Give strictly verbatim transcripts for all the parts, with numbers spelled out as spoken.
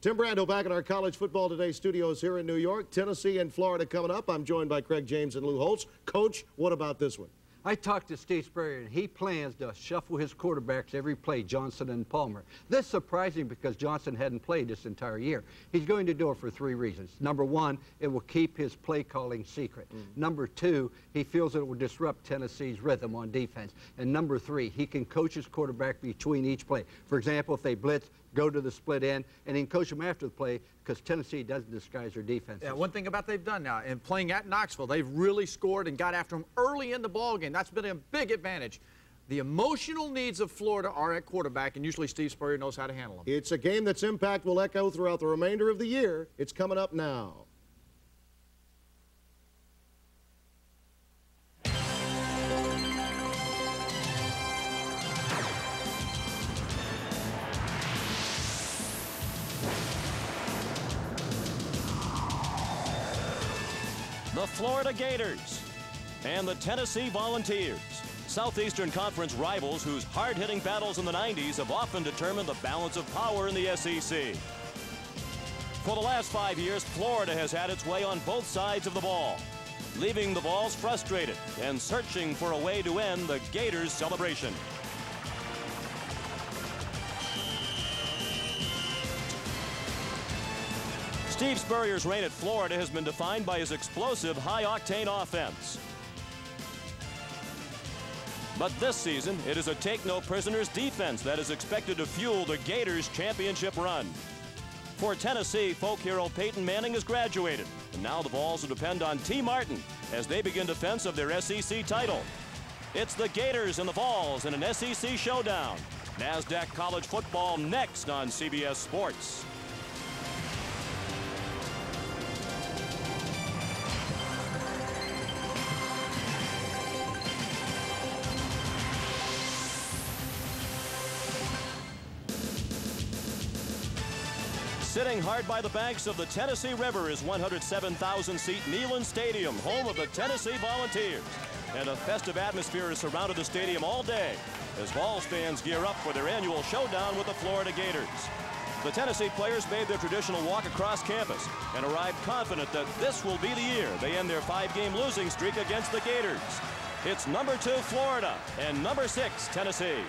Tim Brando back in our College Football Today studios here in New York. Tennessee and Florida coming up. I'm joined by Craig James and Lou Holtz. Coach, what about this one? I talked to Steve Spurrier, and he plans to shuffle his quarterbacks every play, Johnson and Palmer. This is surprising because Johnson hadn't played this entire year. He's going to do it for three reasons. Number one, it will keep his play calling secret. Mm. Number two, he feels it will disrupt Tennessee's rhythm on defense. And number three, he can coach his quarterback between each play. For example, if they blitz, go to the split end, and he can coach them after the play because Tennessee doesn't disguise their defense. Yeah, one thing about they've done now, in playing at Knoxville, they've really scored and got after them early in the ballgame. That's been a big advantage. The emotional needs of Florida are at quarterback, and usually Steve Spurrier knows how to handle them. It's a game that's impact will echo throughout the remainder of the year. It's coming up now. The Florida Gators and the Tennessee Volunteers, Southeastern Conference rivals whose hard-hitting battles in the nineties have often determined the balance of power in the S E C. For the last five years, Florida has had its way on both sides of the ball, leaving the Vols frustrated and searching for a way to end the Gators' celebration. Steve Spurrier's reign at Florida has been defined by his explosive, high-octane offense. But this season, it is a take-no-prisoners defense that is expected to fuel the Gators' championship run. For Tennessee, folk hero Peyton Manning has graduated, and now the Vols will depend on T. Martin as they begin defense of their S E C title. It's the Gators and the Vols in an S E C showdown. NASDAQ College Football next on C B S Sports. Sitting hard by the banks of the Tennessee River is one hundred seven thousand seat Neyland Stadium, home of the Tennessee Volunteers. And a festive atmosphere has surrounded the stadium all day as Vols fans gear up for their annual showdown with the Florida Gators. The Tennessee players made their traditional walk across campus and arrived confident that this will be the year they end their five-game losing streak against the Gators. It's number two Florida and number six Tennessee.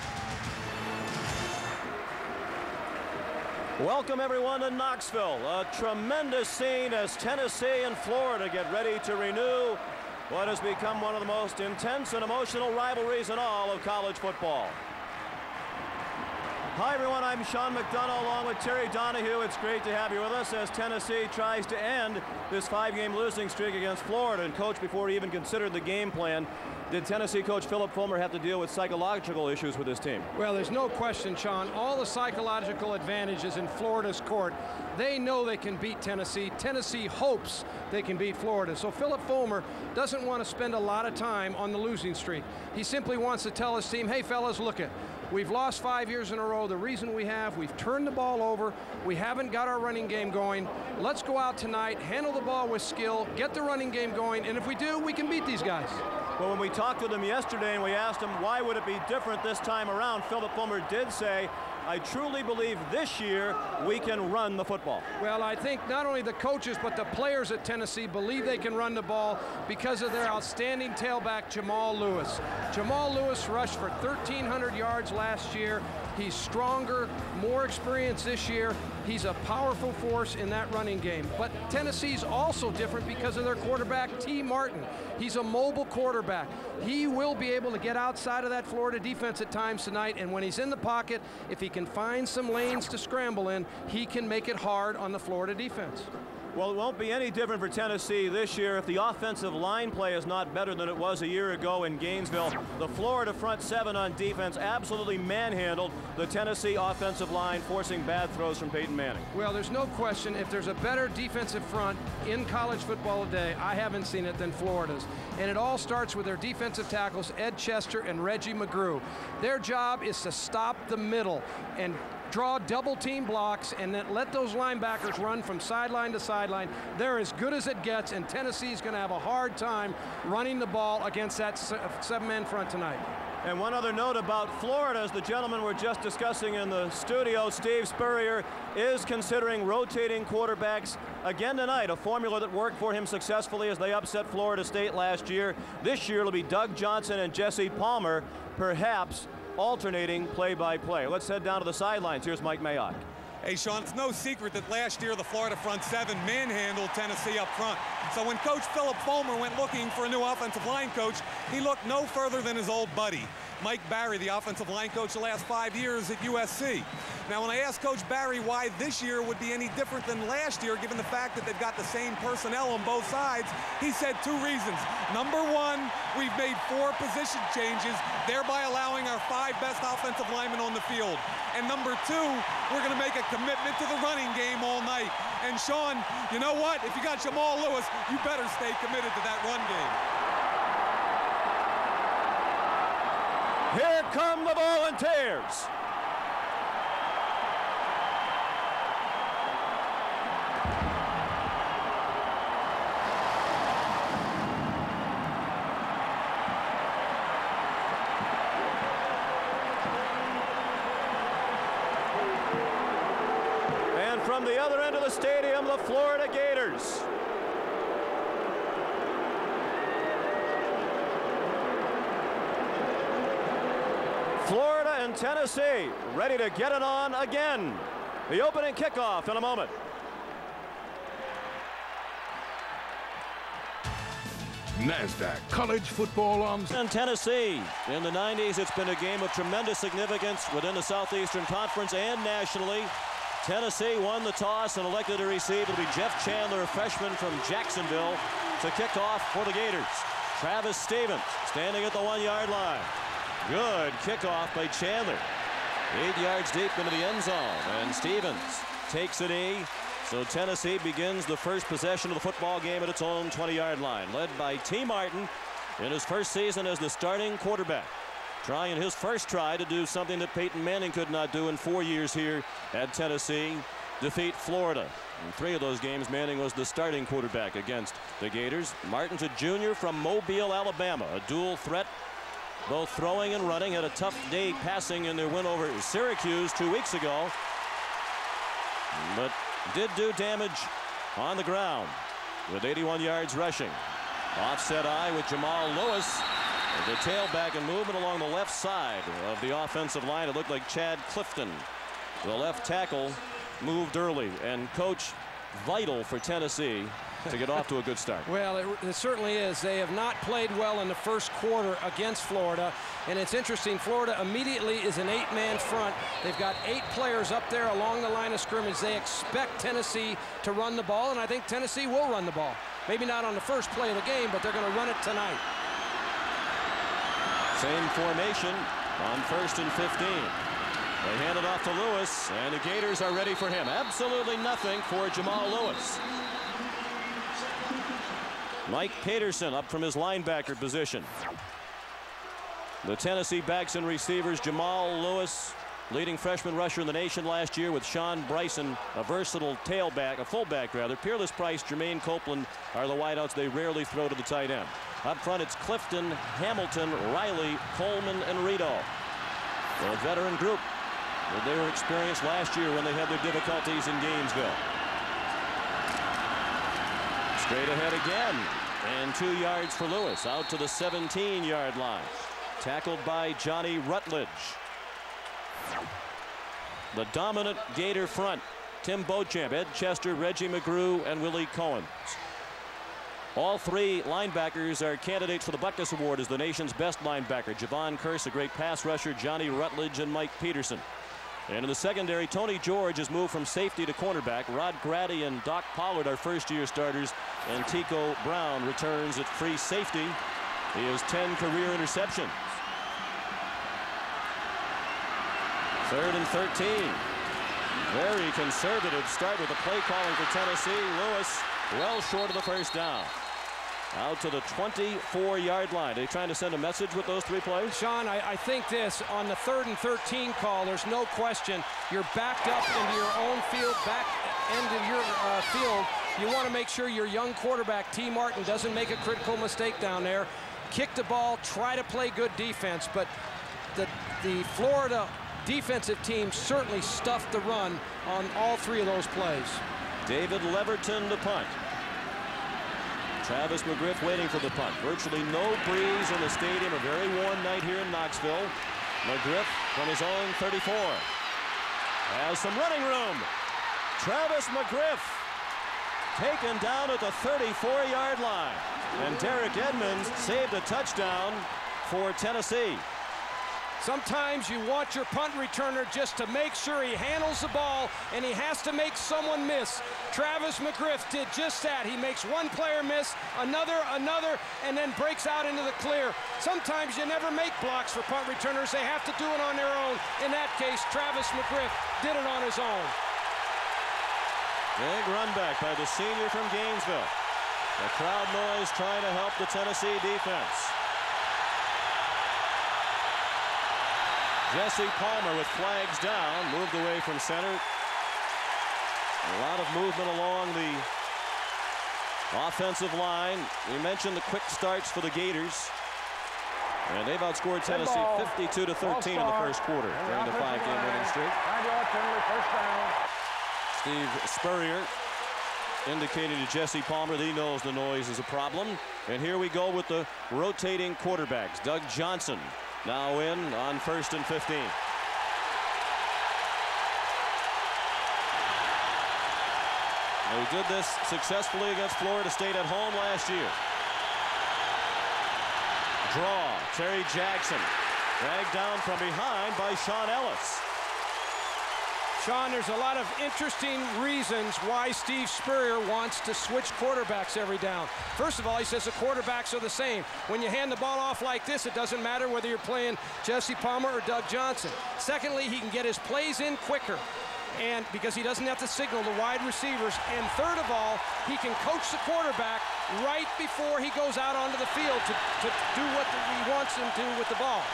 Welcome everyone to Knoxville. A tremendous scene as Tennessee and Florida get ready to renew what has become one of the most intense and emotional rivalries in all of college football. Hi everyone, I'm Sean McDonough along with Terry Donahue. It's great to have you with us as Tennessee tries to end this five-game losing streak against Florida. And Coach, before he even considered the game plan, did Tennessee coach Philip Fulmer have to deal with psychological issues with his team? Well, there's no question, Sean. All the psychological advantages in Florida's court. They know they can beat Tennessee. Tennessee hopes they can beat Florida. So Philip Fulmer doesn't want to spend a lot of time on the losing streak. He simply wants to tell his team, hey, fellas, look it. We've lost five years in a row. The reason we have, we've turned the ball over. We haven't got our running game going. Let's go out tonight, handle the ball with skill, get the running game going, and if we do, we can beat these guys. Well, when we talked to them yesterday and we asked him why would it be different this time around, Philip Fulmer did say, I truly believe this year we can run the football. Well, I think not only the coaches but the players at Tennessee believe they can run the ball because of their outstanding tailback, Jamal Lewis. Jamal Lewis rushed for thirteen hundred yards last year. He's stronger, more experienced this year. He's a powerful force in that running game. But Tennessee's also different because of their quarterback, T. Martin. He's a mobile quarterback. He will be able to get outside of that Florida defense at times tonight, and when he's in the pocket, if he can find some lanes to scramble in, he can make it hard on the Florida defense. Well, it won't be any different for Tennessee this year if the offensive line play is not better than it was a year ago in Gainesville. The Florida front seven on defense absolutely manhandled the Tennessee offensive line, forcing bad throws from Peyton Manning. Well, there's no question if there's a better defensive front in college football today, I haven't seen it, than Florida's. And it all starts with their defensive tackles, Ed Chester and Reggie McGrew. Their job is to stop the middle and draw double team blocks and then let those linebackers run from sideline to sideline. They're as good as it gets, and Tennessee's going to have a hard time running the ball against that seven-man front tonight. And one other note about Florida, as the gentleman we're just discussing in the studio, Steve Spurrier, is considering rotating quarterbacks again tonight, a formula that worked for him successfully as they upset Florida State last year. This year it'll be Doug Johnson and Jesse Palmer, perhaps alternating play-by-play. Let's head down to the sidelines. Here's Mike Mayock. Hey, Sean, it's no secret that last year the Florida front seven manhandled Tennessee up front. So when Coach Philip Fulmer went looking for a new offensive line coach, he looked no further than his old buddy, Mike Barry, the offensive line coach the last five years at U S C. Now, when I asked Coach Barry why this year would be any different than last year, given the fact that they've got the same personnel on both sides, he said two reasons. Number one, we've made four position changes, thereby allowing our five best offensive linemen on the field. And number two, we're going to make a commitment to the running game all night. And Sean, you know what? If you got Jamal Lewis, you better stay committed to that run game. Here come the Volunteers. And from the other end of the stadium, the Florida Gators. Florida and Tennessee ready to get it on again. The opening kickoff in a moment. NASDAQ college football on. And Tennessee. In the nineties, it's been a game of tremendous significance within the Southeastern Conference and nationally. Tennessee won the toss and elected to receive. It'll be Jeff Chandler, a freshman from Jacksonville, to kick off for the Gators. Travis Stevens standing at the one-yard line. Good kickoff by Chandler. Eight yards deep into the end zone, and Stevens takes a knee. So Tennessee begins the first possession of the football game at its own twenty-yard line, led by T. Martin in his first season as the starting quarterback, trying his first try to do something that Peyton Manning could not do in four years here at Tennessee, defeat Florida. In three of those games, Manning was the starting quarterback against the Gators. Martin's a junior from Mobile, Alabama, a dual threat, both throwing and running. Had a tough day passing in their win over Syracuse two weeks ago, but did do damage on the ground with eighty-one yards rushing. Offset eye with Jamal Lewis, the tailback and movement along the left side of the offensive line. It looked like Chad Clifton, the left tackle, moved early, and coach, vital for Tennessee to get off to a good start. Well, it, it certainly is. They have not played well in the first quarter against Florida, and it's interesting. Florida immediately is an eight-man front. They've got eight players up there along the line of scrimmage. They expect Tennessee to run the ball, and I think Tennessee will run the ball. Maybe not on the first play of the game, but they're going to run it tonight. Same formation on first and fifteen. They hand it off to Lewis, and the Gators are ready for him. Absolutely nothing for Jamal Lewis. Mike Peterson up from his linebacker position. The Tennessee backs and receivers, Jamal Lewis, leading freshman rusher in the nation last year, with Sean Bryson, a versatile tailback, a fullback rather. Peerless Price, Jermaine Copeland are the wideouts. They rarely throw to the tight end. Up front, it's Clifton, Hamilton, Riley, Coleman, and Rito. The veteran group that they were experienced last year when they had their difficulties in Gainesville. Straight ahead again, and two yards for Lewis, out to the seventeen-yard line. Tackled by Johnny Rutledge. The dominant Gator front, Tim Beauchamp, Ed Chester, Reggie McGrew, and Willie Cohen. All three linebackers are candidates for the Buckus Award as the nation's best linebacker. Javon Curse, a great pass rusher, Johnny Rutledge, and Mike Peterson. And in the secondary, Tony George has moved from safety to cornerback. Rod Grady and Doc Pollard are first-year starters, and Tico Brown returns at free safety. He has ten career interceptions. Third and thirteen. Very conservative start with the play calling for Tennessee. Lewis well short of the first down. out to the twenty-four yard line. Are they trying to send a message with those three plays? Sean, I, I think this, on the third and thirteen call, there's no question you're backed up into your own field, back into your uh, field. You want to make sure your young quarterback, T. Martin, doesn't make a critical mistake down there. Kick the ball, try to play good defense, but the, the Florida defensive team certainly stuffed the run on all three of those plays. David Leverton to punt. Travis McGriff waiting for the punt. Virtually no breeze in the stadium. A very warm night here in Knoxville. McGriff from his own thirty-four. Has some running room. Travis McGriff taken down at the thirty-four yard line. And Derek Edmonds saved a touchdown for Tennessee. Sometimes you want your punt returner just to make sure he handles the ball, and he has to make someone miss. Travis McGriff did just that. He makes one player miss, another, another, and then breaks out into the clear. Sometimes you never make blocks for punt returners. They have to do it on their own. In that case, Travis McGriff did it on his own. Big run back by the senior from Gainesville. The crowd noise trying to help the Tennessee defense. Jesse Palmer with flags down, moved away from center. A lot of movement along the offensive line. We mentioned the quick starts for the Gators. And they've outscored Tennessee fifty-two to thirteen in the first quarter during the five-game winning streak. Steve Spurrier indicating to Jesse Palmer that he knows the noise is a problem. And here we go with the rotating quarterbacks. Doug Johnson now in on first and fifteen. They did this successfully against Florida State at home last year. Draw, Terry Jackson, dragged down from behind by Sean Ellis. Sean, there's a lot of interesting reasons why Steve Spurrier wants to switch quarterbacks every down. First of all, he says the quarterbacks are the same. When you hand the ball off like this, it doesn't matter whether you're playing Jesse Palmer or Doug Johnson. Secondly, he can get his plays in quicker, and because he doesn't have to signal the wide receivers. And third of all, he can coach the quarterback right before he goes out onto the field to, to do what the, he wants him to do with the ball.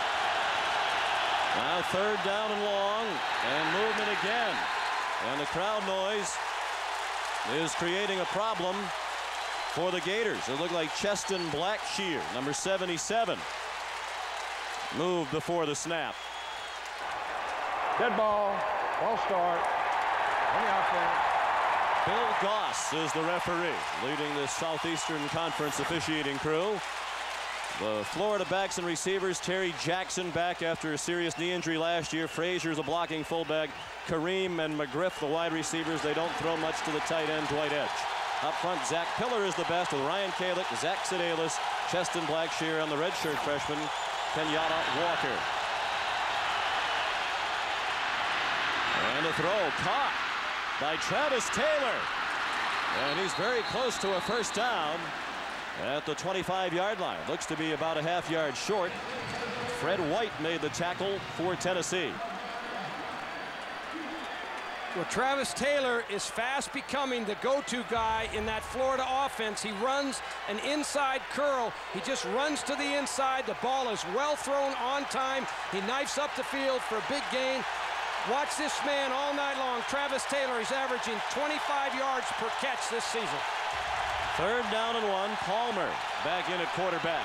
Now third down and long, and movement again. And the crowd noise is creating a problem for the Gators. It looked like Cheston Blackshear, number seventy-seven, moved before the snap. Dead ball, ball start, on the offense. Bill Goss is the referee, leading the Southeastern Conference officiating crew. The Florida backs and receivers, Terry Jackson back after a serious knee injury last year. Frazier's a blocking fullback. Kareem and McGriff, the wide receivers. They don't throw much to the tight end, Dwight Edge. Up front, Zach Pillar is the best with Ryan Kalick, Zach Sedalis, Cheston Blackshear on the redshirt freshman, Kenyatta Walker. And a throw caught by Travis Taylor. And he's very close to a first down at the twenty-five yard line. Looks to be about a half yard short. Fred White made the tackle for Tennessee. Well, Travis Taylor is fast becoming the go-to guy in that Florida offense. He runs an inside curl. He just runs to the inside. The ball is well thrown on time. He knifes up the field for a big gain. Watch this man all night long. Travis Taylor is averaging twenty-five yards per catch this season. Third down and one. Palmer back in at quarterback.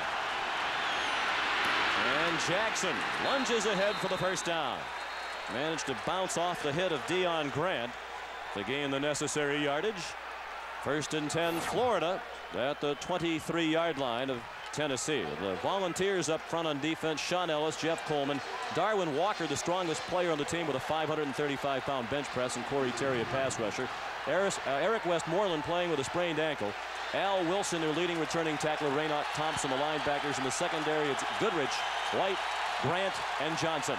And Jackson lunges ahead for the first down. Managed to bounce off the hit of Deion Grant to gain the necessary yardage. First and ten, Florida at the twenty-three yard line of Tennessee. The Volunteers up front on defense, Sean Ellis, Jeff Coleman, Darwin Walker, the strongest player on the team with a five hundred thirty-five pound bench press, and Corey Terry, a pass rusher. Eric, uh, Eric Westmoreland playing with a sprained ankle. Al Wilson, their leading returning tackler. Raynaud Thompson, the linebackers. In the secondary, it's Goodrich, White, Grant, and Johnson.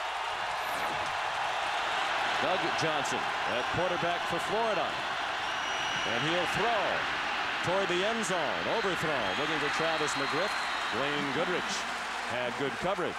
Doug Johnson at quarterback for Florida. And he'll throw toward the end zone. Overthrow, looking for Travis McGriff. Blaine Goodrich had good coverage.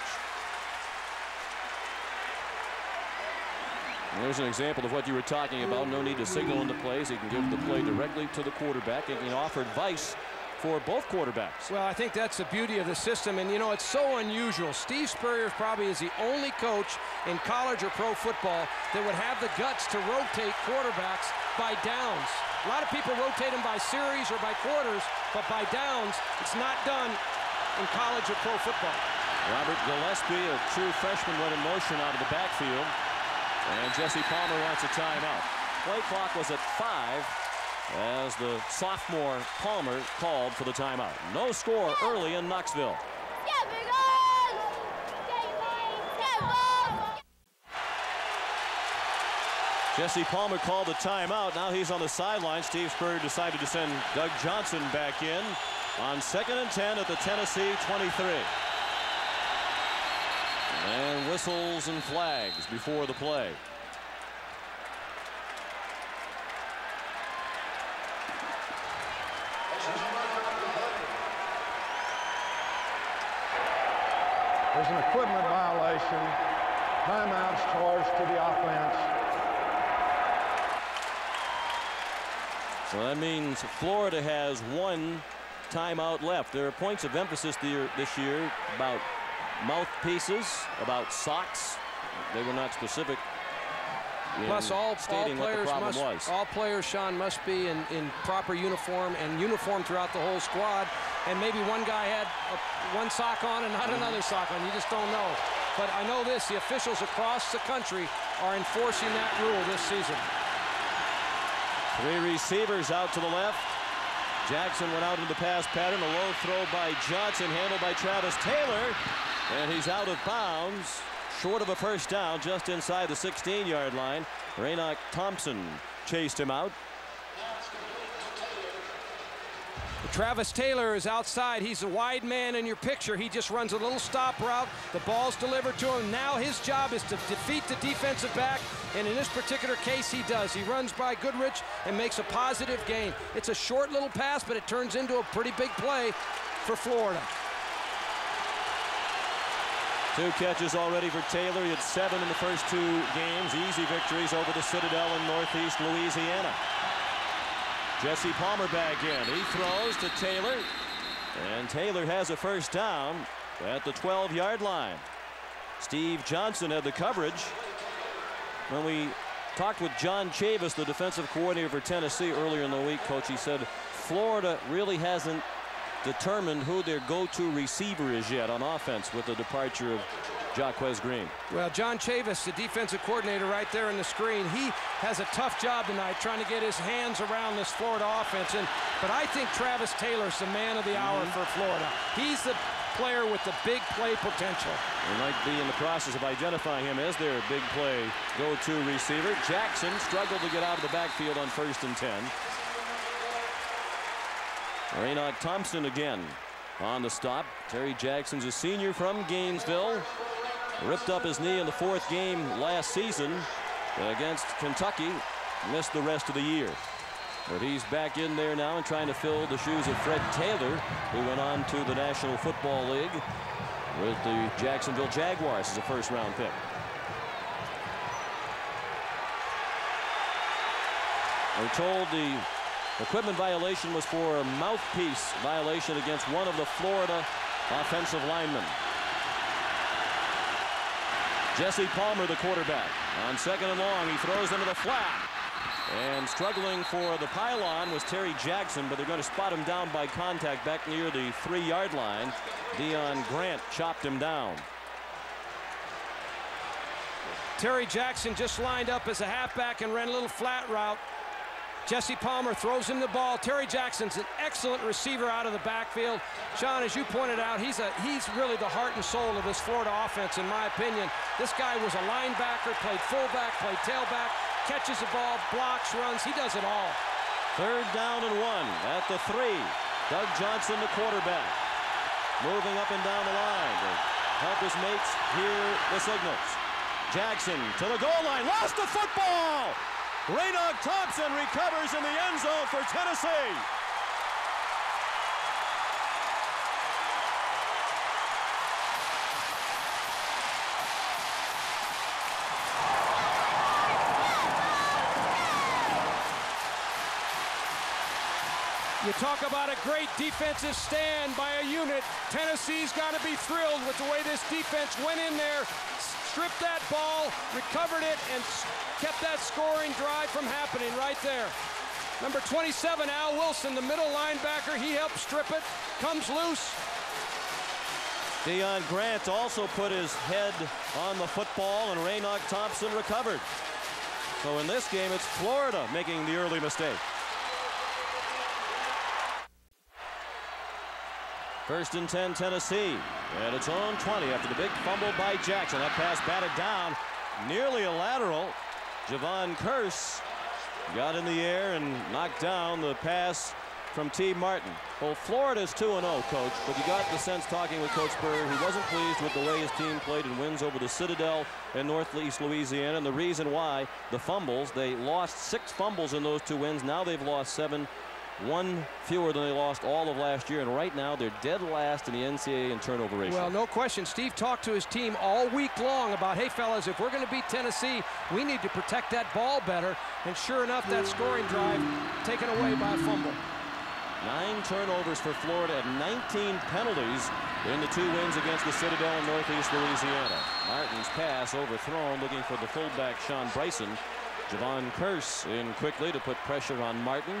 And there's an example of what you were talking about. No need to signal into plays. He can give the play directly to the quarterback. He can offer advice for both quarterbacks. Well, I think that's the beauty of the system, and you know, it's so unusual. Steve Spurrier probably is the only coach in college or pro football that would have the guts to rotate quarterbacks by downs. A lot of people rotate them by series or by quarters, but by downs, it's not done in college or pro football. Robert Gillespie, a true freshman, went in motion out of the backfield, and Jesse Palmer wants a timeout. Play clock was at five as the sophomore Palmer called for the timeout. No score early in Knoxville. Jesse Palmer called the timeout. Now he's on the sideline. Steve Spurrier decided to send Doug Johnson back in on second and ten at the Tennessee twenty-three. And whistles and flags before the play. There's an equipment violation. Timeouts charged to the offense. So that means Florida has one timeout left. There are points of emphasis this year about mouthpieces, about socks. They were not specific. Plus, all, all players must, was. all players, Sean, must be in, in proper uniform and uniform throughout the whole squad. And maybe one guy had a, one sock on and not another sock on. You just don't know. But I know this: the officials across the country are enforcing that rule this season. Three receivers out to the left. Jackson went out into the pass pattern. A low throw by Johnson, handled by Travis Taylor. And he's out of bounds, short of a first down, just inside the sixteen yard line. Raynoch Thompson chased him out. Travis Taylor is outside. He's a wide man in your picture. He just runs a little stop route. The ball's delivered to him. Now his job is to defeat the defensive back, and in this particular case, he does. He runs by Goodrich and makes a positive gain. It's a short little pass, but it turns into a pretty big play for Florida. Two catches already for Taylor. He had seven in the first two games. Easy victories over the Citadel in Northeast Louisiana. Jesse Palmer back in. He throws to Taylor, and Taylor has a first down at the twelve yard line. Steve Johnson had the coverage. When we talked with John Chavis, the defensive coordinator for Tennessee, earlier in the week, Coach, he said Florida really hasn't determined who their go-to receiver is yet on offense with the departure of Jaquez Green. Well, John Chavis, the defensive coordinator right there in the screen, he has a tough job tonight trying to get his hands around this Florida offense. And but I think Travis Taylor's the man of the hour mm-hmm. for Florida. He's the player with the big play potential. They might be in the process of identifying him as their big play go-to receiver. Jackson struggled to get out of the backfield on first and ten. Raynoch Thompson again on the stop. Terry Jackson's a senior from Gainesville. Ripped up his knee in the fourth game last season against Kentucky. Missed the rest of the year. But he's back in there now and trying to fill the shoes of Fred Taylor, who went on to the National Football League with the Jacksonville Jaguars as a first round pick. We're told the equipment violation was for a mouthpiece violation against one of the Florida offensive linemen. Jesse Palmer, the quarterback, on second and long. He throws into the flat. And struggling for the pylon was Terry Jackson, but they're going to spot him down by contact back near the three yard line. Deion Grant chopped him down. Terry Jackson just lined up as a halfback and ran a little flat route. Jesse Palmer throws him the ball. Terry Jackson's an excellent receiver out of the backfield. Sean, as you pointed out, he's a he's really the heart and soul of this Florida offense, in my opinion. This guy was a linebacker, played fullback, played tailback, catches the ball, blocks, runs. He does it all. Third down and one at the three. Doug Johnson, the quarterback, moving up and down the line to help his mates hear the signals. Jackson to the goal line, lost the football. Raynoch Thompson recovers in the end zone for Tennessee. You talk about a great defensive stand by a unit. Tennessee's got to be thrilled with the way this defense went in there, stripped that ball, recovered it, and kept that scoring drive from happening right there. Number twenty-seven, Al Wilson, the middle linebacker, he helped strip it, comes loose. Deion Grant also put his head on the football, and Raynoch Thompson recovered. So in this game, it's Florida making the early mistake. First and ten, Tennessee at its own twenty after the big fumble by Jackson. That pass batted down, nearly a lateral. Javon Curse got in the air and knocked down the pass from T. Martin. Well, Florida's two and oh, Coach, but you got the sense talking with Coach Burr, he wasn't pleased with the way his team played in wins over the Citadel and Northeast Louisiana. And the reason why, the fumbles, they lost six fumbles in those two wins. Now they've lost seven. One fewer than they lost all of last year, and right now they're dead last in the N C double A in turnover ratio. Well, no question. Steve talked to his team all week long about, hey, fellas, if we're going to beat Tennessee, we need to protect that ball better. And sure enough, that scoring drive taken away by a fumble. Nine turnovers for Florida and nineteen penalties in the two wins against the Citadel and Northeast Louisiana. Martin's pass overthrown, looking for the fullback, Sean Bryson. Javon Curse in quickly to put pressure on Martin.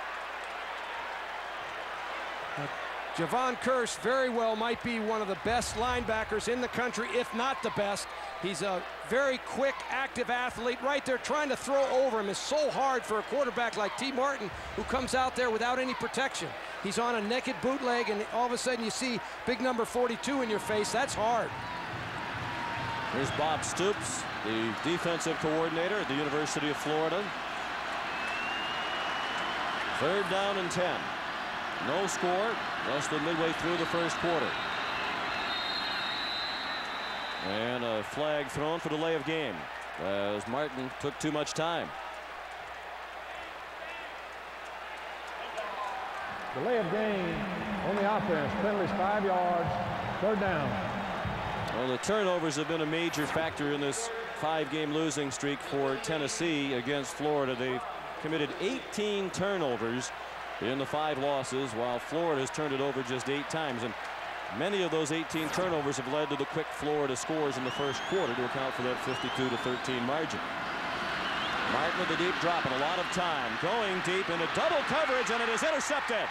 Javon Curse very well might be one of the best linebackers in the country, if not the best. He's a very quick, active athlete right there. Trying to throw over him is so hard for a quarterback like T. Martin, who comes out there without any protection. He's on a naked bootleg, and all of a sudden you see big number forty-two in your face. That's hard. Here's Bob Stoops, the defensive coordinator at the University of Florida. Third down and ten. No score, less than midway through the first quarter. And a flag thrown for delay of game as Martin took too much time. Delay of game on the offense. Penalties five yards. Third down. Well, the turnovers have been a major factor in this five-game losing streak for Tennessee against Florida. They've committed eighteen turnovers in the five losses, while Florida has turned it over just eight times. And many of those eighteen turnovers have led to the quick Florida scores in the first quarter to account for that fifty-two to thirteen margin. Martin with the deep drop and a lot of time. Going deep into double coverage, and it is intercepted.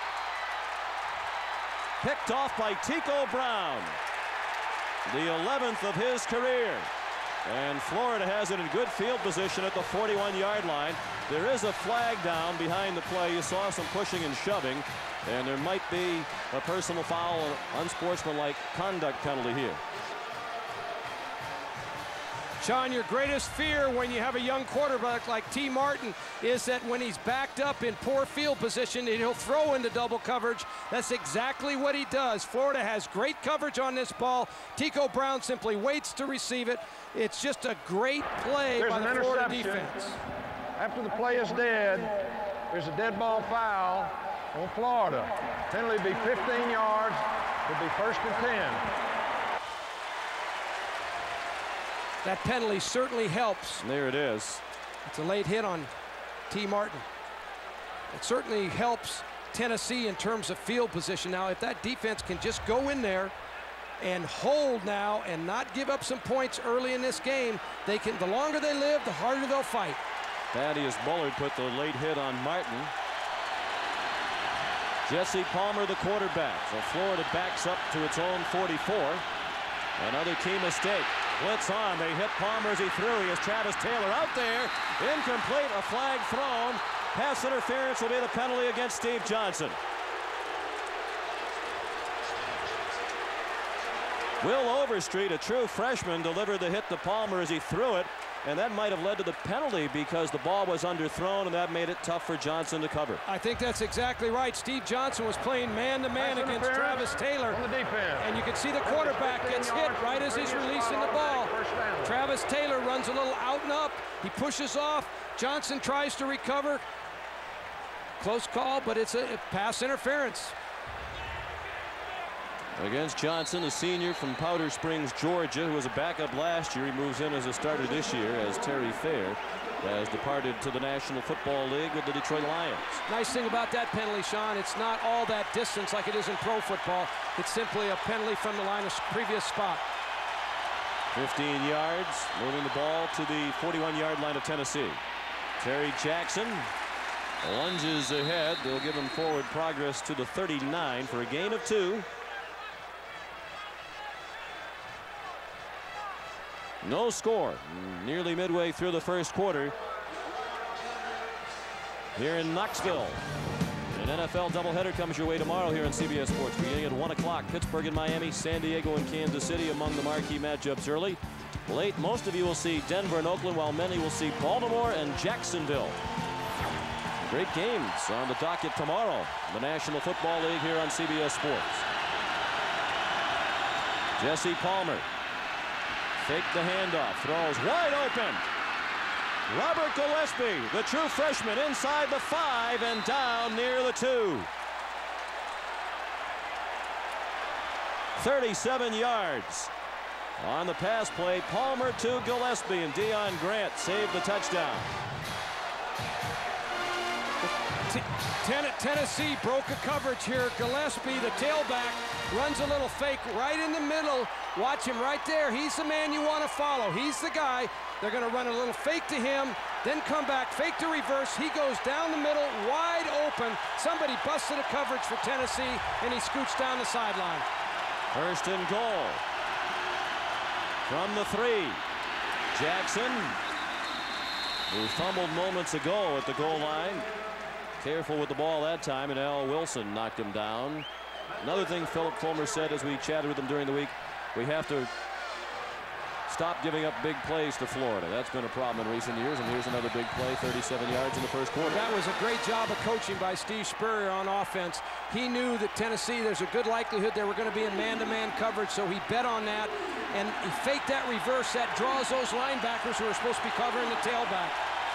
Picked off by Tico Brown. The eleventh of his career. And Florida has it in good field position at the forty-one yard line. There is a flag down behind the play. You saw some pushing and shoving, and there might be a personal foul, unsportsmanlike conduct penalty here. Sean, your greatest fear when you have a young quarterback like T. Martin is that when he's backed up in poor field position, he'll throw into double coverage. That's exactly what he does. Florida has great coverage on this ball. Tico Brown simply waits to receive it. It's just a great play There's by an the Florida interception. defense. After the play is dead, there's a dead ball foul on Florida. Penalty will be fifteen yards. It'll be first and ten. That penalty certainly helps. There it is. It's a late hit on T. Martin. It certainly helps Tennessee in terms of field position. Now, if that defense can just go in there and hold now and not give up some points early in this game, they can. The longer they live, the harder they'll fight. Thaddeus Bullard put the late hit on Martin. Jesse Palmer, the quarterback. So Florida backs up to its own forty-four. Another key mistake. Blitz on. They hit Palmer as he threw. He has Travis Taylor out there. Incomplete. A flag thrown. Pass interference will be the penalty against Steve Johnson. Will Overstreet, a true freshman, delivered the hit to Palmer as he threw it. And that might have led to the penalty because the ball was underthrown, and that made it tough for Johnson to cover. I think that's exactly right. Steve Johnson was playing man-to-man -man against Travis Taylor. On the defense. And you can see the quarterback gets hit right as he's releasing the ball. Travis Taylor runs a little out and up. He pushes off. Johnson tries to recover. Close call, but it's a pass interference. Against Johnson, a senior from Powder Springs, Georgia, who was a backup last year. He moves in as a starter this year as Terry Fair. has departed to the National Football League with the Detroit Lions. Nice thing about that penalty, Sean, it's not all that distance like it is in pro football. It's simply a penalty from the line of previous spot. fifteen yards, moving the ball to the forty-one yard line of Tennessee. Terry Jackson lunges ahead. They'll give him forward progress to the thirty-nine for a gain of two. No score. Nearly midway through the first quarter here in Knoxville. An N F L doubleheader comes your way tomorrow here on C B S Sports, beginning at one o'clock. Pittsburgh and Miami, San Diego and Kansas City among the marquee matchups early. Late, most of you will see Denver and Oakland, while many will see Baltimore and Jacksonville. Great games on the docket tomorrow. The National Football League here on C B S Sports. Jesse Palmer. Fake the handoff, throws wide open. Robert Gillespie, the true freshman, inside the five and down near the two. thirty-seven yards. On the pass play, Palmer to Gillespie, and Deion Grant saved the touchdown. Ten Tennessee broke a coverage here. Gillespie, the tailback, runs a little fake right in the middle. Watch him right there. He's the man you want to follow. He's the guy. They're going to run a little fake to him, then come back, fake to reverse. He goes down the middle, wide open. Somebody busted a coverage for Tennessee, and he scoots down the sideline. First and goal. From the three. Jackson, who fumbled moments ago at the goal line. Careful with the ball that time, and Al Wilson knocked him down. Another thing Philip Fulmer said as we chatted with him during the week, we have to stop giving up big plays to Florida. That's been a problem in recent years, and here's another big play, thirty-seven yards in the first quarter. That was a great job of coaching by Steve Spurrier on offense. He knew that Tennessee, there's a good likelihood they were going to be in man-to-man coverage, so he bet on that, and he faked that reverse. That draws those linebackers who are supposed to be covering the tailback.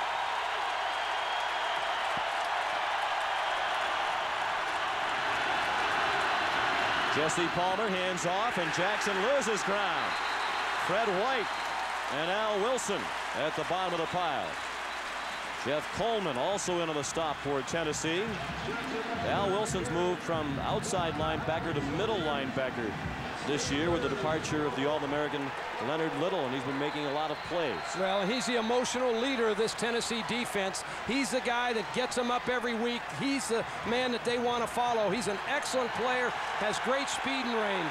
Jesse Palmer hands off, and Jackson loses ground. Fred White and Al Wilson at the bottom of the pile. Jeff Coleman also in on the stop for Tennessee. Al Wilson's moved from outside linebacker to middle linebacker this year with the departure of the All-American Leonard Little, and he's been making a lot of plays. Well, and he's the emotional leader of this Tennessee defense. He's the guy that gets them up every week. He's the man that they want to follow. He's an excellent player, has great speed and range.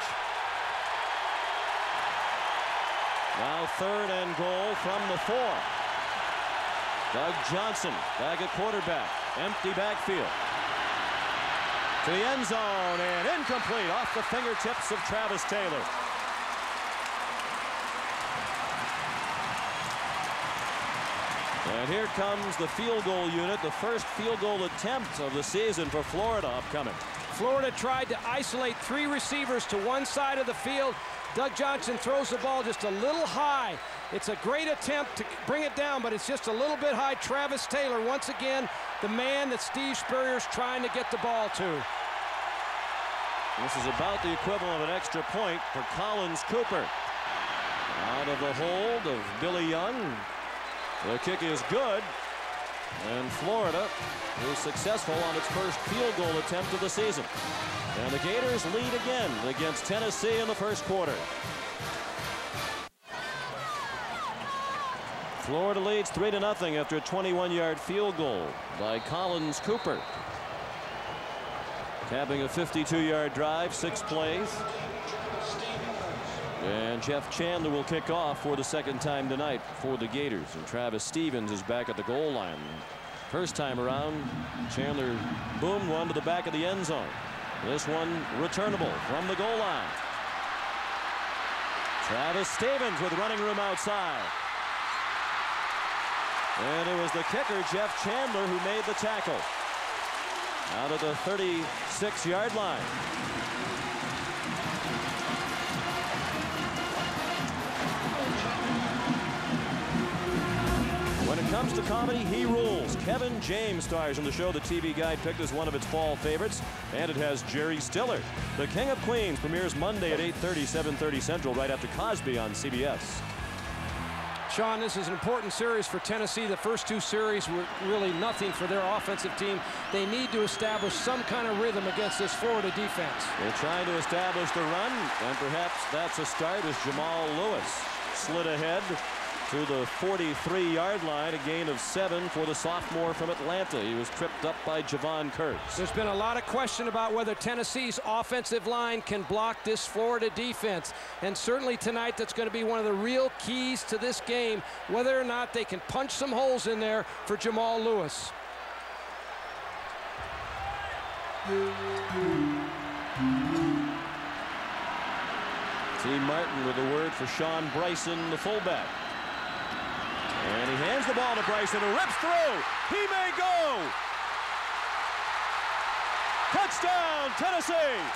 Now third and goal from the four. Doug Johnson back at quarterback. Empty backfield. To the end zone, and incomplete off the fingertips of Travis Taylor. And here comes the field goal unit, the first field goal attempt of the season for Florida upcoming. Florida tried to isolate three receivers to one side of the field. Doug Johnson throws the ball just a little high. It's a great attempt to bring it down, but it's just a little bit high. Travis Taylor, once again, the man that Steve Spurrier's trying to get the ball to. This is about the equivalent of an extra point for Collins Cooper. Out of the hold of Billy Young. The kick is good, and Florida is successful on its first field goal attempt of the season. And the Gators lead again against Tennessee in the first quarter. Florida leads three to nothing after a twenty-one yard field goal by Collins Cooper. Capping a fifty-two yard drive, six plays. And Jeff Chandler will kick off for the second time tonight for the Gators. And Travis Stevens is back at the goal line. First time around, Chandler boomed one to the back of the end zone. This one returnable from the goal line. Travis Stevens with running room outside. And it was the kicker, Jeff Chandler, who made the tackle out of the thirty-six yard line. When it comes to comedy, he rules. Kevin James stars in the show the T V Guide picked as one of its fall favorites, and it has Jerry Stiller. The King of Queens premieres Monday at eight thirty, seven thirty Central, right after Cosby on C B S. Sean, this is an important series for Tennessee. The first two series were really nothing for their offensive team. They need to establish some kind of rhythm against this Florida defense. They're trying to establish the run, and perhaps that's a start as Jamal Lewis slid ahead to the forty-three yard line, a gain of seven for the sophomore from Atlanta. He was tripped up by Javon Kurtz. There's been a lot of question about whether Tennessee's offensive line can block this Florida defense. And certainly tonight, that's going to be one of the real keys to this game, whether or not they can punch some holes in there for Jamal Lewis. T. Martin with a word for Sean Bryson, the fullback. And he hands the ball to Bryson, who rips through. He may go. Touchdown, Tennessee.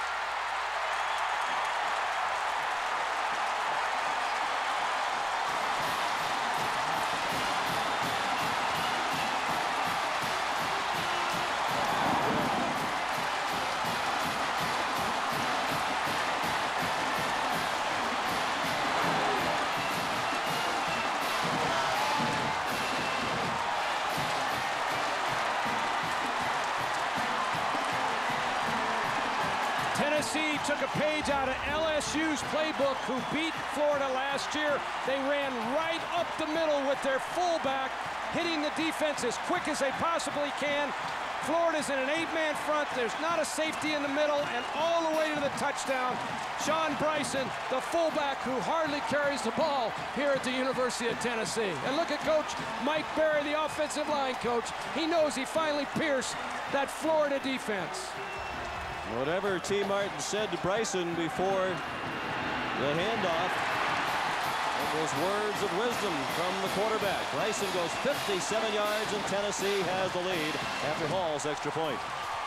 Tennessee took a page out of L S U's playbook, who beat Florida last year. They ran right up the middle with their fullback, hitting the defense as quick as they possibly can. Florida's in an eight-man front. There's not a safety in the middle, and all the way to the touchdown. Sean Bryson, the fullback who hardly carries the ball here at the University of Tennessee. And look at Coach Mike Berry, the offensive line coach. He knows he finally pierced that Florida defense. Whatever T. Martin said to Bryson before the handoff, it was words of wisdom from the quarterback. Bryson goes fifty-seven yards, and Tennessee has the lead after Hall's extra point.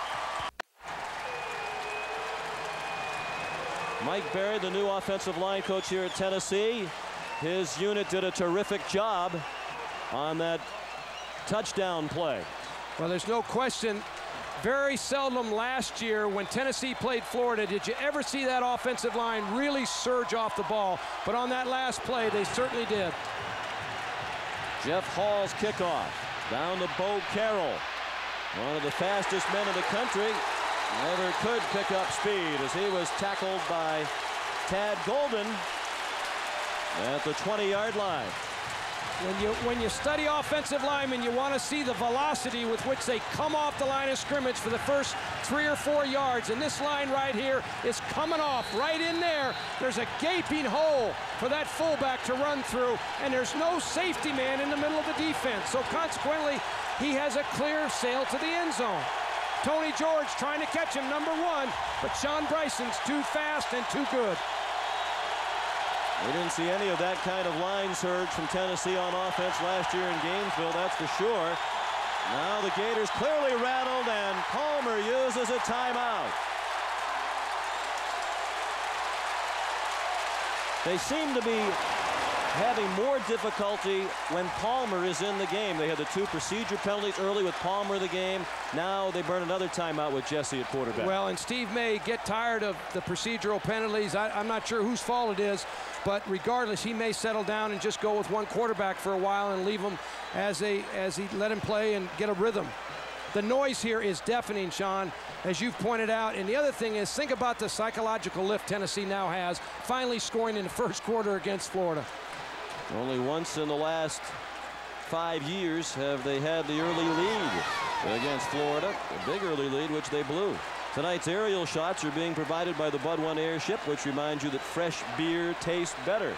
Mike Berry, the new offensive line coach here at Tennessee. His unit did a terrific job on that touchdown play. Well, there's no question. Very seldom last year when Tennessee played Florida did you ever see that offensive line really surge off the ball. But on that last play, they certainly did. Jeff Hall's kickoff down to Bo Carroll. One of the fastest men in the country. Never could pick up speed as he was tackled by Tad Golden at the twenty yard line. When you, when you study offensive linemen, you want to see the velocity with which they come off the line of scrimmage for the first three or four yards. And this line right here is coming off right in there. There's a gaping hole for that fullback to run through, and there's no safety man in the middle of the defense. So consequently, he has a clear sail to the end zone. Tony George trying to catch him, number one, but Sean Bryson's too fast and too good. We didn't see any of that kind of line surge from Tennessee on offense last year in Gainesville, that's for sure. Now the Gators clearly rattled, and Palmer uses a timeout. They seem to be having more difficulty when Palmer is in the game. They had the two procedure penalties early with Palmer in the game. Now they burn another timeout with Jesse at quarterback. Well, and Steve may get tired of the procedural penalties. I, I'm not sure whose fault it is, but regardless, he may settle down and just go with one quarterback for a while and leave him as, a, as he let him play and get a rhythm. The noise here is deafening, Sean, as you've pointed out. And the other thing is, think about the psychological lift Tennessee now has, finally scoring in the first quarter against Florida. Only once in the last five years have they had the early lead against Florida, a big early lead, which they blew. Tonight's aerial shots are being provided by the Bud One airship, which reminds you that fresh beer tastes better.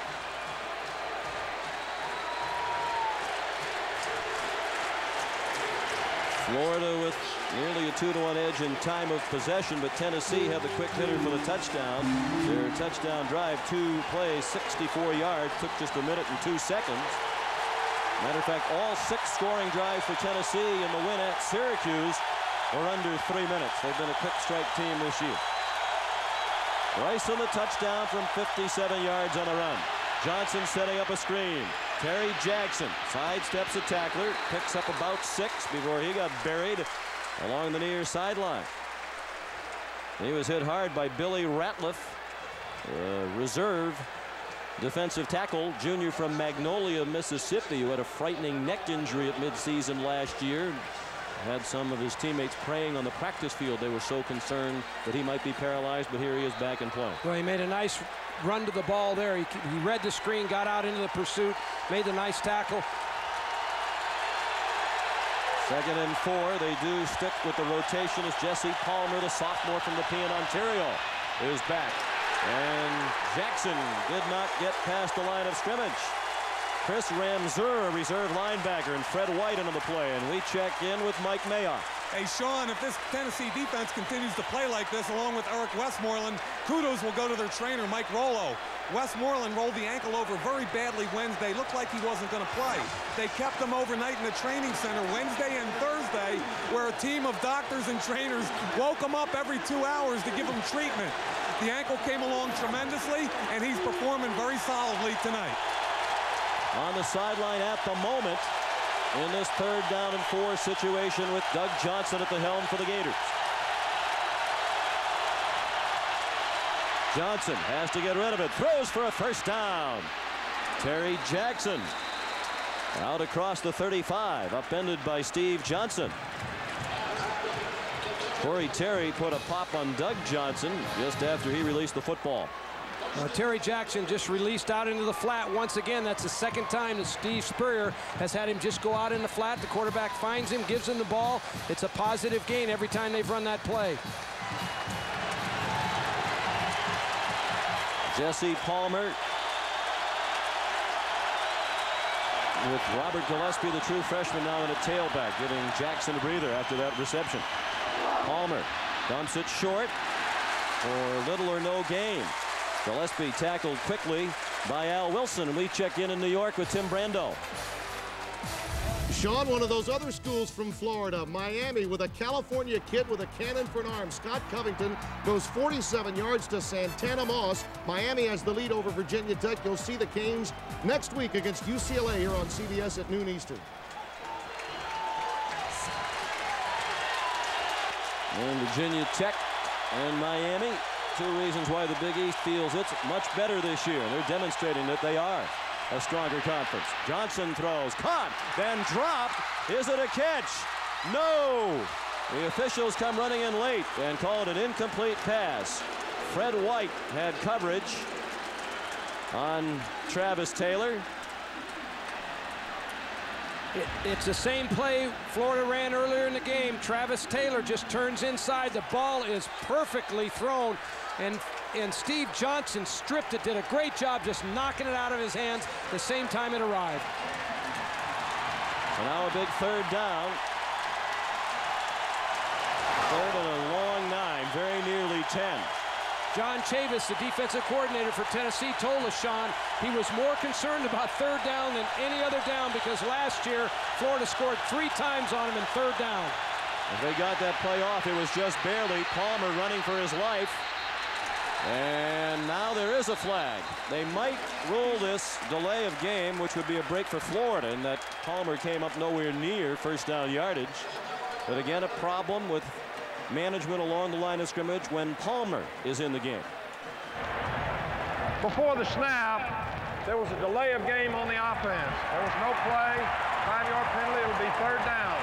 Florida with nearly a two to one edge in time of possession, but Tennessee had the quick hitter for the touchdown. Their touchdown drive, two plays, sixty-four yards, took just a minute and two seconds. Matter of fact, all six scoring drives for Tennessee in the win at Syracuse were under three minutes. They've been a quick strike team this year. Bryson the touchdown from fifty-seven yards on the run. Johnson setting up a screen. Terry Jackson sidesteps a tackler, picks up about six before he got buried along the near sideline. He was hit hard by Billy Ratliff, uh, reserve defensive tackle, junior from Magnolia, Mississippi, who had a frightening neck injury at midseason last year. Had some of his teammates praying on the practice field. They were so concerned that he might be paralyzed, but here he is back in play. Well, he made a nice run to the ball there. He, he read the screen, got out into the pursuit, made the nice tackle. Second and four. They do stick with the rotation as Jesse Palmer, the sophomore from Nepean, Ontario, is back. And Jackson did not get past the line of scrimmage. Chris Ramseur, a reserve linebacker, and Fred White into the play. And we check in with Mike Mayock. Hey, Sean, if this Tennessee defense continues to play like this, along with Eric Westmoreland, kudos will go to their trainer, Mike Rollo. Westmoreland rolled the ankle over very badly Wednesday. Looked like he wasn't going to play. They kept him overnight in the training center Wednesday and Thursday, where a team of doctors and trainers woke him up every two hours to give him treatment. The ankle came along tremendously, and he's performing very solidly tonight. On the sideline at the moment in this third down and four situation with Doug Johnson at the helm for the Gators. Johnson has to get rid of it. Throws for a first down. Terry Jackson out across the thirty-five, upended by Steve Johnson. Corey Terry put a pop on Doug Johnson just after he released the football. Uh, Terry Jackson just released out into the flat once again. That's the second time that Steve Spurrier has had him just go out in the flat. The quarterback finds him, gives him the ball. It's a positive gain every time they've run that play. Jesse Palmer with Robert Gillespie, the true freshman, now in a tailback, giving Jackson a breather after that reception. Palmer dumps it short for little or no gain. Gillespie tackled quickly by Al Wilson. We check in in New York with Tim Brando. Sean, one of those other schools from Florida, Miami, with a California kid with a cannon for an arm. Scott Covington goes forty-seven yards to Santana Moss. Miami has the lead over Virginia Tech. You'll see the Canes next week against U C L A here on C B S at noon Eastern. And Virginia Tech and Miami, two reasons why the Big East feels it's much better this year. They're demonstrating that they are a stronger conference. Johnson throws, caught, then dropped. Is it a catch? No! The officials come running in late and call it an incomplete pass. Fred White had coverage on Travis Taylor. It, it's the same play Florida ran earlier in the game. Travis Taylor just turns inside. The ball is perfectly thrown. And, and Steve Johnson stripped it, did a great job just knocking it out of his hands the same time it arrived. So now a big third down. Third and a long nine, very nearly ten. John Chavis, the defensive coordinator for Tennessee, told us, Sean, he was more concerned about third down than any other down because last year Florida scored three times on him in third down. If they got that play off, it was just barely. Palmer running for his life. And now there is a flag. They might rule this delay of game, which would be a break for Florida, in that Palmer came up nowhere near first down yardage. But again, a problem with management along the line of scrimmage when Palmer is in the game. Before the snap, there was a delay of game on the offense. There was no play, five-yard penalty, it'll be third down.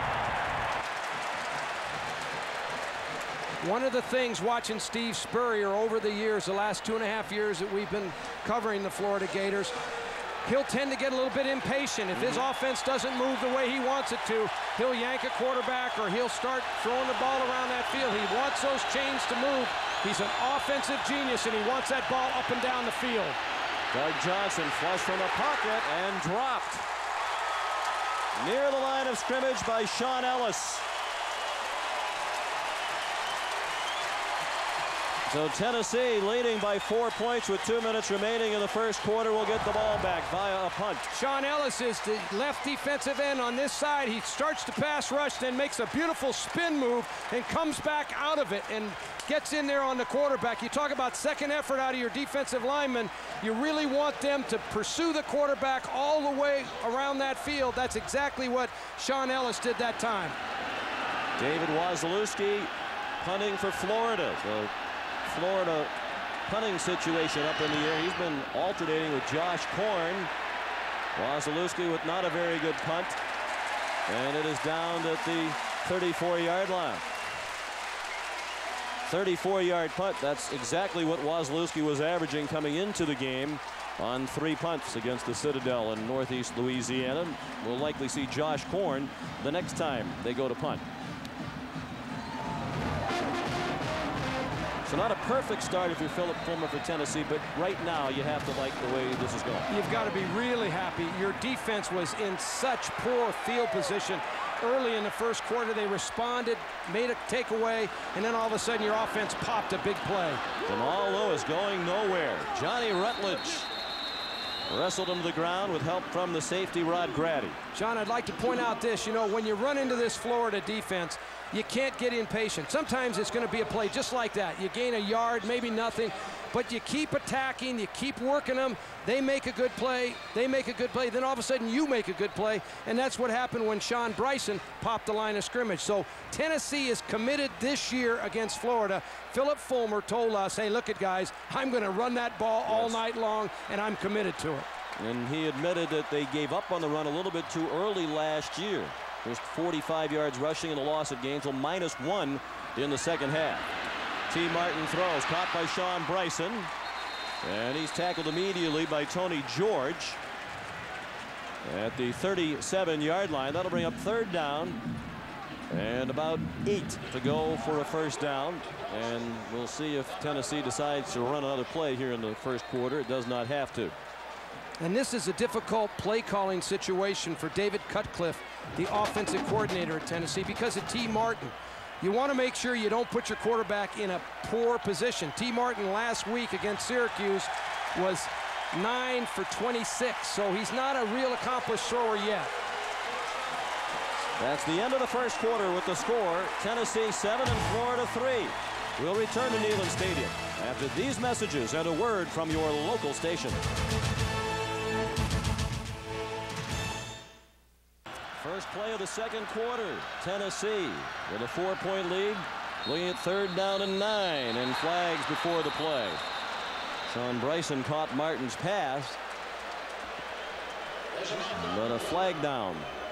One of the things watching Steve Spurrier over the years, the last two and a half years that we've been covering the Florida Gators, he'll tend to get a little bit impatient. If his offense doesn't move the way he wants it to, he'll yank a quarterback or he'll start throwing the ball around that field. He wants those chains to move. He's an offensive genius, and he wants that ball up and down the field. Doug Johnson flush from the pocket and dropped near the line of scrimmage by Sean Ellis. So Tennessee leading by four points with two minutes remaining in the first quarter will get the ball back via a punt. Sean Ellis is the left defensive end on this side. He starts to pass rush, then makes a beautiful spin move and comes back out of it and gets in there on the quarterback. You talk about second effort out of your defensive linemen. You really want them to pursue the quarterback all the way around that field. That's exactly what Sean Ellis did that time. David Wazalewski punting for Florida. So Florida punting situation up in the air. He's been alternating with Josh Korn. Wasilewski with not a very good punt. And it is down at the thirty-four yard line. thirty-four yard punt. That's exactly what Wasilewski was averaging coming into the game on three punts against the Citadel in Northeast Louisiana. We'll likely see Josh Korn the next time they go to punt. So not a perfect start if you're Philip Fulmer for Tennessee, but right now you have to like the way this is going. You've got to be really happy. Your defense was in such poor field position. Early in the first quarter, they responded, made a takeaway, and then all of a sudden your offense popped a big play. Jamal Lewis going nowhere. Johnny Rutledge wrestled him to the ground with help from the safety Rod Grady. John, I'd like to point out this. You know, when you run into this Florida defense, you can't get impatient. Sometimes it's going to be a play just like that. You gain a yard, maybe nothing, but you keep attacking, you keep working them. They make a good play, they make a good play, then all of a sudden you make a good play, and that's what happened when Sean Bryson popped the line of scrimmage. So Tennessee is committed this year against Florida. Philip Fulmer told us, hey, look it, guys, I'm going to run that ball all yes. night long, and I'm committed to it. And he admitted that they gave up on the run a little bit too early last year. Just forty-five yards rushing in the loss at Gainesville, minus one in the second half. T. Martin throws, caught by Sean Bryson. And he's tackled immediately by Tony George at the thirty-seven yard line. That'll bring up third down and about eight to go for a first down. And we'll see if Tennessee decides to run another play here in the first quarter. It does not have to. And this is a difficult play calling situation for David Cutcliffe, the offensive coordinator at Tennessee, because of T. Martin. You want to make sure you don't put your quarterback in a poor position. T. Martin last week against Syracuse was nine for twenty-six, so he's not a real accomplished thrower yet. That's the end of the first quarter with the score, Tennessee seven and Florida three. We'll return to Neyland Stadium after these messages and a word from your local station. First play of the second quarter, Tennessee with a four-point lead, looking at third down and nine, and flags before the play. Sean Bryson caught Martin's pass, but a flag down.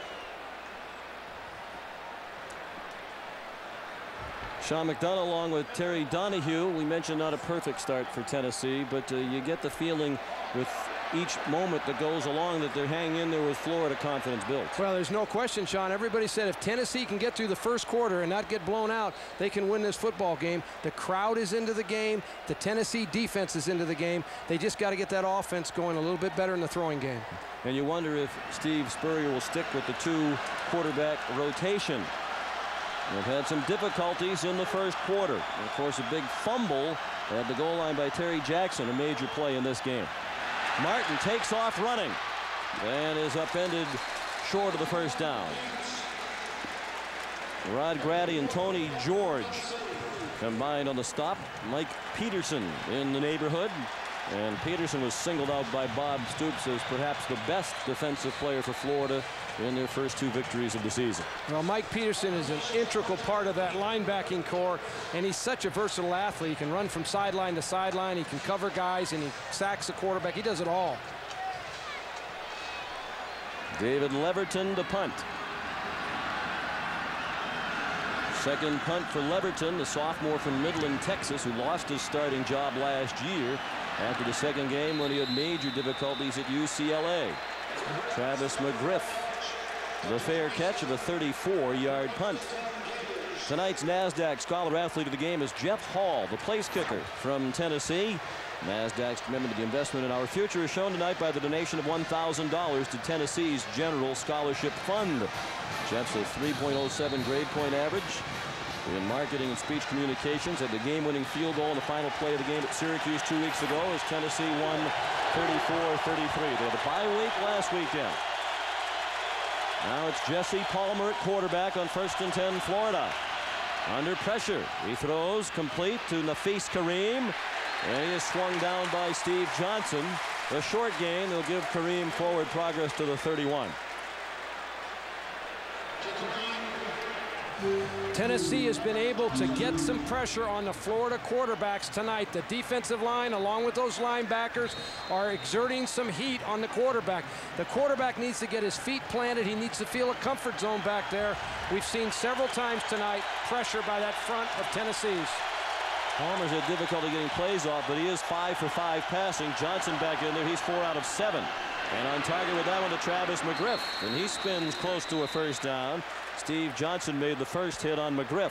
Sean McDonough along with Terry Donahue. We mentioned not a perfect start for Tennessee, but uh, you get the feeling with each moment that goes along that they're hanging in there with Florida confidence built. Well, there's no question, Sean. Everybody said if Tennessee can get through the first quarter and not get blown out, they can win this football game. The crowd is into the game. The Tennessee defense is into the game. They just got to get that offense going a little bit better in the throwing game. And you wonder if Steve Spurrier will stick with the two quarterback rotation. They've had some difficulties in the first quarter. And of course, a big fumble at the goal line by Terry Jackson, a major play in this game. Martin takes off running and is upended short of the first down. Rod Grady and Tony George combined on the stop. Mike Peterson in the neighborhood. And Peterson was singled out by Bob Stoops as perhaps the best defensive player for Florida in their first two victories of the season. Well, Mike Peterson is an integral part of that linebacking core, and he's such a versatile athlete. He can run from sideline to sideline. He can cover guys, and he sacks the quarterback. He does it all. David Leverton to punt. Second punt for Leverton, the sophomore from Midland, Texas, who lost his starting job last year after the second game when he had major difficulties at U C L A. Travis McGriff, the fair catch of a thirty-four yard punt. Tonight's NASDAQ Scholar Athlete of the game is Jeff Hall, the place kicker from Tennessee. NASDAQ's commitment to the investment in our future is shown tonight by the donation of one thousand dollars to Tennessee's General Scholarship Fund. Jeff's a three point oh seven grade point average in marketing and speech communications, had the game-winning field goal in the final play of the game at Syracuse two weeks ago as Tennessee won thirty-four thirty-three. They had a bye week last weekend. Now it's Jesse Palmer at quarterback on first and ten, Florida. Under pressure, he throws complete to Nafis Kareem, and he is swung down by Steve Johnson. A short gain, they'll give Kareem forward progress to the thirty-one. Tennessee has been able to get some pressure on the Florida quarterbacks tonight. The defensive line, along with those linebackers, are exerting some heat on the quarterback. The quarterback needs to get his feet planted. He needs to feel a comfort zone back there. We've seen several times tonight pressure by that front of Tennessee's. Palmer's had difficulty getting plays off, but he is five for five passing. Johnson back in there. He's four out of seven. And on target with that one to Travis McGriff. And he spins close to a first down. Steve Johnson made the first hit on McGriff.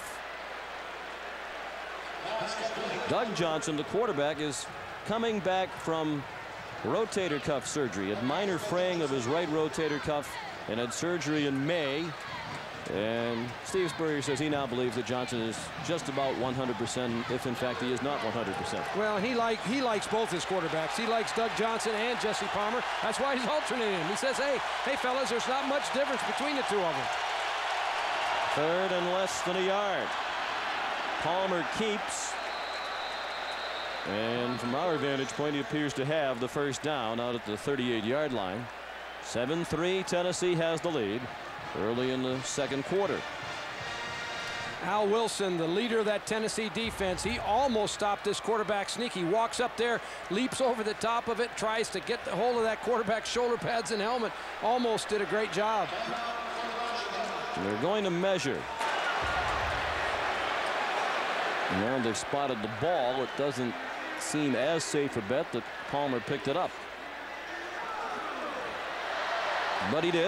Doug Johnson, the quarterback, is coming back from rotator cuff surgery. Had minor fraying of his right rotator cuff and had surgery in May. And Steve Spurrier says he now believes that Johnson is just about one hundred percent, if in fact he is not one hundred percent. Well, he like he likes both his quarterbacks. He likes Doug Johnson and Jesse Palmer. That's why he's alternating them. He says, hey, hey fellas, there's not much difference between the two of them. Third and less than a yard. Palmer keeps. And from our vantage point, he appears to have the first down out at the thirty-eight yard line. seven three, Tennessee has the lead early in the second quarter. Al Wilson, the leader of that Tennessee defense, he almost stopped this quarterback sneak. He walks up there, leaps over the top of it, tries to get the hold of that quarterback's shoulder pads and helmet. Almost did a great job. They're going to measure. Now they've spotted the ball. It doesn't seem as safe a bet that Palmer picked it up. But he did.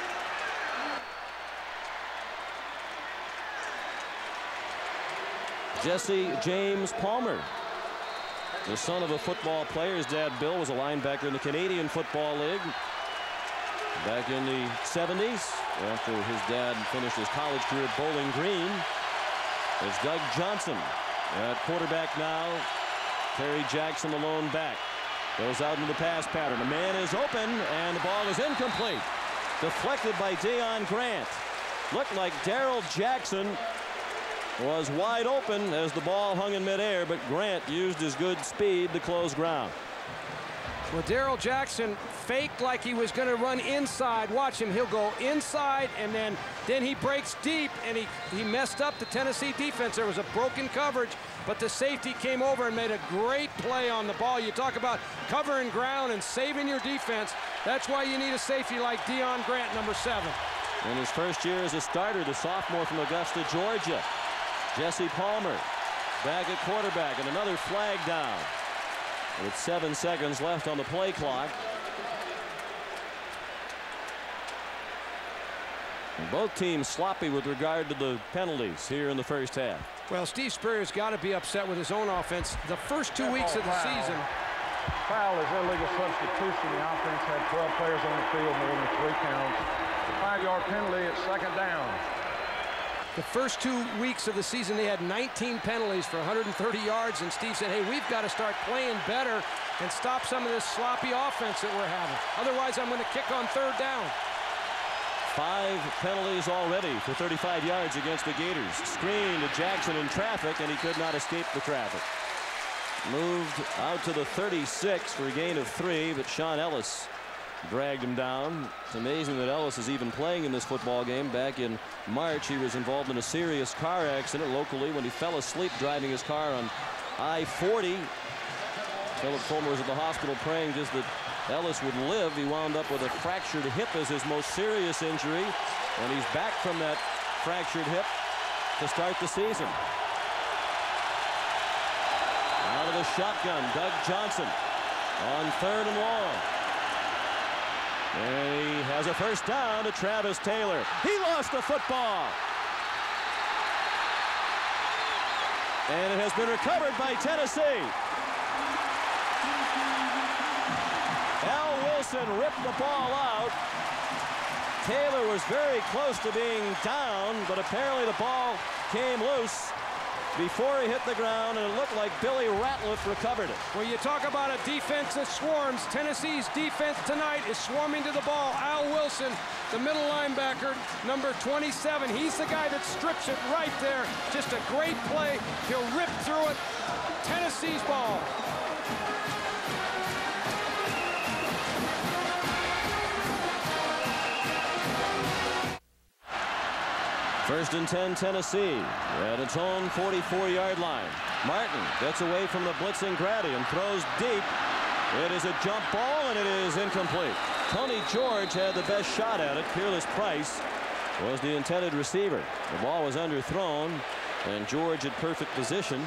Jesse James Palmer, the son of a football player. His dad, Bill, was a linebacker in the Canadian Football League back in the seventies. After his dad finished his college career at Bowling Green, it's Doug Johnson at quarterback now. Terry Jackson, the lone back, goes out into the pass pattern. The man is open, and the ball is incomplete. Deflected by Deion Grant. Looked like Darrell Jackson was wide open as the ball hung in midair, but Grant used his good speed to close ground. Well, Darrell Jackson faked like he was going to run inside. Watch him. He'll go inside, and then, then he breaks deep, and he, he messed up the Tennessee defense. There was a broken coverage, but the safety came over and made a great play on the ball. You talk about covering ground and saving your defense. That's why you need a safety like Deion Grant, number seven. In his first year as a starter, the sophomore from Augusta, Georgia, Jesse Palmer back at quarterback, and another flag down with seven seconds left on the play clock. And both teams sloppy with regard to the penalties here in the first half. Well, Steve Spurrier's got to be upset with his own offense. The first two weeks of the season. Foul is illegal substitution. The offense had twelve players on the field, more than three counts. The five-yard penalty at second down. The first two weeks of the season, they had nineteen penalties for one hundred thirty yards, and Steve said, hey, we've got to start playing better and stop some of this sloppy offense that we're having. Otherwise, I'm going to kick on third down. Five penalties already for thirty-five yards against the Gators. Screen to Jackson in traffic, and he could not escape the traffic. Moved out to the thirty-six for a gain of three, but Sean Ellis dragged him down. It's amazing that Ellis is even playing in this football game. Back in March, he was involved in a serious car accident locally when he fell asleep driving his car on I forty. Philip Fulmer was at the hospital praying just that Ellis would live. He wound up with a fractured hip as his most serious injury, and he's back from that fractured hip to start the season. Out of the shotgun, Doug Johnson on third and long. And he has a first down to Travis Taylor. He lost the football. And it has been recovered by Tennessee. Al Wilson ripped the ball out. Taylor was very close to being down, but apparently the ball came loose before he hit the ground, and it looked like Billy Ratliff recovered it. Well, you talk about a defense that swarms. Tennessee's defense tonight is swarming to the ball. Al Wilson, the middle linebacker, number twenty-seven. He's the guy that strips it right there. Just a great play. He'll rip through it. Tennessee's ball. First and ten, Tennessee at its own forty-four yard line. Martin gets away from the blitzing Grady and throws deep. It is a jump ball, and it is incomplete. Tony George had the best shot at it. Peerless Price was the intended receiver. The ball was underthrown, and George had perfect position.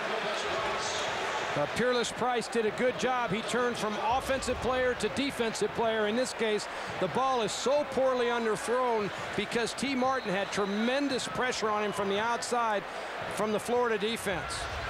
Uh, Peerless Price did a good job. He turned from offensive player to defensive player. In this case, the ball is so poorly underthrown because T. Martin had tremendous pressure on him from the outside from the Florida defense.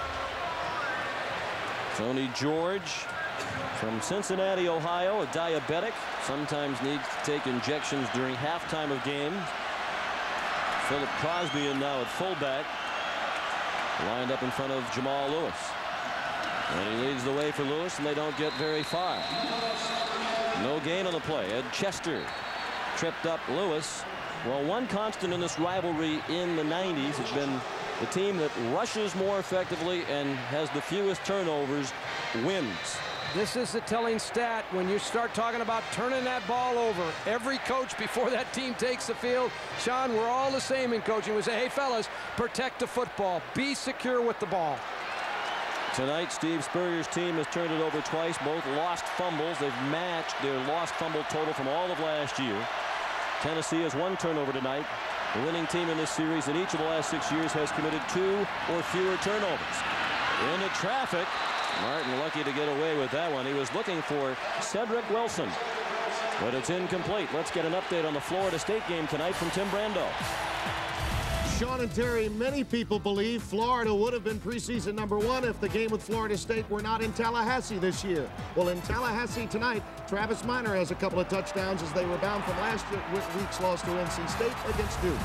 Tony George from Cincinnati, Ohio, a diabetic, sometimes needs to take injections during halftime of games. Philip Crosby in now at fullback, lined up in front of Jamal Lewis. And he leads the way for Lewis, and they don't get very far. No gain on the play. Ed Chester tripped up Lewis. Well, one constant in this rivalry in the nineties has been the team that rushes more effectively and has the fewest turnovers wins. This is the telling stat when you start talking about turning that ball over. Every coach before that team takes the field, Sean, we're all the same in coaching. We say, hey, fellas, protect the football. Be secure with the ball. Tonight, Steve Spurrier's team has turned it over twice, both lost fumbles. They've matched their lost fumble total from all of last year. Tennessee has one turnover tonight. The winning team in this series in each of the last six years has committed two or fewer turnovers. Into traffic. Martin lucky to get away with that one. He was looking for Cedric Wilson, but it's incomplete. Let's get an update on the Florida State game tonight from Tim Brando. Sean and Terry, many people believe Florida would have been preseason number one if the game with Florida State were not in Tallahassee this year. Well, in Tallahassee tonight, Travis Minor has a couple of touchdowns as they rebound from last week's loss to N C State against Duke.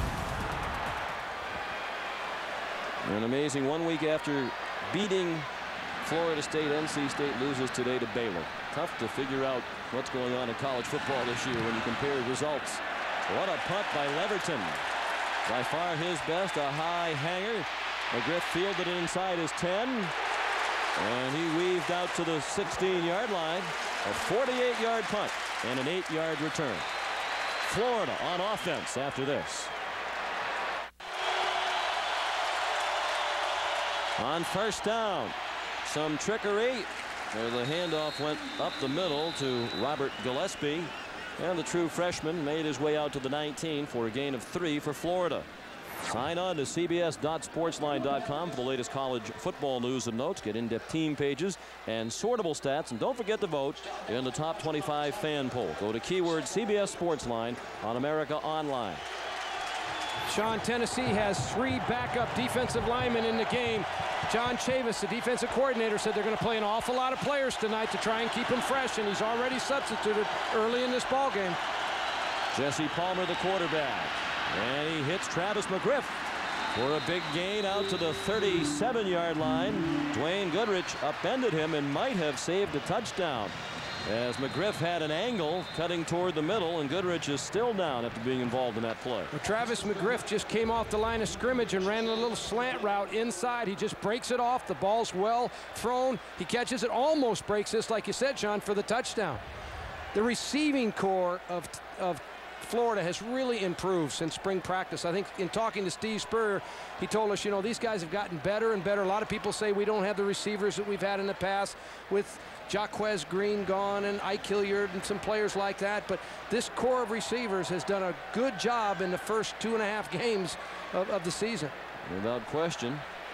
An amazing one week after beating Florida State, N C State loses today to Baylor. Tough to figure out what's going on in college football this year when you compare results. What a punt by Leverton. By far his best, a high hanger. McGriff fielded it inside his ten. And he weaved out to the sixteen yard line. A forty-eight yard punt and an eight yard return. Florida on offense after this. On first down, some trickery. The handoff went up the middle to Robert Gillespie. And the true freshman made his way out to the nineteen for a gain of three for Florida. Sign on to C B S dot sportsline dot com for the latest college football news and notes. Get in-depth team pages and sortable stats. And don't forget to vote in the top twenty-five fan poll. Go to keyword C B S Sportsline on America Online. Sean, Tennessee has three backup defensive linemen in the game. John Chavis, the defensive coordinator, said they're going to play an awful lot of players tonight to try and keep them fresh, and he's already substituted early in this ball game. Jesse Palmer, the quarterback, and he hits Travis McGriff for a big gain out to the thirty-seven yard line. Dwayne Goodrich upended him and might have saved a touchdown, as McGriff had an angle cutting toward the middle, and Goodrich is still down after being involved in that play. Well, Travis McGriff just came off the line of scrimmage and ran a little slant route inside. He just breaks it off. The ball's well thrown. He catches it, almost breaks this, like you said, Sean, for the touchdown. The receiving core of, of Florida has really improved since spring practice. I think in talking to Steve Spurrier, he told us, you know, these guys have gotten better and better. A lot of people say we don't have the receivers that we've had in the past with Jaquez Green gone and Ike Hilliard and some players like that, but this core of receivers has done a good job in the first two and a half games of, of the season. Without question.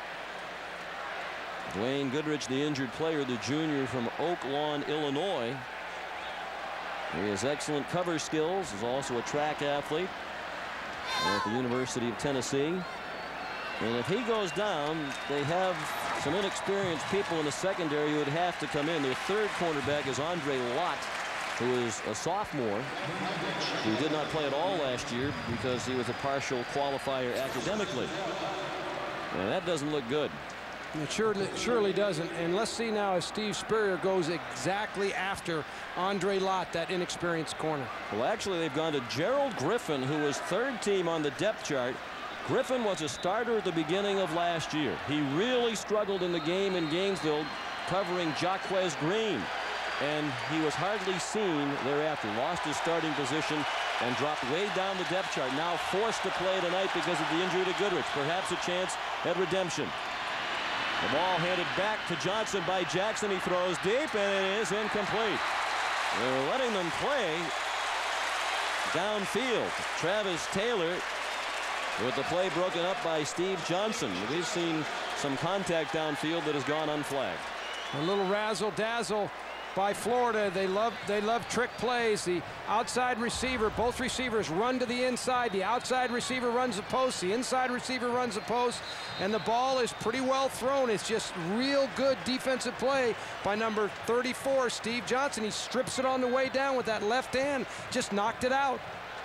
Dwayne Goodrich, the injured player, the junior from Oak Lawn, Illinois. He has excellent cover skills, is also a track athlete at the University of Tennessee. And if he goes down, they have some inexperienced people in the secondary who would have to come in. Their third cornerback is Andre Lott, who is a sophomore, who did not play at all last year because he was a partial qualifier academically. And that doesn't look good. It surely, surely doesn't. And let's see now as Steve Spurrier goes exactly after Andre Lott, that inexperienced corner. Well, actually, they've gone to Gerald Griffin, who was third team on the depth chart. Griffin was a starter at the beginning of last year. He really struggled in the game in Gainesville covering Jaquez Green, and he was hardly seen thereafter. Lost his starting position and dropped way down the depth chart. Now forced to play tonight because of the injury to Goodrich. Perhaps a chance at redemption. The ball handed back to Johnson by Jackson. He throws deep, and it is incomplete. They're letting them play downfield. Travis Taylor with the play broken up by Steve Johnson. We've seen some contact downfield that has gone unflagged. A little razzle-dazzle by Florida. They love they love trick plays. The outside receiver, both receivers run to the inside. The outside receiver runs the post. The inside receiver runs the post. And the ball is pretty well thrown. It's just real good defensive play by number thirty-four, Steve Johnson. He strips it on the way down with that left hand. Just knocked it out.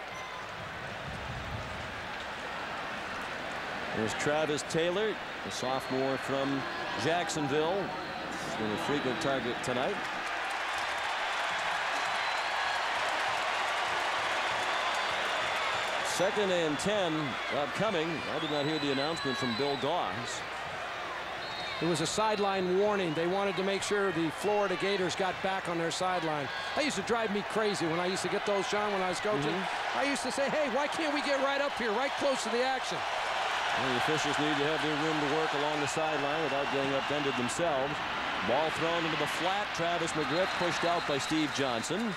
There's Travis Taylor, a sophomore from Jacksonville. He's been a frequent target tonight. Second and ten upcoming. I did not hear the announcement from Bill Dawes. It was a sideline warning. They wanted to make sure the Florida Gators got back on their sideline. That used to drive me crazy when I used to get those, John, when I was coaching. Mm-hmm. I used to say, hey, why can't we get right up here, right close to the action? Well, the officials need to have their room to work along the sideline without getting upended themselves. Ball thrown into the flat. Travis McGriff pushed out by Steve Johnson.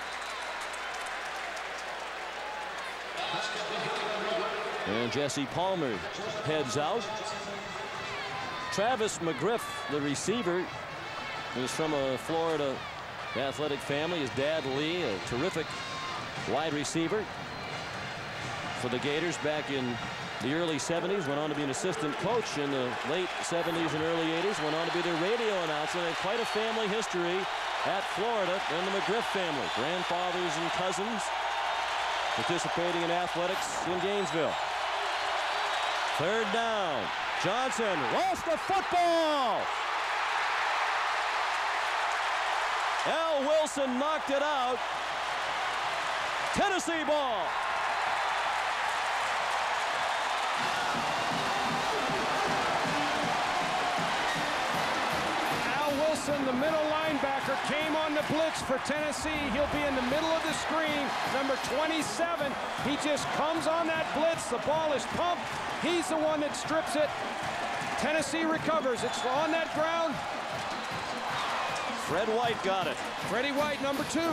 And Jesse Palmer heads out. Travis McGriff, the receiver, is from a Florida athletic family. His dad, Lee, a terrific wide receiver for the Gators back in the early seventies. Went on to be an assistant coach in the late seventies and early eighties. Went on to be their radio announcer. They have quite a family history at Florida and the McGriff family. Grandfathers and cousins participating in athletics in Gainesville. Third down. Johnson lost the football. Al Wilson knocked it out. Tennessee ball. Al Wilson, the middle linebacker, came on the blitz for Tennessee. He'll be in the middle of the screen. Number twenty-seven. He just comes on that blitz. The ball is pumped. He's the one that strips it. Tennessee recovers. It's on that ground. Fred White got it. Freddie White, number two.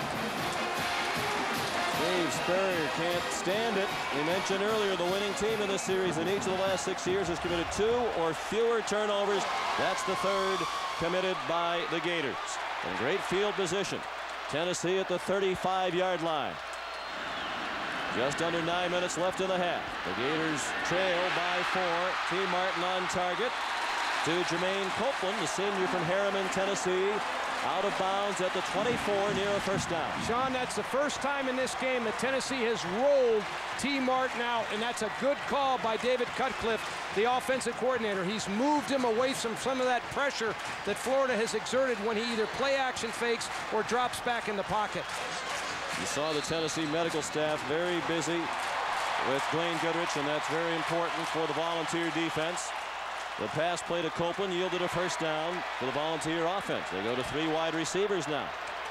Dave Spurrier can't stand it. We mentioned earlier the winning team in this series in each of the last six years has committed two or fewer turnovers. That's the third committed by the Gators. In great field position. Tennessee at the thirty-five yard line. Just under nine minutes left in the half. The Gators trail by four. T. Martin on target to Jermaine Copeland, the senior from Harriman, Tennessee. Out of bounds at the twenty-four, near a first down. Sean, that's the first time in this game that Tennessee has rolled T. Martin out, and that's a good call by David Cutcliffe, the offensive coordinator. He's moved him away from some of that pressure that Florida has exerted when he either play action fakes or drops back in the pocket. You saw the Tennessee medical staff very busy with Blaine Goodrich, and that's very important for the Volunteer defense. The pass play to Copeland yielded a first down for the Volunteer offense. They go to three wide receivers now.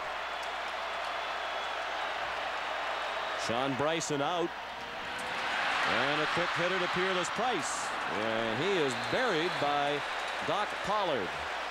Sean Bryson out. And a quick hitter to Peerless Price. And he is buried by Doc Pollard.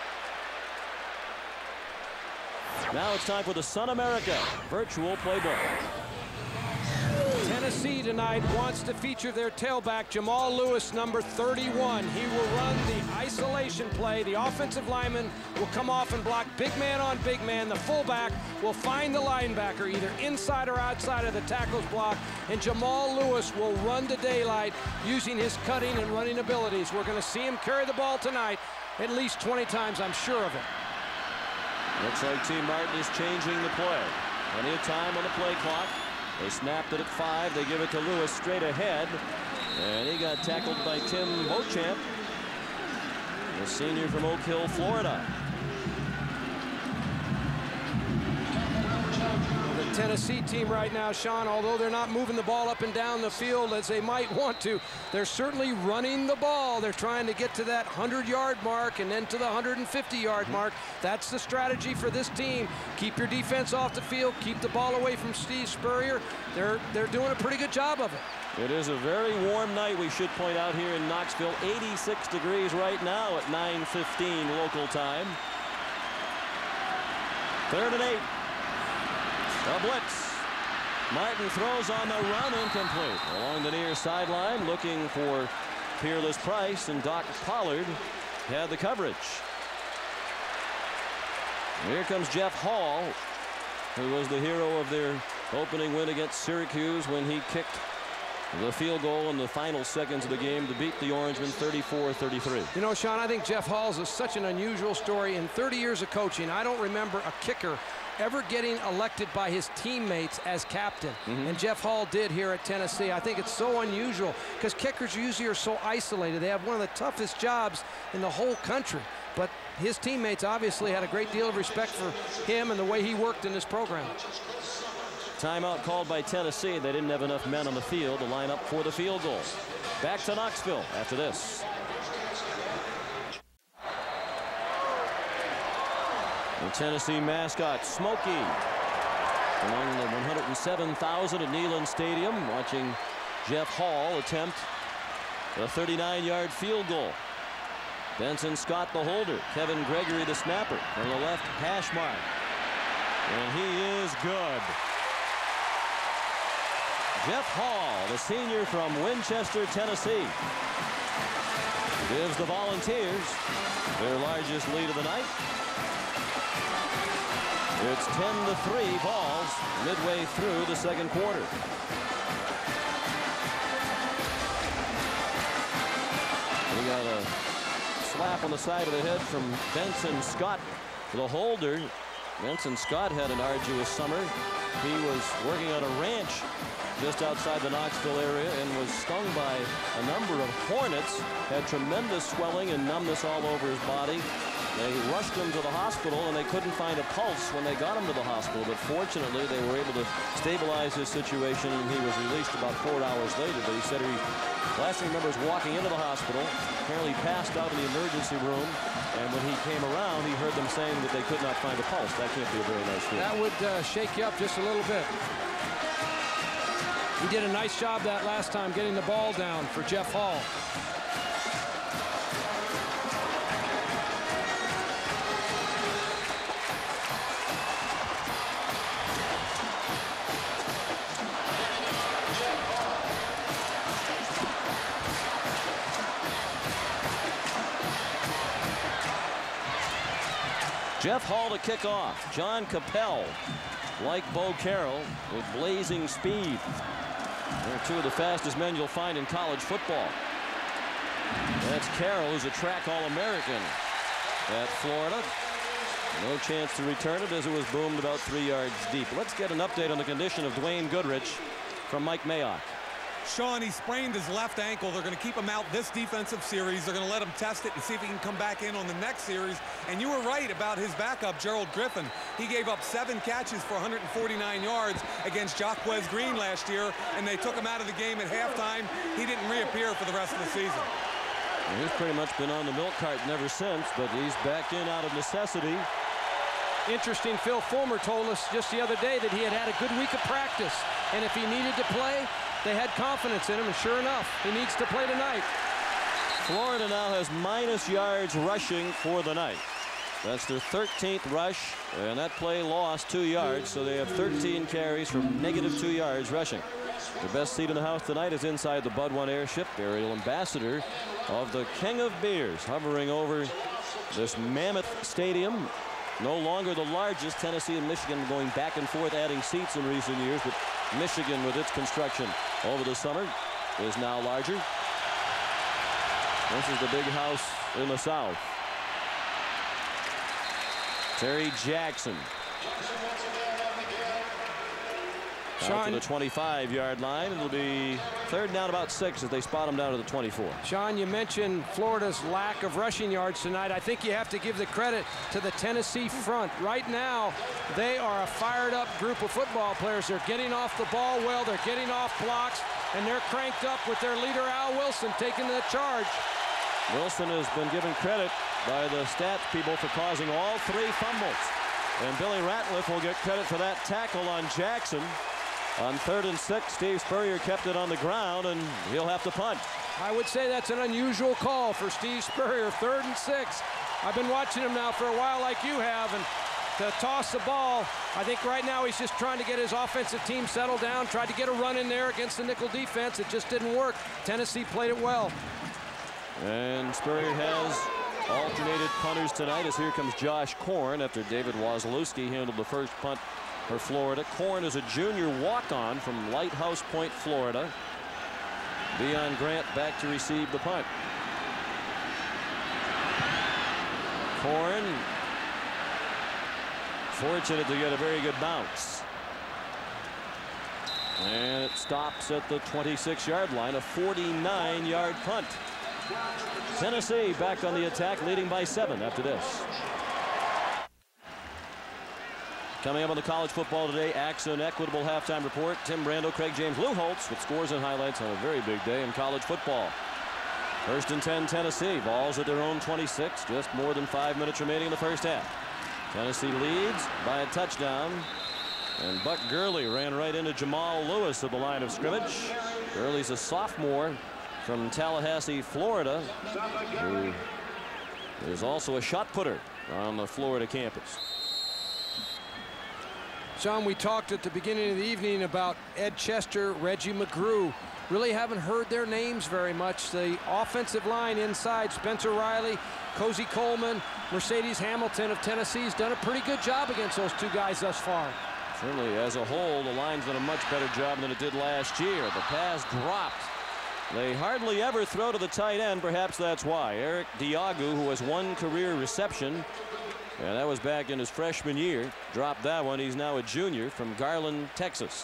Now it's time for the Sun America virtual playbook. Tennessee tonight wants to feature their tailback, Jamal Lewis, number thirty-one. He will run the isolation play. The offensive lineman will come off and block big man on big man. The fullback will find the linebacker either inside or outside of the tackle's block, and Jamal Lewis will run to daylight using his cutting and running abilities. We're going to see him carry the ball tonight at least twenty times, I'm sure of it. Looks like T. Martin is changing the play. Plenty of time on the play clock. They snapped it at five. They give it to Lewis straight ahead. And he got tackled by Tim Beauchamp, the senior from Oak Hill, Florida. The Tennessee team right now, Sean, although they're not moving the ball up and down the field as they might want to, they're certainly running the ball. They're trying to get to that hundred-yard mark and then to the one hundred fifty-yard mark. That's the strategy for this team. Keep your defense off the field. Keep the ball away from Steve Spurrier. They're, they're doing a pretty good job of it. It is a very warm night, we should point out, here in Knoxville. eighty-six degrees right now at nine fifteen local time. Third and eight. A blitz. Martin throws on the run, incomplete. Along the near sideline, looking for Peerless Price, and Doc Pollard had the coverage. Here comes Jeff Hall, who was the hero of their opening win against Syracuse when he kicked the field goal in the final seconds of the game to beat the Orangemen thirty-four thirty-three. You know, Sean, I think Jeff Hall's is such an unusual story. In thirty years of coaching, I don't remember a kicker ever getting elected by his teammates as captain. Mm-hmm. And Jeff Hall did here at Tennessee. I think it's so unusual because kickers usually are so isolated. They have one of the toughest jobs in the whole country. But his teammates obviously had a great deal of respect for him and the way he worked in this program. Timeout called by Tennessee. They didn't have enough men on the field to line up for the field goal. Back to Knoxville after this. The Tennessee mascot, Smokey, among the one hundred seven thousand at Neyland Stadium, watching Jeff Hall attempt a thirty-nine-yard field goal. Benson Scott, the holder. Kevin Gregory, the snapper. From the left hash mark. And he is good. Jeff Hall, the senior from Winchester, Tennessee, gives the Volunteers their largest lead of the night. It's ten to three balls midway through the second quarter. We got a slap on the side of the head from Benson Scott, the holder. Benson Scott had an arduous summer. He was working on a ranch just outside the Knoxville area and was stung by a number of hornets, had tremendous swelling and numbness all over his body. They rushed him to the hospital and they couldn't find a pulse when they got him to the hospital, but fortunately they were able to stabilize his situation and he was released about four hours later. But he said he, last thing he remembers walking into the hospital, apparently passed out in the emergency room, and when he came around he heard them saying that they could not find a pulse. That can't be a very nice feeling. That would uh, shake you up just a little bit. He did a nice job that last time getting the ball down for Jeff Hall. Jeff Hall to kick off. John Capel, like Bo Carroll, with blazing speed. They're two of the fastest men you'll find in college football. That's Carroll, who's a track All-American at Florida. No chance to return it as it was boomed about three yards deep. Let's get an update on the condition of Dwayne Goodrich from Mike Mayock. Sean, he sprained his left ankle. They're going to keep him out this defensive series. They're going to let him test it and see if he can come back in on the next series. And you were right about his backup, Gerald Griffin. He gave up seven catches for one hundred forty-nine yards against Jaquez Green last year, and they took him out of the game at halftime. He didn't reappear for the rest of the season. Well, he's pretty much been on the milk carton ever since, but he's back in out of necessity. Interesting, Phil Fulmer told us just the other day that he had had a good week of practice, and if he needed to play, they had confidence in him, and sure enough, he needs to play tonight. Florida now has minus yards rushing for the night. That's their thirteenth rush, and that play lost two yards, so they have thirteen carries from negative two yards rushing. The best seat in the house tonight is inside the Bud One airship, aerial ambassador of the King of Beers, hovering over this mammoth stadium. No longer the largest. Tennessee and Michigan going back and forth adding seats in recent years, but Michigan with its construction over the summer is now larger. This is the big house in the South. Terry Jackson. Out to the twenty-five yard line. It'll be third down about six as they spot him down to the twenty-four. Sean, you mentioned Florida's lack of rushing yards tonight. I think you have to give the credit to the Tennessee front. Right now, they are a fired up group of football players. They're getting off the ball well. They're getting off blocks, and they're cranked up with their leader, Al Wilson, taking the charge. Wilson has been given credit by the stats people for causing all three fumbles. And Billy Ratliff will get credit for that tackle on Jackson. On third and six, Steve Spurrier kept it on the ground, and he'll have to punt. I would say that's an unusual call for Steve Spurrier, third and six. I've been watching him now for a while like you have, and to toss the ball, I think right now he's just trying to get his offensive team settled down, tried to get a run in there against the nickel defense. It just didn't work. Tennessee played it well. And Spurrier has alternated punters tonight as here comes Josh Korn after David Wazalewski handled the first punt for Florida. Korn is a junior walk-on from Lighthouse Point, Florida. Deion Grant back to receive the punt. Korn fortunate to get a very good bounce. And it stops at the twenty-six yard line, a forty-nine yard punt. Tennessee back on the attack, leading by seven after this. Coming up on the college football today, Axon Equitable halftime report. Tim Brando, Craig James, Lou Holtz with scores and highlights on a very big day in college football. First and ten, Tennessee. Balls at their own twenty-six. Just more than five minutes remaining in the first half. Tennessee leads by a touchdown. And Buck Gurley ran right into Jamal Lewis at the line of scrimmage. Gurley's a sophomore from Tallahassee, Florida, who is also a shot putter on the Florida campus. Sean, we talked at the beginning of the evening about Ed Chester, Reggie McGrew. Really haven't heard their names very much. The offensive line inside, Spencer Riley, Cozy Coleman, Mercedes Hamilton of Tennessee has done a pretty good job against those two guys thus far. Certainly, as a whole, the line's done a much better job than it did last year. The pass dropped. They hardly ever throw to the tight end. Perhaps that's why. Eric Diagu, who has one career reception, and that was back in his freshman year, dropped that one. He's now a junior from Garland, Texas.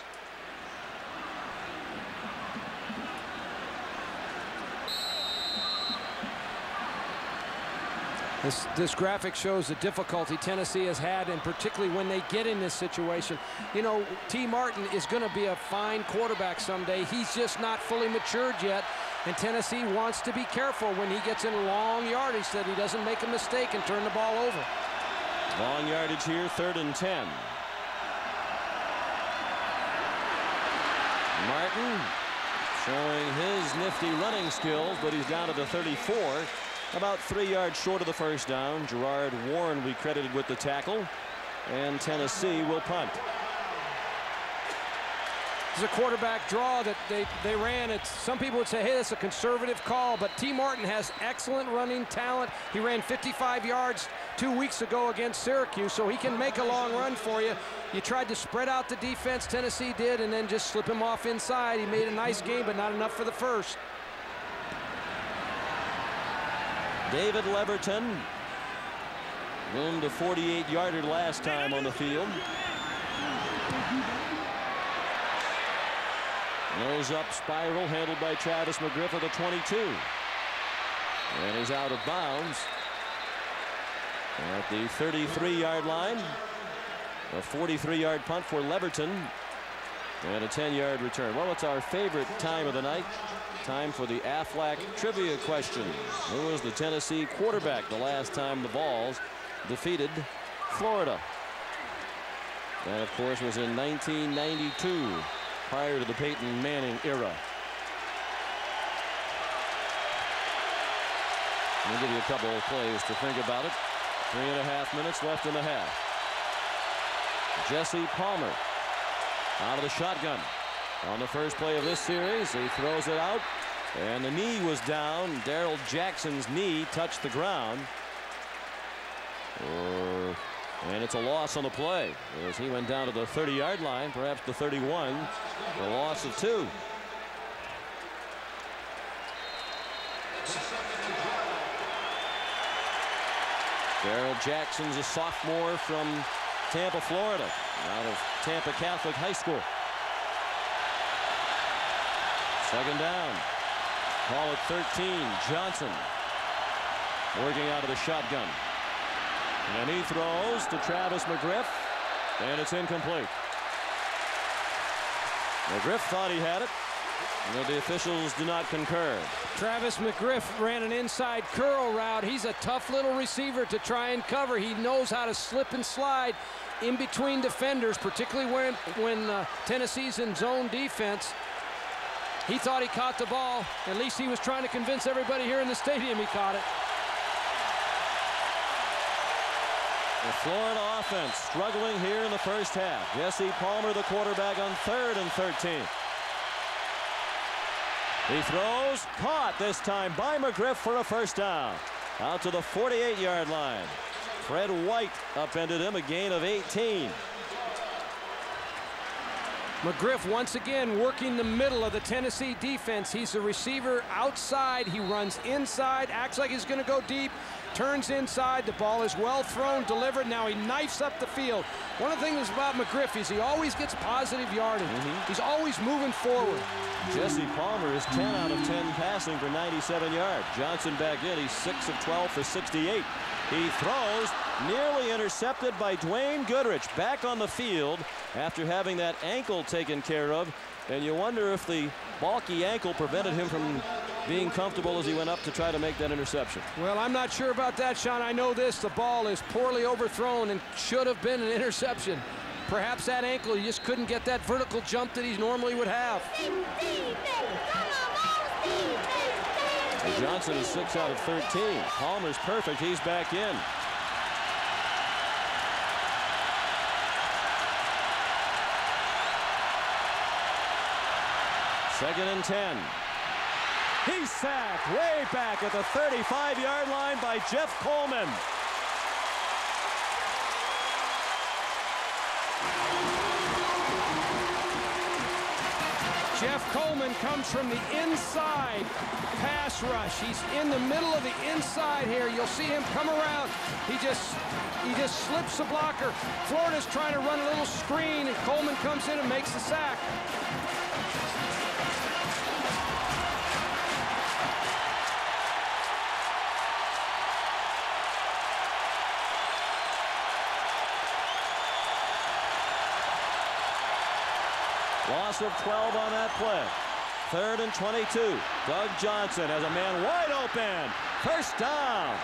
This, this graphic shows the difficulty Tennessee has had, and particularly when they get in this situation. You know, T. Martin is going to be a fine quarterback someday. He's just not fully matured yet, and Tennessee wants to be careful when he gets in long yardage that he doesn't make a mistake and turn the ball over. Long yardage here, third and ten. Martin showing his nifty running skills, but he's down to the thirty-four. About three yards short of the first down. Gerard Warren will be credited with the tackle, and Tennessee will punt. It's a quarterback draw that they, they ran. It's, some people would say, hey, that's a conservative call, but T. Martin has excellent running talent. He ran fifty-five yards two weeks ago against Syracuse, so he can make a long run for you. You tried to spread out the defense, Tennessee did, and then just slip him off inside. He made a nice game, but not enough for the first. David Leverton boomed a forty-eight yarder last time on the field. Nose up spiral handled by Travis McGriff at the twenty-two. And he's out of bounds at the thirty-three yard line. A forty-three yard punt for Leverton and a ten yard return. Well, it's our favorite time of the night. Time for the Aflac trivia question. Who was the Tennessee quarterback the last time the Vols defeated Florida? That, of course, was in nineteen ninety-two, prior to the Peyton Manning era. I'll give you a couple of plays to think about it. Three and a half minutes left in the half. Jesse Palmer out of the shotgun. On the first play of this series, he throws it out, and the knee was down. Darrell Jackson's knee touched the ground. Or, and it's a loss on the play as he went down to the thirty yard line, perhaps the thirty-one. A loss of two. Darrell Jackson's a sophomore from Tampa, Florida, out of Tampa Catholic High School. Second down. Call it thirteen. Johnson working out of the shotgun. And he throws to Travis McGriff, and it's incomplete. McGriff thought he had it, but the officials do not concur. Travis McGriff ran an inside curl route. He's a tough little receiver to try and cover. He knows how to slip and slide in between defenders, particularly when, when uh, Tennessee's in zone defense. He thought he caught the ball. At least he was trying to convince everybody here in the stadium he caught it. The Florida offense struggling here in the first half. Jesse Palmer, the quarterback, on third and thirteen. He throws, caught this time by McGriff for a first down. Out to the forty-eight yard line. Fred White upended him, a gain of eighteen. McGriff once again working the middle of the Tennessee defense. He's a receiver outside. He runs inside, acts like he's going to go deep, turns inside. The ball is well thrown, delivered. Now he knifes up the field. One of the things about McGriff is he always gets positive yardage. Mm-hmm. He's always moving forward. Jesse Palmer is ten out of ten passing for ninety-seven yards. Johnson back in. He's six of twelve for sixty-eight. He throws, nearly intercepted by Dwayne Goodrich, back on the field after having that ankle taken care of. And you wonder if the bulky ankle prevented him from being comfortable as he went up to try to make that interception. Well, I'm not sure about that, Sean. I know this. The ball is poorly overthrown and should have been an interception. Perhaps that ankle, he just couldn't get that vertical jump that he normally would have. Johnson is six out of thirteen. Palmer's perfect. He's back in. Second and ten. He's sacked way back at the thirty-five yard line by Jeff Coleman. Jeff Coleman comes from the inside pass rush. He's in the middle of the inside here. You'll see him come around. He just he just slips the blocker. Florida's trying to run a little screen, and Coleman comes in and makes the sack. Loss of twelve on that play. Third and twenty-two. Doug Johnson has a man wide open. First down.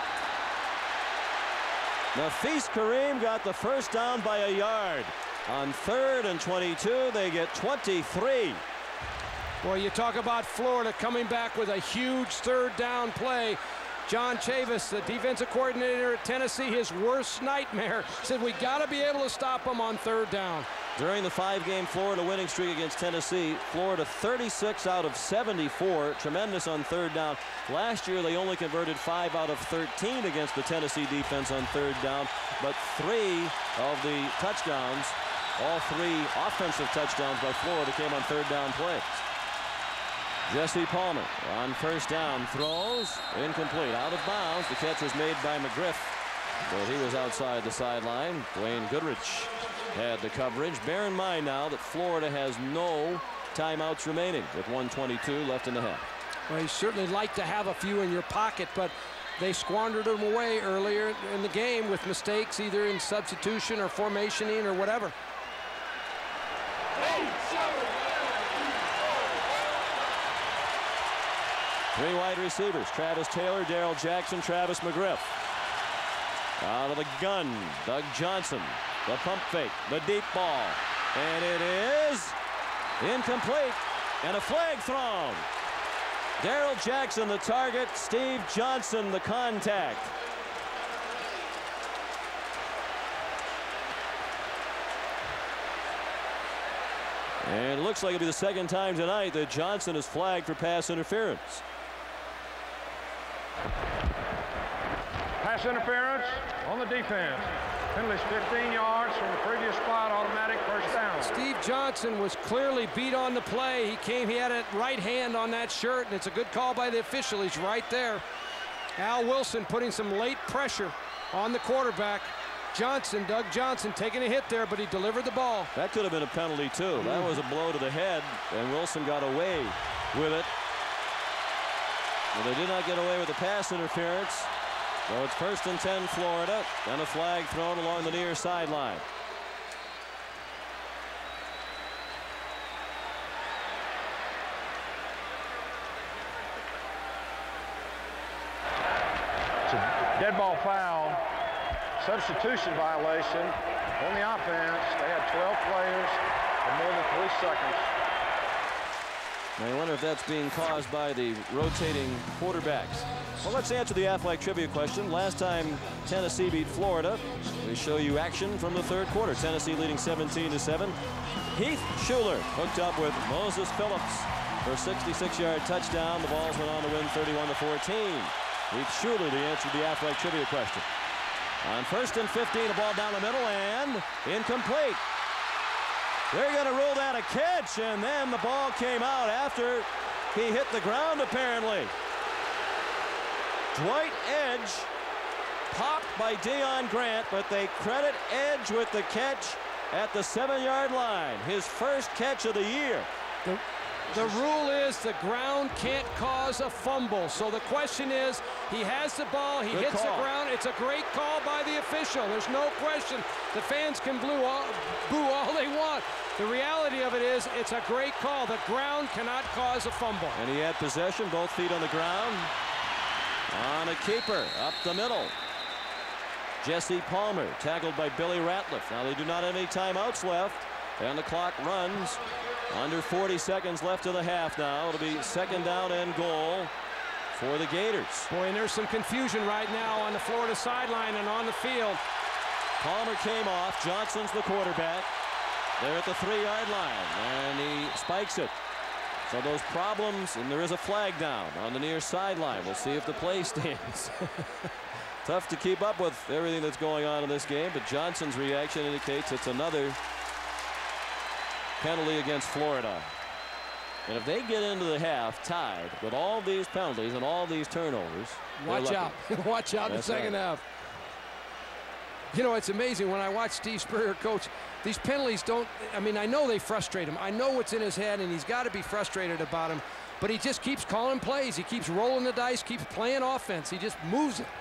Nafis Kareem got the first down by a yard. On third and twenty-two, they get twenty-three. Well, you talk about Florida coming back with a huge third down play. John Chavis, the defensive coordinator at Tennessee, his worst nightmare, said we got to be able to stop them on third down. During the five-game Florida winning streak against Tennessee, Florida thirty-six out of seventy-four, tremendous on third down. Last year, they only converted five out of thirteen against the Tennessee defense on third down, but three of the touchdowns, all three offensive touchdowns by Florida, came on third down plays. Jesse Palmer on first down, throws, incomplete, out of bounds. The catch was made by McGriff, but he was outside the sideline. Dwayne Goodrich had the coverage. Bear in mind now that Florida has no timeouts remaining with one twenty-two left in the half. Well, you certainly like to have a few in your pocket, but they squandered them away earlier in the game with mistakes either in substitution or formationing or whatever. Three wide receivers, Travis Taylor, Darrell Jackson, Travis McGriff. Out of the gun, Doug Johnson. The pump fake, the deep ball. And it is incomplete. And a flag thrown. Darrell Jackson the target, Steve Johnson the contact. And it looks like it'll be the second time tonight that Johnson is flagged for pass interference. Pass interference on the defense. Penalty's fifteen yards from the previous spot, automatic first down. Steve Johnson was clearly beat on the play. He came, he had a right hand on that shirt, and it's a good call by the official. He's right there. Al Wilson putting some late pressure on the quarterback. Johnson, Doug Johnson, taking a hit there, but he delivered the ball. That could have been a penalty, too. That was a blow to the head, and Wilson got away with it. But they did not get away with the pass interference. So it's first and ten Florida, and a flag thrown along the near sideline. It's a dead ball foul, substitution violation on the offense. They had twelve players for more than three seconds. Now I wonder if that's being caused by the rotating quarterbacks. Well, let's answer the Aflac trivia question. Last time Tennessee beat Florida, we show you action from the third quarter. Tennessee leading seventeen to seven. Heath Schuler hooked up with Moses Phillips for a sixty-six yard touchdown. The Vols went on to win thirty-one to fourteen. Heath Schuler, the answer to the Aflac trivia question. On first and fifteen, a ball down the middle and incomplete. They're going to rule that a catch, and then the ball came out after he hit the ground, apparently. Dwight Edge popped by Deion Grant, but they credit Edge with the catch at the seven yard line. His first catch of the year. The, the rule is the ground can't cause a fumble. So the question is, he has the ball, he Good hits call. the ground. It's a great call by the official. There's no question. The fans can boo all, boo all they want. The reality of it is, it's a great call. The ground cannot cause a fumble. And he had possession, both feet on the ground. On a keeper, up the middle. Jesse Palmer tackled by Billy Ratliff. Now they do not have any timeouts left, and the clock runs. Under forty seconds left of the half now. It'll be second down and goal for the Gators. Boy, and there's some confusion right now on the Florida sideline and on the field. Palmer came off. Johnson's the quarterback. They're at the three yard line, and he spikes it. So those problems, and there is a flag down on the near sideline. We'll see if the play stands. Tough to keep up with everything that's going on in this game, but Johnson's reaction indicates it's another penalty against Florida. And if they get into the half tied with all these penalties and all these turnovers, watch out. Watch out in the That's second right. half. You know, it's amazing when I watch Steve Spurrier coach. These penalties don't, I mean, I know they frustrate him. I know what's in his head, and he's got to be frustrated about him. But he just keeps calling plays. He keeps rolling the dice, keeps playing offense. He just moves it.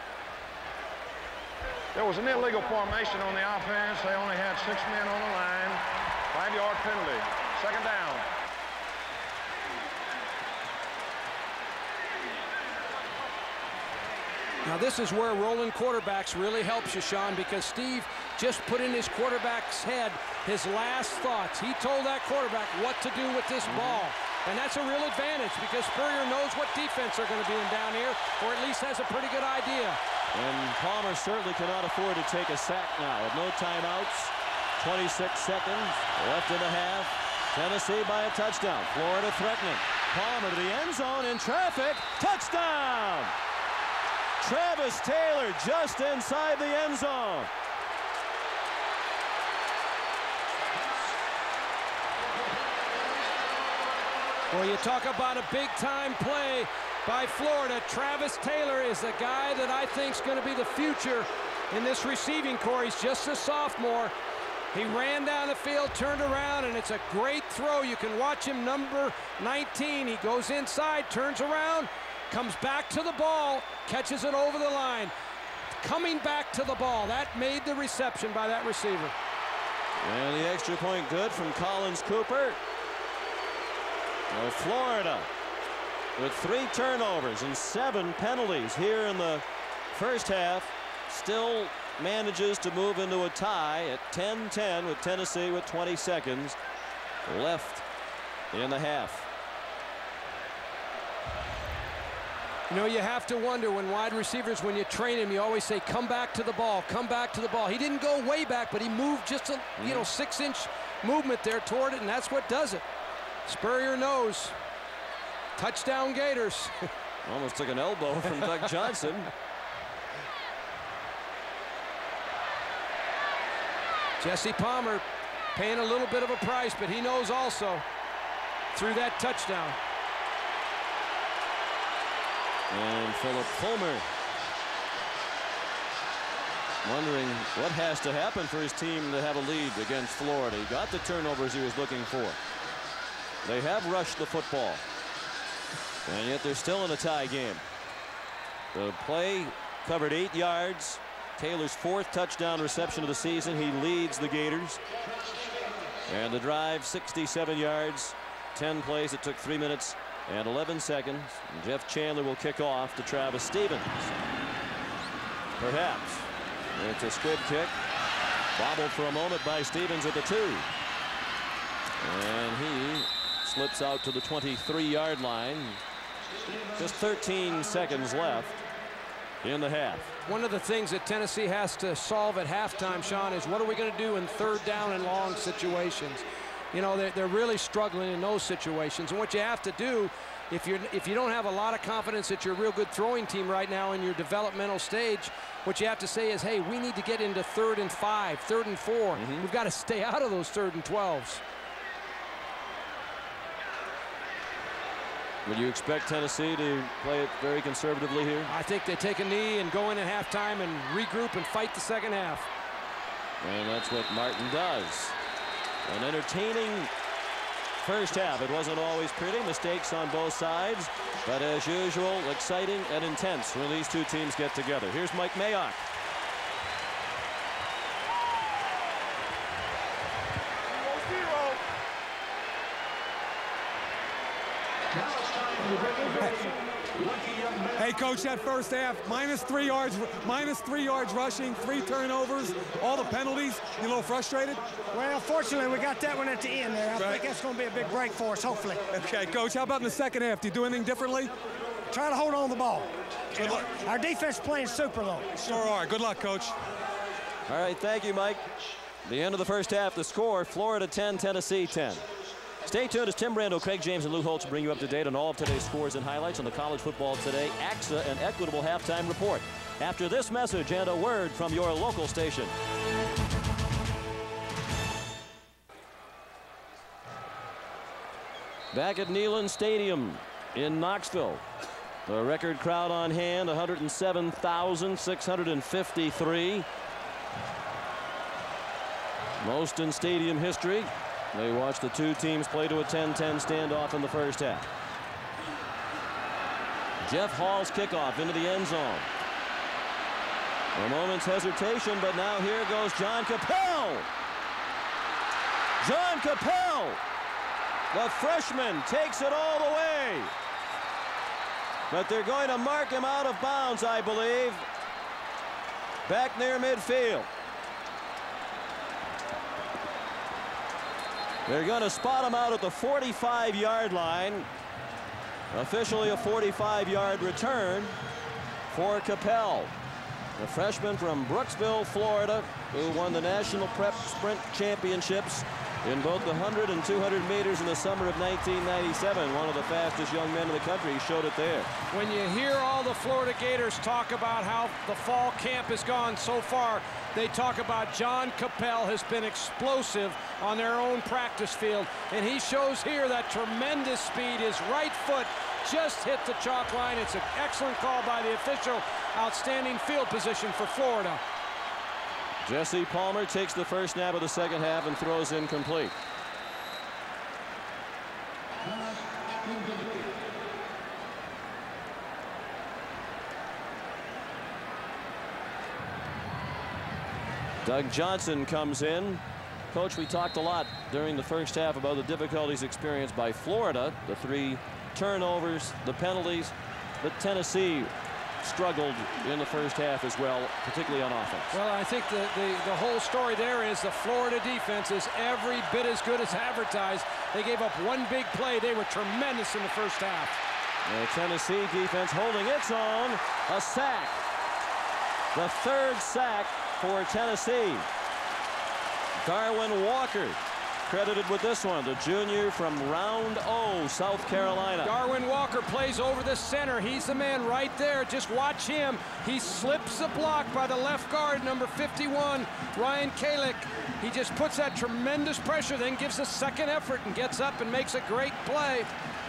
There was an illegal formation on the offense. They only had six men on the line. Five yard penalty. Second down. Now this is where rolling quarterbacks really helps you, Sean, because Steve just put in his quarterback's head his last thoughts. He told that quarterback what to do with this ball. And that's a real advantage because Spurrier knows what defense they're going to be in down here, or at least has a pretty good idea. And Palmer certainly cannot afford to take a sack now. With no timeouts, twenty-six seconds left in the half. Tennessee by a touchdown. Florida threatening. Palmer to the end zone in traffic. Touchdown! Travis Taylor just inside the end zone. Well, you talk about a big-time play by Florida. Travis Taylor is the guy that I think is going to be the future in this receiving corps. He's just a sophomore. He ran down the field, turned around, and it's a great throw. You can watch him, number nineteen. He goes inside, turns around, comes back to the ball, catches it over the line. Coming back to the ball. That made the reception by that receiver. And the extra point good from Collins Cooper. Well, Florida with three turnovers and seven penalties here in the first half still manages to move into a tie at ten ten with Tennessee with twenty seconds left in the half. You know, you have to wonder when wide receivers, when you train him, you always say, come back to the ball, come back to the ball. He didn't go way back, but he moved just a, you know, six-inch movement there toward it, and that's what does it. Spurrier knows. Touchdown Gators. Almost took an elbow from Doug Johnson. Jesse Palmer paying a little bit of a price, but he knows also through that touchdown. And Philip Fulmer wondering what has to happen for his team to have a lead against Florida. He got the turnovers he was looking for. They have rushed the football. And yet they're still in a tie game. The play covered eight yards. Taylor's fourth touchdown reception of the season. He leads the Gators. And the drive, sixty-seven yards, ten plays. It took three minutes and eleven seconds. And Jeff Chandler will kick off to Travis Stevens. Perhaps. It's a squib kick. Bobbled for a moment by Stevens at the two. And he slips out to the twenty-three yard line. Just thirteen seconds left in the half. One of the things that Tennessee has to solve at halftime, Sean, is what are we going to do in third down and long situations? You know, they're, they're really struggling in those situations. And what you have to do, if you're if you don't have a lot of confidence that you're a real good throwing team right now in your developmental stage, what you have to say is, hey, we need to get into third and five, third and four. Mm-hmm. We've got to stay out of those third and twelves. Would you expect Tennessee to play it very conservatively here? I think they take a knee and go in at halftime and regroup and fight the second half. And that's what Martin does. An entertaining first half. It wasn't always pretty. Mistakes on both sides. But as usual, exciting and intense when these two teams get together. Here's Mike Mayock. Hey, Coach, that first half, minus three yards, minus three yards rushing, three turnovers, all the penalties. You a little frustrated? Well, fortunately, we got that one at the end there. I right. think that's going to be a big break for us, hopefully. Okay, Coach, how about in the second half? Do you do anything differently? Try to hold on the ball. Good luck. Our defense playing super low. Sure are. Good luck, Coach. All right, thank you, Mike. The end of the first half, the score, Florida ten, Tennessee ten. Stay tuned as Tim Brando, Craig James, and Lou Holtz bring you up to date on all of today's scores and highlights on the College Football Today A X A and Equitable Halftime Report. After this message and a word from your local station. Back at Neyland Stadium in Knoxville. The record crowd on hand, one hundred seven thousand six hundred fifty-three. Most in stadium history. They watched the two teams play to a ten ten standoff in the first half. Jeff Hall's kickoff into the end zone. A moment's hesitation, but now here goes John Capel. John Capel, the freshman, takes it all the way. But they're going to mark him out of bounds, I believe. Back near midfield. They're going to spot him out at the forty-five yard line. Officially a forty-five yard return for Capel, the freshman from Brooksville, Florida, who won the National Prep Sprint Championships in both the one hundred and two hundred meters in the summer of nineteen ninety-seven. One of the fastest young men in the country. He showed it there. When you hear all the Florida Gators talk about how the fall camp has gone so far, they talk about John Capel has been explosive on their own practice field, and he shows here that tremendous speed. His right foot just hit the chalk line. It's an excellent call by the official. Outstanding field position for Florida. Jesse Palmer takes the first snap of the second half and throws incomplete. Doug Johnson comes in. Coach, we talked a lot during the first half about the difficulties experienced by Florida, the three turnovers, the penalties, but Tennessee struggled in the first half as well, particularly on offense. Well, I think the, the, the whole story there is the Florida defense is every bit as good as advertised. They gave up one big play. They were tremendous in the first half. The Tennessee defense holding its own. A sack. The third sack for Tennessee. Darwin Walker credited with this one, the junior from Round O, South Carolina. Darwin Walker plays over the center. He's the man right there. Just watch him. He slips the block by the left guard, number fifty-one, Ryan Kalick. He just puts that tremendous pressure, then gives a second effort and gets up and makes a great play.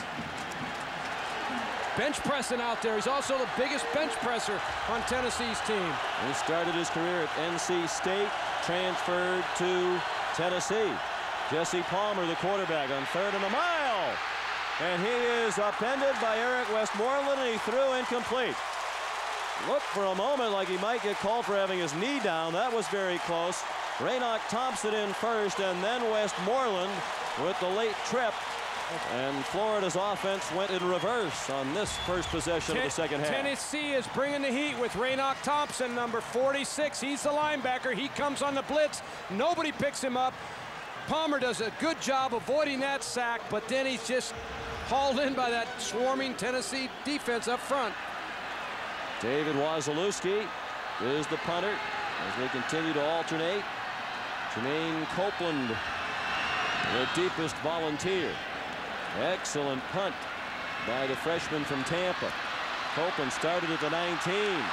Bench pressing out there. He's also the biggest bench presser on Tennessee's team. He started his career at N C State, transferred to Tennessee. Jesse Palmer, the quarterback, on third and a mile. And he is upended by Eric Westmoreland, and he threw incomplete. Looked for a moment like he might get called for having his knee down. That was very close. Raynoch Thompson in first, and then Westmoreland with the late trip. And Florida's offense went in reverse on this first possession of the second half. Tennessee is bringing the heat with Raynoch Thompson, number forty-six. He's the linebacker. He comes on the blitz. Nobody picks him up. Palmer does a good job avoiding that sack, but then he's just hauled in by that swarming Tennessee defense up front. David Wazalewski is the punter as they continue to alternate. Jermaine Copeland, the deepest volunteer. Excellent punt by the freshman from Tampa. Copeland started at the nineteen.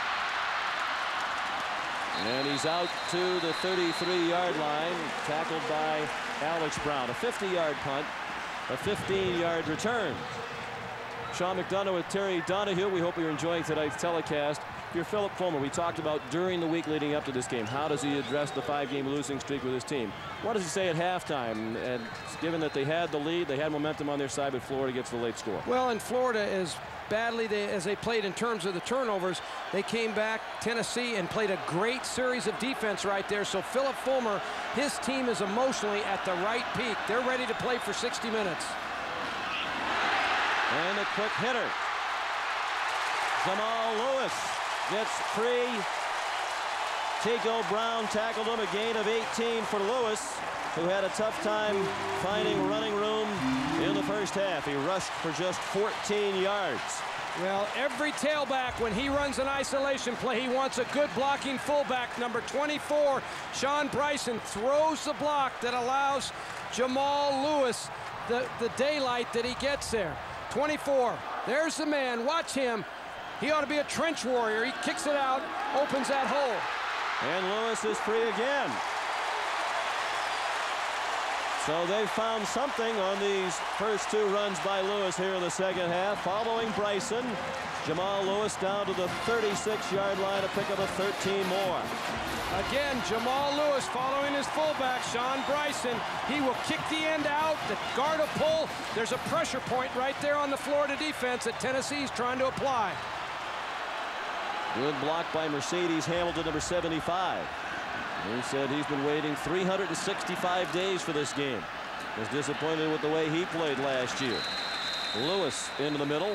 And he's out to the thirty-three yard line, tackled by Alex Brown. A fifty yard punt, a fifteen yard return. Sean McDonough with Terry Donahue. We hope you're enjoying tonight's telecast. If you're Philip Fulmer, we talked about during the week leading up to this game, how does he address the five-game losing streak with his team? What does he say at halftime? And given that they had the lead, they had momentum on their side, but Florida gets the late score. Well, in Florida, as badly they, as they played in terms of the turnovers, they came back, Tennessee, and played a great series of defense right there. So Philip Fulmer, his team is emotionally at the right peak. They're ready to play for sixty minutes. And a quick hitter. Jamal Lewis gets free. Tico Brown tackled him, a gain of eighteen for Lewis, who had a tough time finding running room in the first half. He rushed for just fourteen yards. Well, every tailback, when he runs an isolation play, he wants a good blocking fullback. Number twenty-four, Sean Bryson, throws the block that allows Jamal Lewis the, the daylight that he gets there. twenty-four, there's the man, watch him. He ought to be a trench warrior. He kicks it out, opens that hole. And Lewis is free again. So they found something on these first two runs by Lewis here in the second half. Following Bryson, Jamal Lewis down to the thirty-six yard line to pick up a thirteen more. Again, Jamal Lewis following his fullback, Sean Bryson. He will kick the end out. The guard will pull. There's a pressure point right there on the Florida defense that Tennessee's trying to apply. Good block by Mercedes Hamilton, number seventy-five. He said he's been waiting three hundred sixty-five days for this game. Was disappointed with the way he played last year. Lewis into the middle.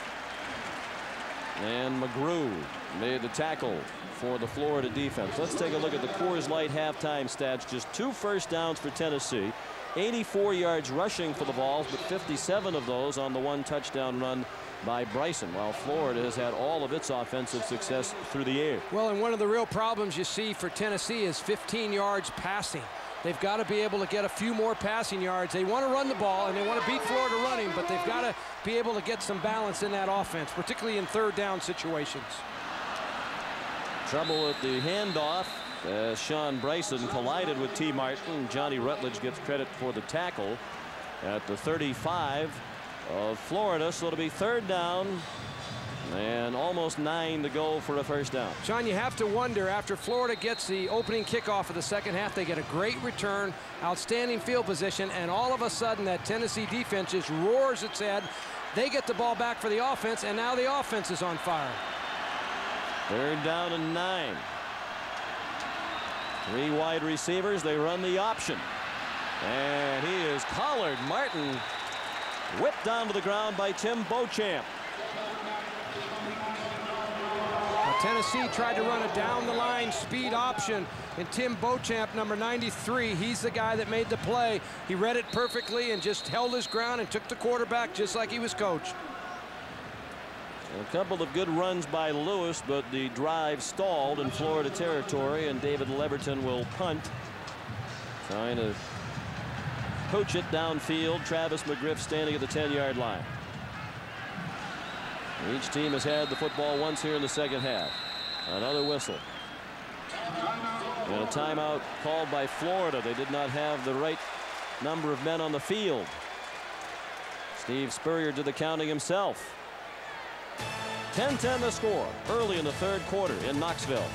And McGrew made the tackle for the Florida defense. Let's take a look at the Coors Light halftime stats. Just two first downs for Tennessee. eighty-four yards rushing for the Vols, but fifty-seven of those on the one touchdown run by Bryson, while Florida has had all of its offensive success through the air. Well, and one of the real problems you see for Tennessee is fifteen yards passing. They've got to be able to get a few more passing yards. They want to run the ball, and they want to beat Florida running, but they've got to be able to get some balance in that offense, particularly in third down situations. Trouble at the handoff as Sean Bryson collided with T. Martin. Johnny Rutledge gets credit for the tackle at the thirty-five of Florida, so it'll be third down and almost nine to go for a first down. John, you have to wonder, after Florida gets the opening kickoff of the second half, they get a great return, outstanding field position, and all of a sudden that Tennessee defense just roars its head. They get the ball back for the offense, and now the offense is on fire. Third down and nine. Three wide receivers. They run the option. And he is collared. Martin whipped down to the ground by Tim Beauchamp. Now, Tennessee tried to run a down-the-line speed option, and Tim Beauchamp, number ninety-three, he's the guy that made the play. He read it perfectly and just held his ground and took the quarterback just like he was coached. A couple of good runs by Lewis, but the drive stalled in Florida territory, and David Leverton will punt. Trying to coach it downfield. Travis McGriff standing at the ten yard line. Each team has had the football once here in the second half. Another whistle. And a timeout called by Florida. They did not have the right number of men on the field. Steve Spurrier did the counting himself. ten ten the score early in the third quarter in Knoxville.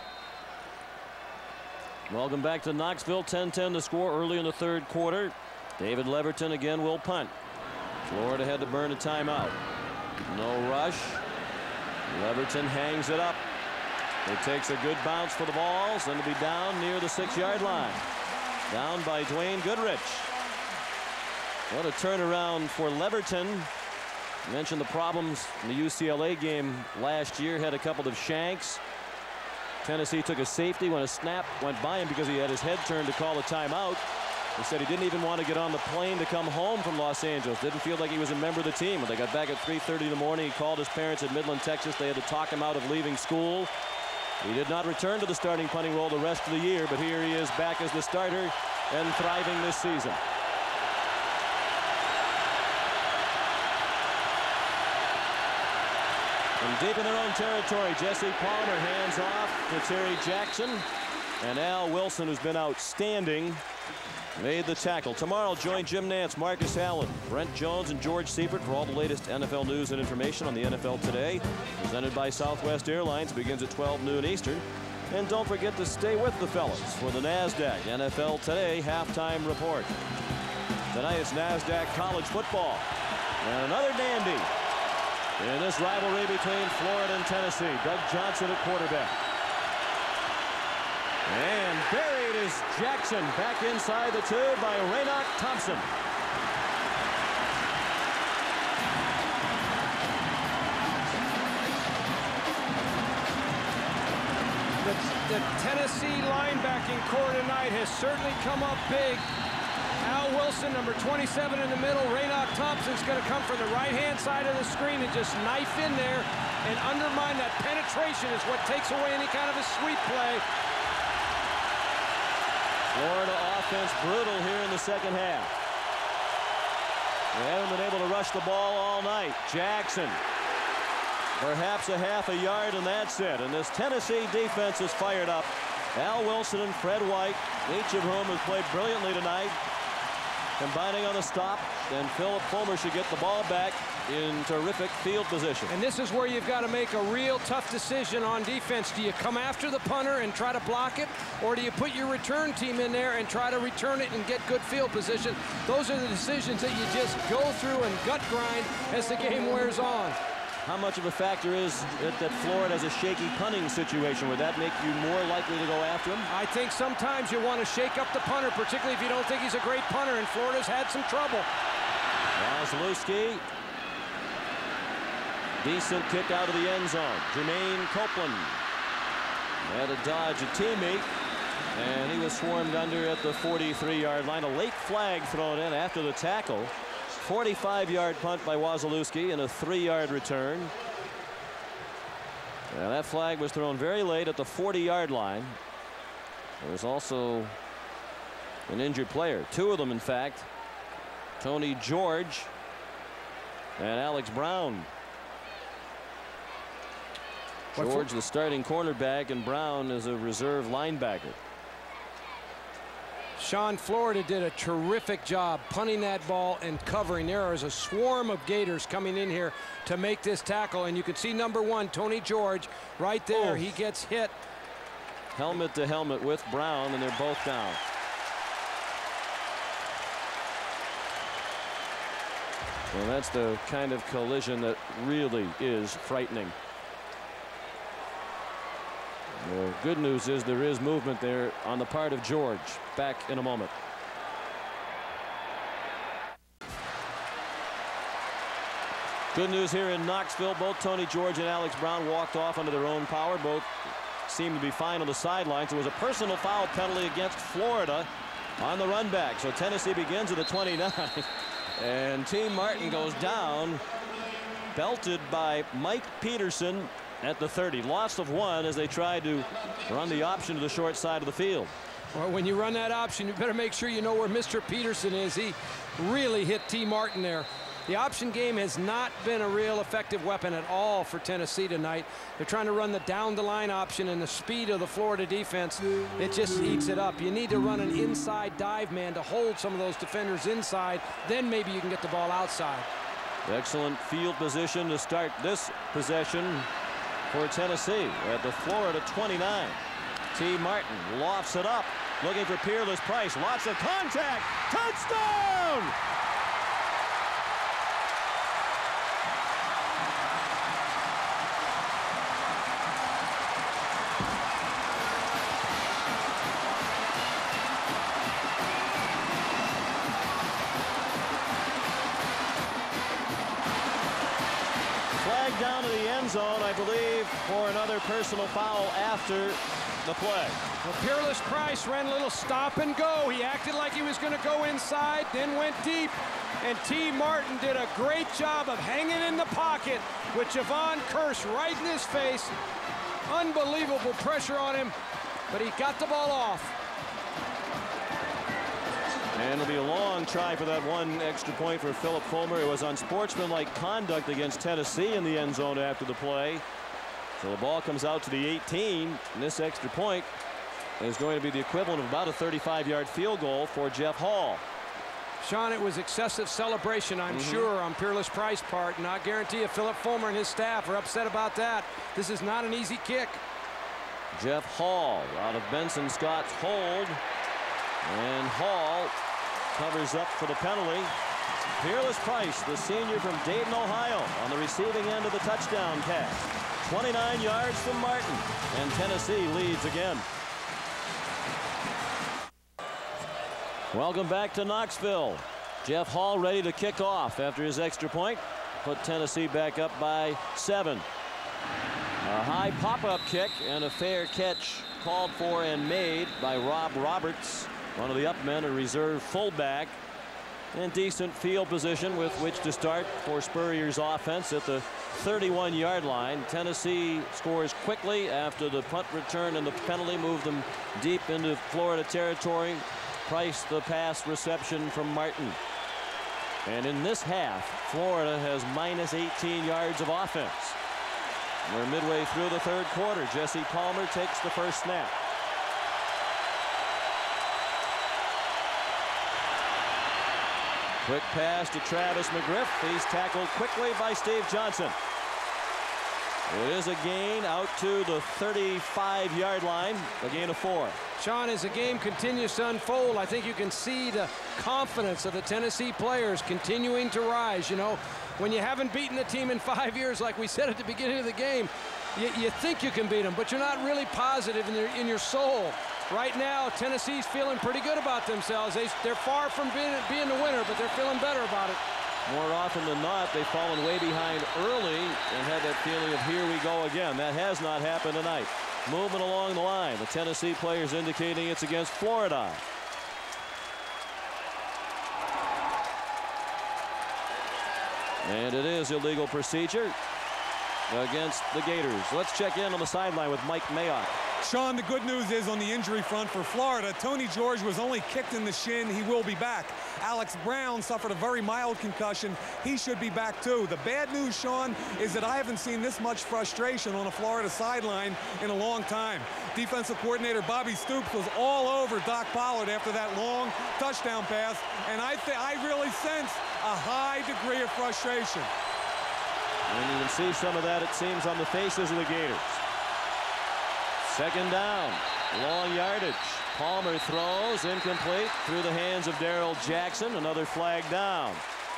Welcome back to Knoxville. ten ten the score early in the third quarter. David Leverton again will punt. Florida had to burn a timeout. No rush. Leverton hangs it up. It takes a good bounce for the balls, and to be down near the six-yard line. Down by Dwayne Goodrich. What a turnaround for Leverton. I mentioned the problems in the U C L A game last year. Had a couple of shanks. Tennessee took a safety when a snap went by him because he had his head turned to call a timeout. He said he didn't even want to get on the plane to come home from Los Angeles. Didn't feel like he was a member of the team. When they got back at three thirty in the morning, he called his parents in Midland, Texas. They had to talk him out of leaving school. He did not return to the starting punting role the rest of the year, but here he is back as the starter and thriving this season. From deep in their own territory, Jesse Palmer hands off to Terry Jackson. And Al Wilson, who's been outstanding, made the tackle. Tomorrow, join Jim Nantz, Marcus Allen, Brent Jones, and George Seifert for all the latest N F L news and information on the N F L Today. Presented by Southwest Airlines, begins at twelve noon Eastern. And don't forget to stay with the fellas for the NASDAQ N F L Today halftime report. Tonight it's NASDAQ college football. And another dandy in this rivalry between Florida and Tennessee. Doug Johnson at quarterback. And buried is Jackson, back inside the two by Raynoch Thompson. The, the Tennessee linebacking core tonight has certainly come up big. Al Wilson, number twenty-seven in the middle. Raynoch Thompson's going to come from the right-hand side of the screen and just knife in there and undermine that penetration is what takes away any kind of a sweep play. Florida offense brutal here in the second half. They haven't been able to rush the ball all night. Jackson, perhaps a half a yard, and that's it. And this Tennessee defense is fired up. Al Wilson and Fred White, each of whom has played brilliantly tonight, combining on the stop. And Philip Fulmer should get the ball back in terrific field position. And this is where you've got to make a real tough decision on defense. Do you come after the punter and try to block it, or do you put your return team in there and try to return it and get good field position? Those are the decisions that you just go through and gut grind as the game wears on. How much of a factor is it that Florida has a shaky punting situation? Would that make you more likely to go after him? I think sometimes you want to shake up the punter, particularly if you don't think he's a great punter, and Florida's had some trouble. Wazlewski. Decent kick out of the end zone. Jermaine Copeland had to dodge a teammate, and he was swarmed under at the forty-three yard line. A late flag thrown in after the tackle. forty-five yard punt by Wazlewski and a three yard return. And that flag was thrown very late at the forty yard line. There was also an injured player. Two of them, in fact. Tony George and Alex Brown. George, the starting cornerback, and Brown is a reserve linebacker. Sean, Florida did a terrific job punting that ball and covering. There is a swarm of Gators coming in here to make this tackle, and you can see number one, Tony George, right there. Oh. He gets hit. Helmet to helmet with Brown, and they're both down. Well, that's the kind of collision that really is frightening. The good news is there is movement there on the part of George. Back in a moment. Good news here in Knoxville. Both Tony George and Alex Brown walked off under their own power. Both seem to be fine on the sidelines. It was a personal foul penalty against Florida on the run back. So Tennessee begins at the twenty-nine. And T. Martin goes down, belted by Mike Peterson at the thirty. Loss of one as they tried to run the option to the short side of the field. Well, when you run that option, you better make sure you know where Mister Peterson is. He really hit T. Martin there. The option game has not been a real effective weapon at all for Tennessee tonight. They're trying to run the down the line option, and the speed of the Florida defense, it just eats it up. You need to run an inside dive man to hold some of those defenders inside. Then maybe you can get the ball outside. Excellent field position to start this possession for Tennessee at the Florida twenty-nine. T. Martin lofts it up. looking for Peerless Price. Lots of contact. Touchdown! Flag down to the end zone, I believe, for another personal foul after the play. Well, Peerless Price ran a little stop and go. He acted like he was going to go inside, then went deep. And T. Martin did a great job of hanging in the pocket with Javon Curse right in his face. Unbelievable pressure on him, but he got the ball off. And it'll be a long try for that one extra point for Philip Fulmer. It was unsportsmanlike conduct against Tennessee in the end zone after the play. So the ball comes out to the eighteen, and this extra point is going to be the equivalent of about a thirty-five yard field goal for Jeff Hall. Sean, it was excessive celebration, I'm mm-hmm. sure, on Peerless Price's part, and I guarantee you Philip Fulmer and his staff are upset about that. This is not an easy kick. Jeff Hall out of Benson Scott's hold, and Hall covers up for the penalty. Peerless Price, the senior from Dayton, Ohio, on the receiving end of the touchdown pass. twenty-nine yards from Martin, and Tennessee leads again. Welcome back to Knoxville. Jeff Hall ready to kick off after his extra point. Put Tennessee back up by seven. A high pop-up kick and a fair catch called for and made by Rob Roberts, one of the up men, a reserve fullback. And decent field position with which to start for Spurrier's offense at the thirty-one yard line. Tennessee scores quickly after the punt return and the penalty moved them deep into Florida territory. Price the pass reception from Martin. And in this half, Florida has minus eighteen yards of offense. We're midway through the third quarter. Jesse Palmer takes the first snap. Quick pass to Travis McGriff. He's tackled quickly by Steve Johnson. It is a gain out to the thirty-five yard line, a gain of four. Sean, as the game continues to unfold, I think you can see the confidence of the Tennessee players continuing to rise. You know, when you haven't beaten a team in five years, like we said at the beginning of the game, you, you think you can beat them, but you're not really positive in, their, in your soul. Right now, Tennessee's feeling pretty good about themselves. They, they're far from being, being the winner, but they're feeling better about it. More often than not, they've fallen way behind early and had that feeling of here we go again. That has not happened tonight. Movement along the line. The Tennessee players indicating it's against Florida. And it is illegal procedure against the Gators. Let's check in on the sideline with Mike Mayock. Sean, the good news is on the injury front for Florida, Tony George was only kicked in the shin. He will be back. Alex Brown suffered a very mild concussion. He should be back too. The bad news, Sean, is that I haven't seen this much frustration on a Florida sideline in a long time. Defensive coordinator Bobby Stoops was all over Doc Pollard after that long touchdown pass, and I, th I really sense a high degree of frustration. And you can see some of that, it seems, on the faces of the Gators. Second down, long yardage. Palmer throws, incomplete, through the hands of Darrell Jackson. Another flag down.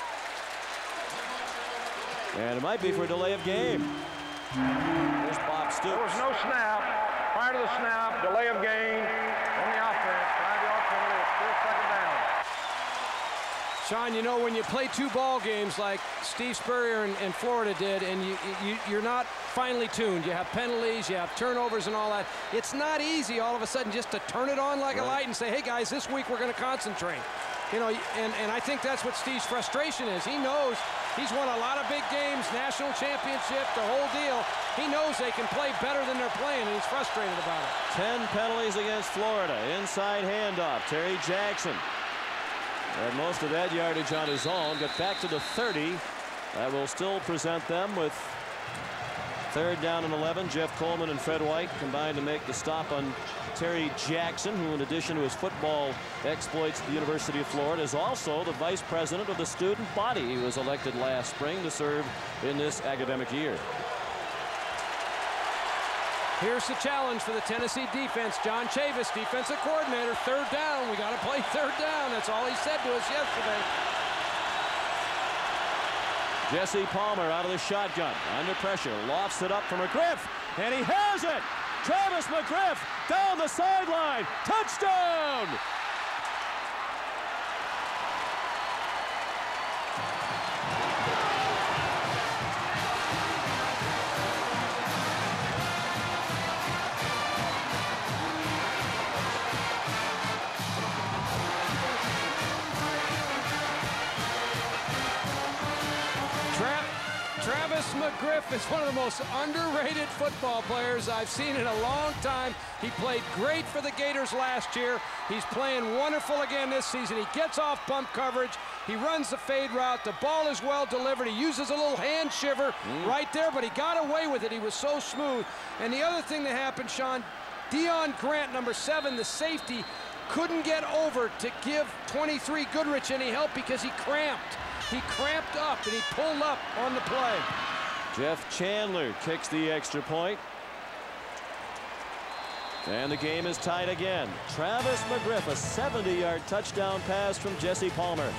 And it might be for a delay of game. There's Bob Stoops. There was no snap. Prior to the snap, delay of game on the offense. Five yard penalty, it's still second down. Sean, you know, when you play two ball games like Steve Spurrier and, and Florida did, and you, you, you're not finely tuned, you have penalties, you have turnovers and all that, it's not easy all of a sudden just to turn it on like right. a light and say, hey guys, this week we're going to concentrate. You know, and, and I think that's what Steve's frustration is. He knows he's won a lot of big games, national championship, the whole deal. He knows they can play better than they're playing, and he's frustrated about it. Ten penalties against Florida. Inside handoff, Terry Jackson. Had most of that yardage on his own. Got back to the thirty. That will still present them with third down and eleven. Jeff Coleman and Fred White combined to make the stop on Terry Jackson, who in addition to his football exploits at the University of Florida is also the vice president of the student body. He was elected last spring to serve in this academic year. Here's the challenge for the Tennessee defense. John Chavis, defensive coordinator, third down. We got to play third down. That's all he said to us yesterday. Jesse Palmer out of the shotgun, under pressure, lofts it up for McGriff, and he has it! Travis McGriff down the sideline, touchdown! Travis McGriff is one of the most underrated football players I've seen in a long time. He played great for the Gators last year. He's playing wonderful again this season. He gets off bump coverage. He runs the fade route. The ball is well delivered. He uses a little hand shiver mm. right there, but he got away with it. He was so smooth. And the other thing that happened, Sean, Deion Grant, number seven, the safety, couldn't get over to give twenty-three Goodrich any help because he cramped. He cramped up, and he pulled up on the play. Jeff Chandler kicks the extra point. And the game is tied again. Travis McGriff, a seventy yard touchdown pass from Jesse Palmer.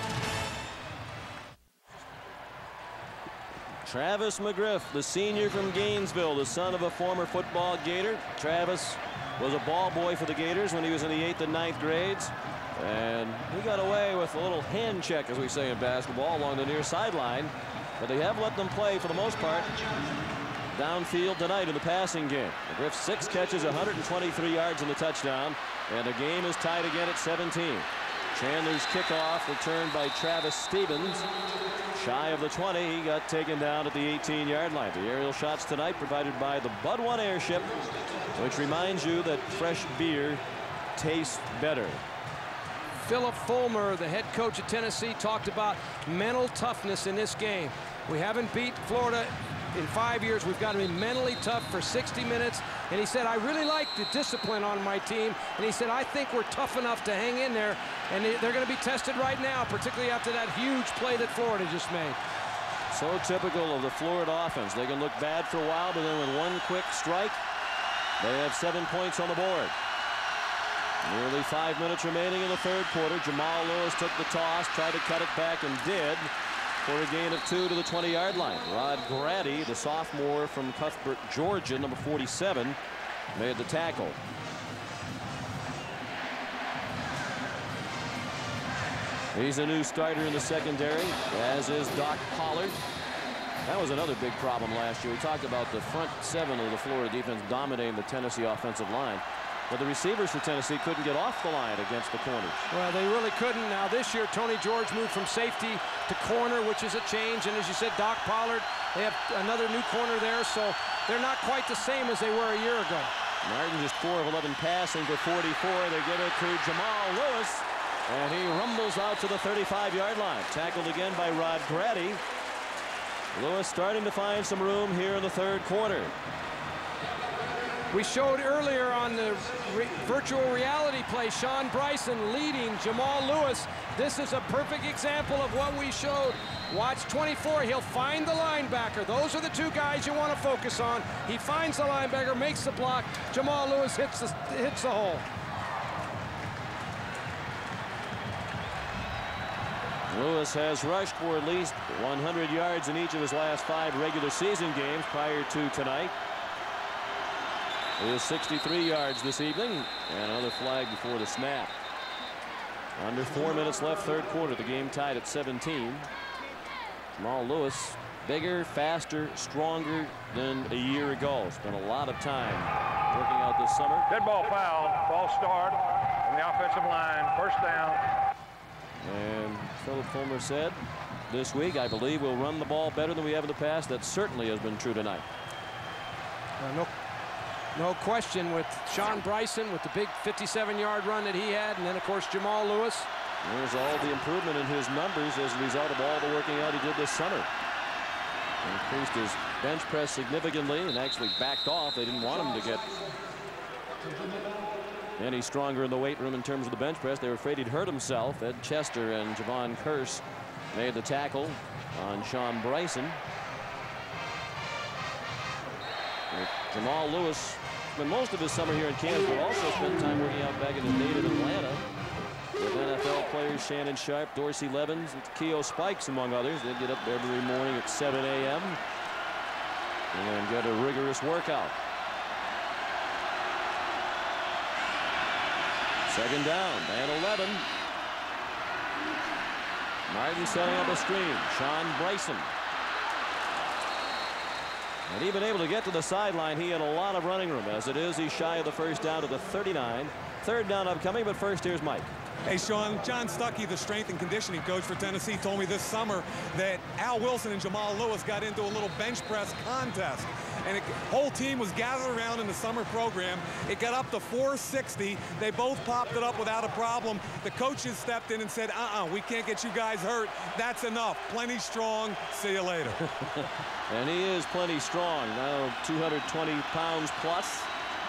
Travis McGriff, the senior from Gainesville, the son of a former football Gator. Travis was a ball boy for the Gators when he was in the eighth and ninth grades. And he got away with a little hand check, as we say in basketball, along the near sideline. But they have let them play, for the most part, downfield tonight in the passing game. McGriff, six catches, one hundred twenty-three yards in the touchdown. And the game is tied again at seventeen. Chandler's kickoff returned by Travis Stevens. Shy of the twenty, he got taken down at the eighteen yard line. The aerial shots tonight provided by the Bud One airship, which reminds you that fresh beer tastes better. Philip Fulmer, the head coach of Tennessee, talked about mental toughness in this game. We haven't beat Florida in five years. We've got to be mentally tough for sixty minutes. And he said, I really like the discipline on my team. And he said, I think we're tough enough to hang in there. And they're going to be tested right now, particularly after that huge play that Florida just made. So typical of the Florida offense. They can look bad for a while, but then with one quick strike, they have seven points on the board. Nearly five minutes remaining in the third quarter. Jamal Lewis took the toss, tried to cut it back, and did, for a gain of two to the twenty yard line. Rod Grady, the sophomore from Cuthbert, Georgia, number forty-seven, made the tackle. He's a new starter in the secondary, as is Doc Pollard. That was another big problem last year. We talked about the front seven of the Florida defense dominating the Tennessee offensive line. But the receivers for Tennessee couldn't get off the line against the corners. Well, they really couldn't. Now, this year, Tony George moved from safety to corner, which is a change. And as you said, Doc Pollard, they have another new corner there, so they're not quite the same as they were a year ago. Martin just four of eleven passing for forty-four. They give it to Jamal Lewis, and he rumbles out to the thirty-five yard line. Tackled again by Rod Grady. Lewis starting to find some room here in the third quarter. We showed earlier on the re virtual reality play Sean Bryson leading Jamal Lewis. This is a perfect example of what we showed. Watch twenty-four. He'll find the linebacker. Those are the two guys you want to focus on. He finds the linebacker, makes the block. Jamal Lewis hits the, hits the hole. Lewis has rushed for at least one hundred yards in each of his last five regular season games prior to tonight. He is sixty-three yards this evening, and another flag before the snap. Under four minutes left, third quarter. The game tied at seventeen. Jamal Lewis, bigger, faster, stronger than a year ago. Spent a lot of time working out this summer. Dead ball foul, false start on the offensive line, first down. And Philip Fulmer said this week, I believe we'll run the ball better than we have in the past. That certainly has been true tonight. Uh, no. No question, with Sean Bryson with the big fifty-seven yard run that he had, and then of course Jamal Lewis. There's all the improvement in his numbers as a result of all the working out he did this summer. Increased his bench press significantly and actually backed off. They didn't want him to get any stronger in the weight room in terms of the bench press. They were afraid he'd hurt himself. Ed Chester and Javon Kearse made the tackle on Sean Bryson. Jamal Lewis spent most of his summer here in Kansas, but also spent time working out back in his native Atlanta with N F L players Shannon Sharp, Dorsey Levens, and Keo Spikes, among others. They get up every morning at seven A M and get a rigorous workout. Second down and eleven. Martin setting up a screen. Sean Bryson. And even able to get to the sideline, he had a lot of running room. As it is, he's shy of the first down to the thirty-nine. Third down upcoming, but first here's Mike. Hey, Sean, John Stuckey, the strength and conditioning coach for Tennessee, told me this summer that Al Wilson and Jamal Lewis got into a little bench press contest. And the whole team was gathered around in the summer program. It got up to four sixty. They both popped it up without a problem. The coaches stepped in and said, uh-uh, we can't get you guys hurt. That's enough. Plenty strong. See you later. And he is plenty strong. Now two hundred twenty pounds plus.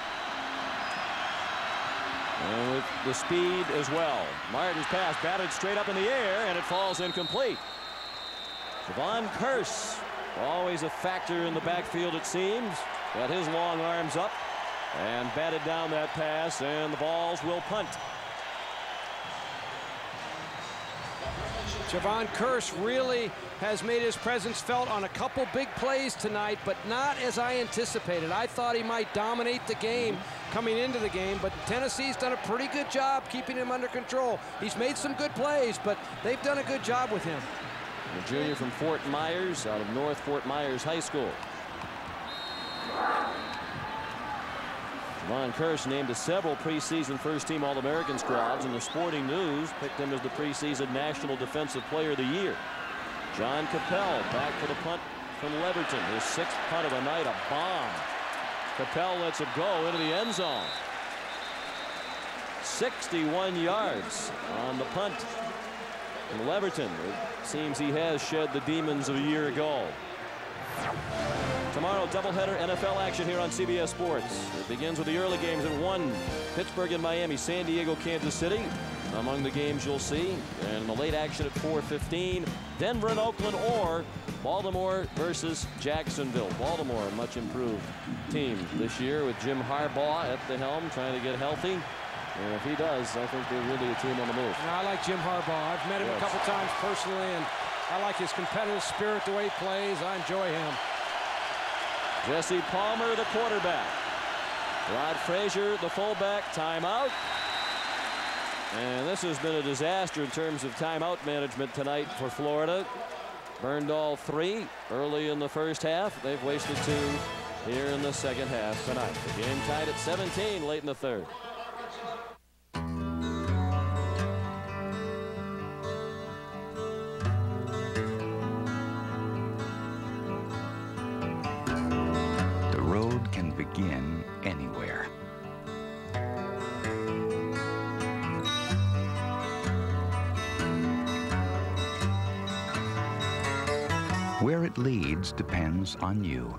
And with the speed as well. Martin's pass batted straight up in the air, and it falls incomplete. Javon Curse, always a factor in the backfield, it seems. Got his long arms up and batted down that pass, and the Vols will punt. Javon Curse really has made his presence felt on a couple big plays tonight, but not as I anticipated. I thought he might dominate the game coming into the game, but Tennessee's done a pretty good job keeping him under control. He's made some good plays, but they've done a good job with him. The junior from Fort Myers, out of North Fort Myers High School. Javon Curse named to several preseason first-team All-American squads, and the Sporting News picked him as the preseason National Defensive Player of the Year. John Capel back for the punt from Leverton. His sixth punt of the night, a bomb. Capel lets it go into the end zone. sixty-one yards on the punt from Leverton. It seems he has shed the demons of a year ago. Tomorrow, doubleheader N F L action here on C B S Sports. It begins with the early games at one. Pittsburgh and Miami, San Diego, Kansas City. Among the games you'll see. And the late action at four fifteen. Denver and Oakland, or Baltimore versus Jacksonville. Baltimore, a much improved team this year with Jim Harbaugh at the helm, trying to get healthy. And if he does, I think they're really a team on the move. You know, I like Jim Harbaugh. I've met him yes. a couple times personally, and I like his competitive spirit, the way he plays. I enjoy him. Jesse Palmer, the quarterback. Rod Frazier, the fullback. Timeout. And this has been a disaster in terms of timeout management tonight for Florida. Burned all three early in the first half. They've wasted two here in the second half tonight. The game tied at seventeen late in the third. The road can begin anywhere. Where it leads depends on you.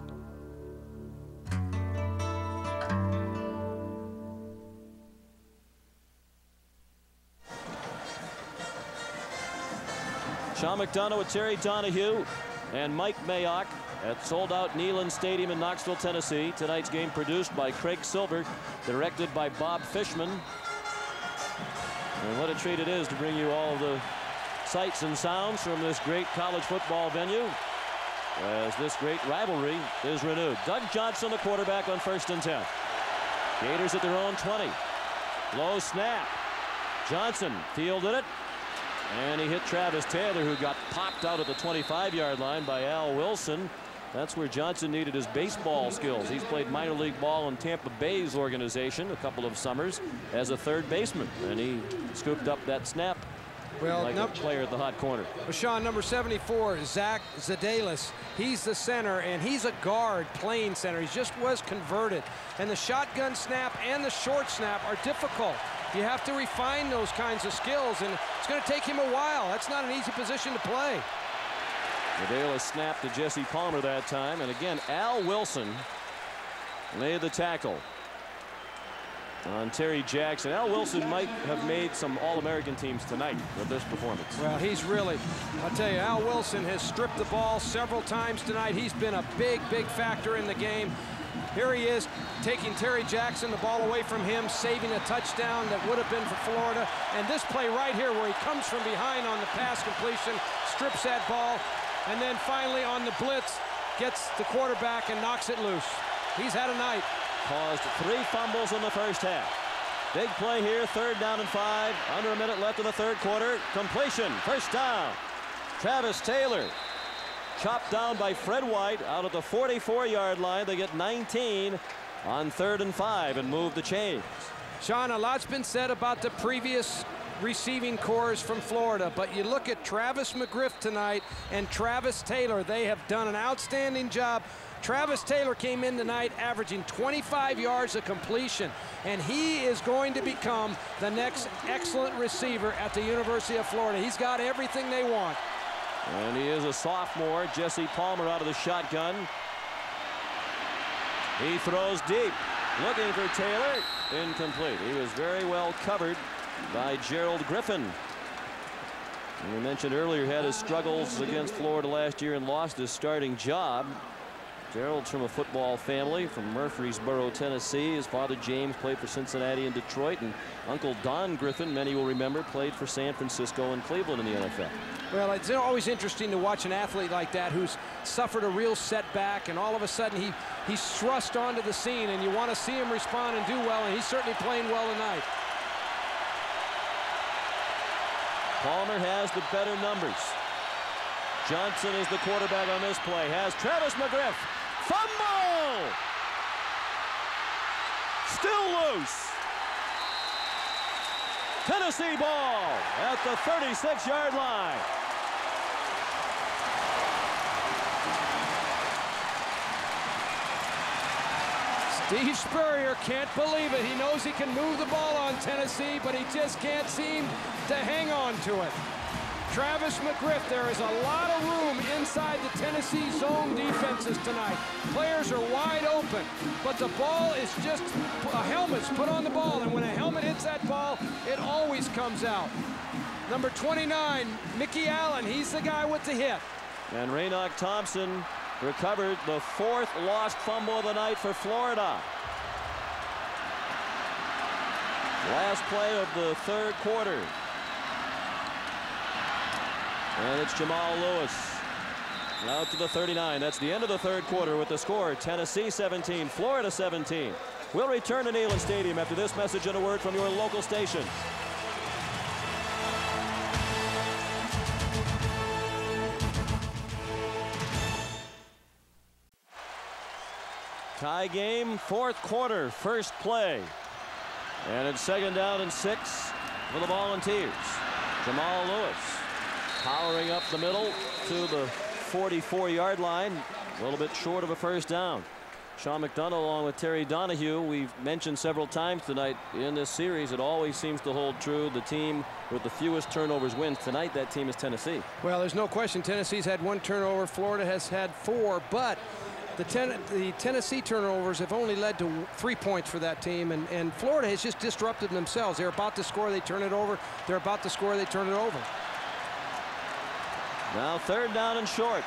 Sean McDonough with Terry Donahue and Mike Mayock at sold-out Neyland Stadium in Knoxville, Tennessee. Tonight's game produced by Craig Silver, directed by Bob Fishman. And what a treat it is to bring you all of the sights and sounds from this great college football venue as this great rivalry is renewed. Doug Johnson, the quarterback, on first and ten. Gators at their own twenty. Low snap. Johnson fielded it, and he hit Travis Taylor, who got popped out at the twenty-five yard line by Al Wilson. That's where Johnson needed his baseball skills. He's played minor league ball in Tampa Bay's organization a couple of summers as a third baseman, and he scooped up that snap. Well, like a player at the hot corner. Well, Sean, number seventy-four, Zach Zadelis. He's the center, and he's a guard playing center. He just was converted. And the shotgun snap and the short snap are difficult. You have to refine those kinds of skills, and it's going to take him a while. That's not an easy position to play. Zadelis snapped to Jesse Palmer that time, and again, Al Wilson laid the tackle on Terry Jackson. Al Wilson might have made some All-American teams tonight with this performance. Well, he's really, I'll tell you, Al Wilson has stripped the ball several times tonight. He's been a big, big factor in the game. Here he is taking Terry Jackson, the ball away from him, saving a touchdown that would have been for Florida. And this play right here where he comes from behind on the pass completion, strips that ball, and then finally on the blitz, gets the quarterback and knocks it loose. He's had a night. Caused three fumbles in the first half. Big play here, third down and five. Under a minute left in the third quarter. Completion, first down. Travis Taylor chopped down by Fred White out at the forty-four yard line. They get nineteen on third and five and move the chains. Sean, a lot's been said about the previous receiving cores from Florida, but you look at Travis McGriff tonight and Travis Taylor. They have done an outstanding job. Travis Taylor came in tonight averaging twenty-five yards of completion, and he is going to become the next excellent receiver at the University of Florida. He's got everything they want. And he is a sophomore. Jesse Palmer out of the shotgun. He throws deep, looking for Taylor. Incomplete. He was very well covered by Gerald Griffin. And we mentioned earlier, had his struggles against Florida last year and lost his starting job. Gerald's from a football family from Murfreesboro, Tennessee. His father, James, played for Cincinnati and Detroit. And Uncle Don Griffin, many will remember, played for San Francisco and Cleveland in the N F L. Well, it's always interesting to watch an athlete like that who's suffered a real setback, and all of a sudden he, he's thrust onto the scene, and you want to see him respond and do well, and he's certainly playing well tonight. Palmer has the better numbers. Johnson is the quarterback on this play. Has Travis McGriff. Fumble! Still loose. Tennessee ball at the thirty-six yard line. Steve Spurrier can't believe it. He knows he can move the ball on Tennessee, but he just can't seem to hang on to it. Travis McGriff, there is a lot of room inside the Tennessee zone defenses tonight. Players are wide open, but the ball is just, a helmet's put on the ball, and when a helmet hits that ball, it always comes out. Number twenty-nine, Mickey Allen, he's the guy with the hit. And Raynoch Thompson recovered the fourth lost fumble of the night for Florida. Last play of the third quarter. And it's Jamal Lewis out to the thirty-nine. That's the end of the third quarter with the score Tennessee seventeen, Florida seventeen. We'll return to Neyland Stadium after this message and a word from your local station. Tie game, fourth quarter, first play. And it's second down and six for the Volunteers. Jamal Lewis powering up the middle to the forty-four yard line, a little bit short of a first down. Sean McDonough along with Terry Donahue, we've mentioned several times tonight in this series, it always seems to hold true. The team with the fewest turnovers wins. Tonight that team is Tennessee. Well, there's no question Tennessee's had one turnover, Florida has had four, but the, ten the Tennessee turnovers have only led to three points for that team, and, and Florida has just disrupted themselves. They're about to score, they turn it over. They're about to score, they turn it over. Now third down and short.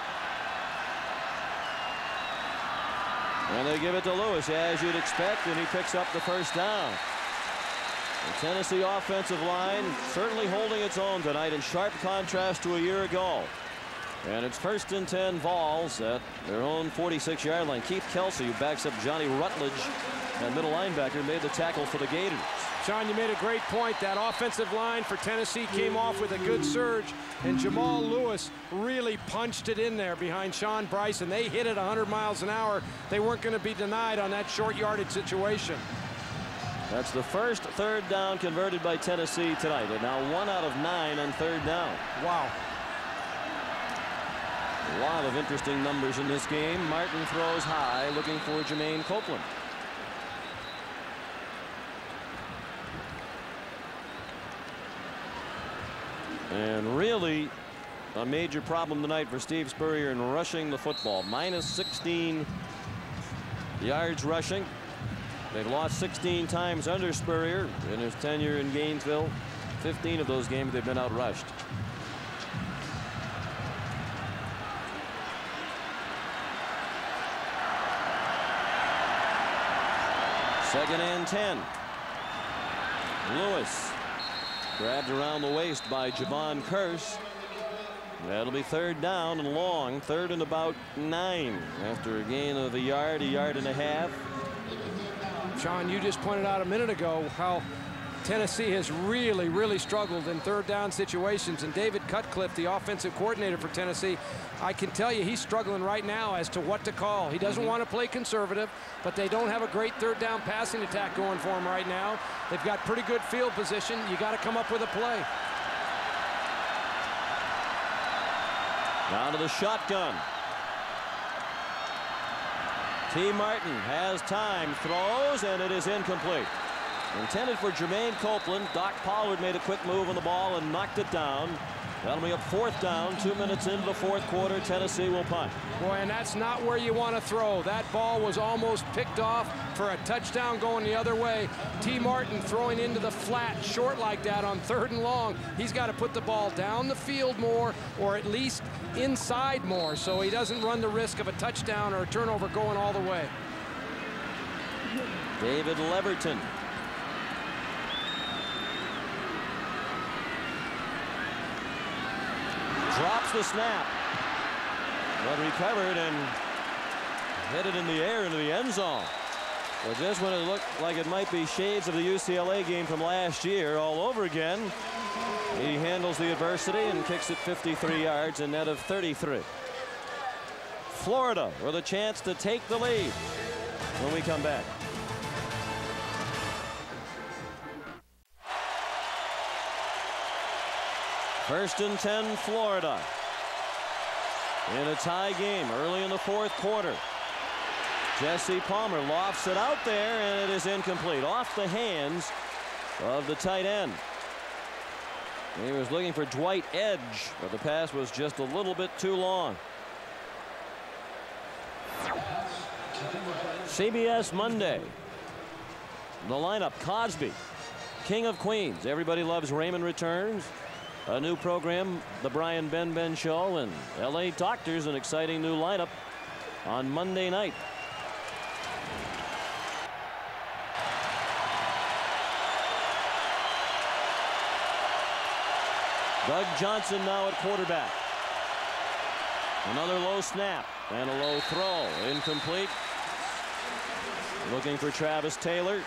And they give it to Lewis, as you'd expect, and he picks up the first down. The Tennessee offensive line certainly holding its own tonight, in sharp contrast to a year ago. And it's first and ten Vols at their own forty-six yard line. Keith Kelsey, who backs up Johnny Rutledge, and middle linebacker, made the tackle for the Gators. Sean, you made a great point. That offensive line for Tennessee came off with a good surge, and Jamal Lewis really punched it in there behind Sean Bryson. They hit it one hundred miles an hour. They weren't going to be denied on that short yardage situation. That's the first third down converted by Tennessee tonight. They're now one out of nine on third down. Wow. A lot of interesting numbers in this game. Martin throws high, looking for Jermaine Copeland. And really a major problem tonight for Steve Spurrier in rushing the football. Minus sixteen yards rushing. They've lost sixteen times under Spurrier in his tenure in Gainesville. fifteen of those games they've been outrushed. Second and ten. Lewis grabbed around the waist by Javon Curse. That'll be third down and long. Third and about nine after a gain of a yard, a yard and a half. Sean, you just pointed out a minute ago how Tennessee has really, really struggled in third down situations. And David Cutcliffe, the offensive coordinator for Tennessee, I can tell you he's struggling right now as to what to call. He doesn't want to play conservative, but they don't have a great third down passing attack going for him right now. They've got pretty good field position. You got to come up with a play. Down to the shotgun. T. Martin has time, throws, and it is incomplete. Intended for Jermaine Copeland. Doc Pollard made a quick move on the ball and knocked it down. That'll be a fourth down. Two minutes into the fourth quarter. Tennessee will punt. Boy, and that's not where you want to throw. That ball was almost picked off for a touchdown going the other way. T. Martin throwing into the flat short like that on third and long. He's got to put the ball down the field more, or at least inside more, so he doesn't run the risk of a touchdown or a turnover going all the way. David Leverton. Drops the snap, but recovered and hit it in the air into the end zone. But just when it looked like it might be shades of the U C L A game from last year all over again, he handles the adversity and kicks it fifty-three yards, a net of thirty-three. Florida with a chance to take the lead when we come back. First and ten, Florida. In a tie game early in the fourth quarter. Jesse Palmer lofts it out there, and it is incomplete. Off the hands of the tight end. He was looking for Dwight Edge, but the pass was just a little bit too long. C B S Monday. The lineup: Cosby, King of Queens. Everybody Loves Raymond returns. A new program, The Brian Benben Show, and L A Doctors, an exciting new lineup on Monday night. Doug Johnson now at quarterback. Another low snap and a low throw. Incomplete. Looking for Travis Taylor.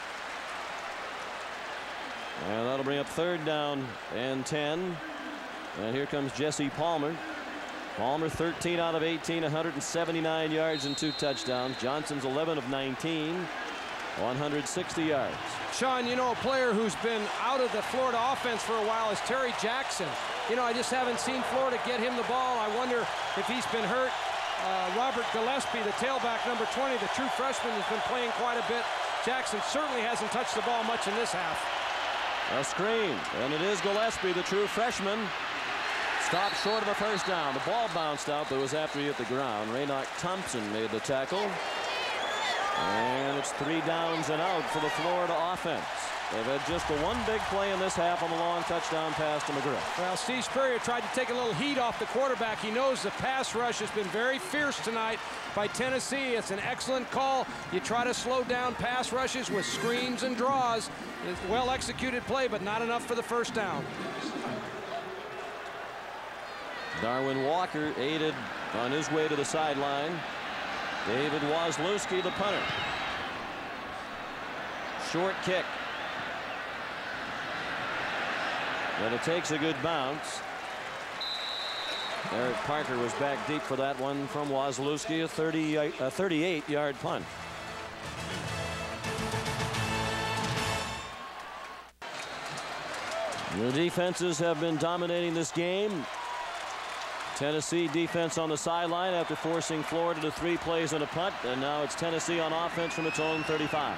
And that'll bring up third down and ten. And here comes Jesse Palmer. Palmer thirteen out of eighteen, one hundred seventy-nine yards and two touchdowns. Johnson's eleven of nineteen, one hundred sixty yards. Sean, you know, a player who's been out of the Florida offense for a while is Terry Jackson. You know, I just haven't seen Florida get him the ball. I wonder if he's been hurt. Uh, Robert Gillespie, the tailback, number twenty, the true freshman, has been playing quite a bit. Jackson certainly hasn't touched the ball much in this half. A screen, and it is Gillespie, the true freshman. Stopped short of a first down. The ball bounced out, but it was after he hit the ground. Raynoch Thompson made the tackle. And it's three downs and out for the Florida offense. They've had just the one big play in this half on the long touchdown pass to McGriff. Well, Steve Spurrier tried to take a little heat off the quarterback. He knows the pass rush has been very fierce tonight by Tennessee. It's an excellent call. You try to slow down pass rushes with screens and draws. It's a well-executed play, but not enough for the first down. Darwin Walker aided on his way to the sideline. David Wozlewski, the punter. Short kick. And it takes a good bounce. Eric Parker was back deep for that one from Wozlewski, a thirty, a thirty-eight yard punt. The defenses have been dominating this game. Tennessee defense on the sideline after forcing Florida to three plays and a punt, and now it's Tennessee on offense from its own thirty-five.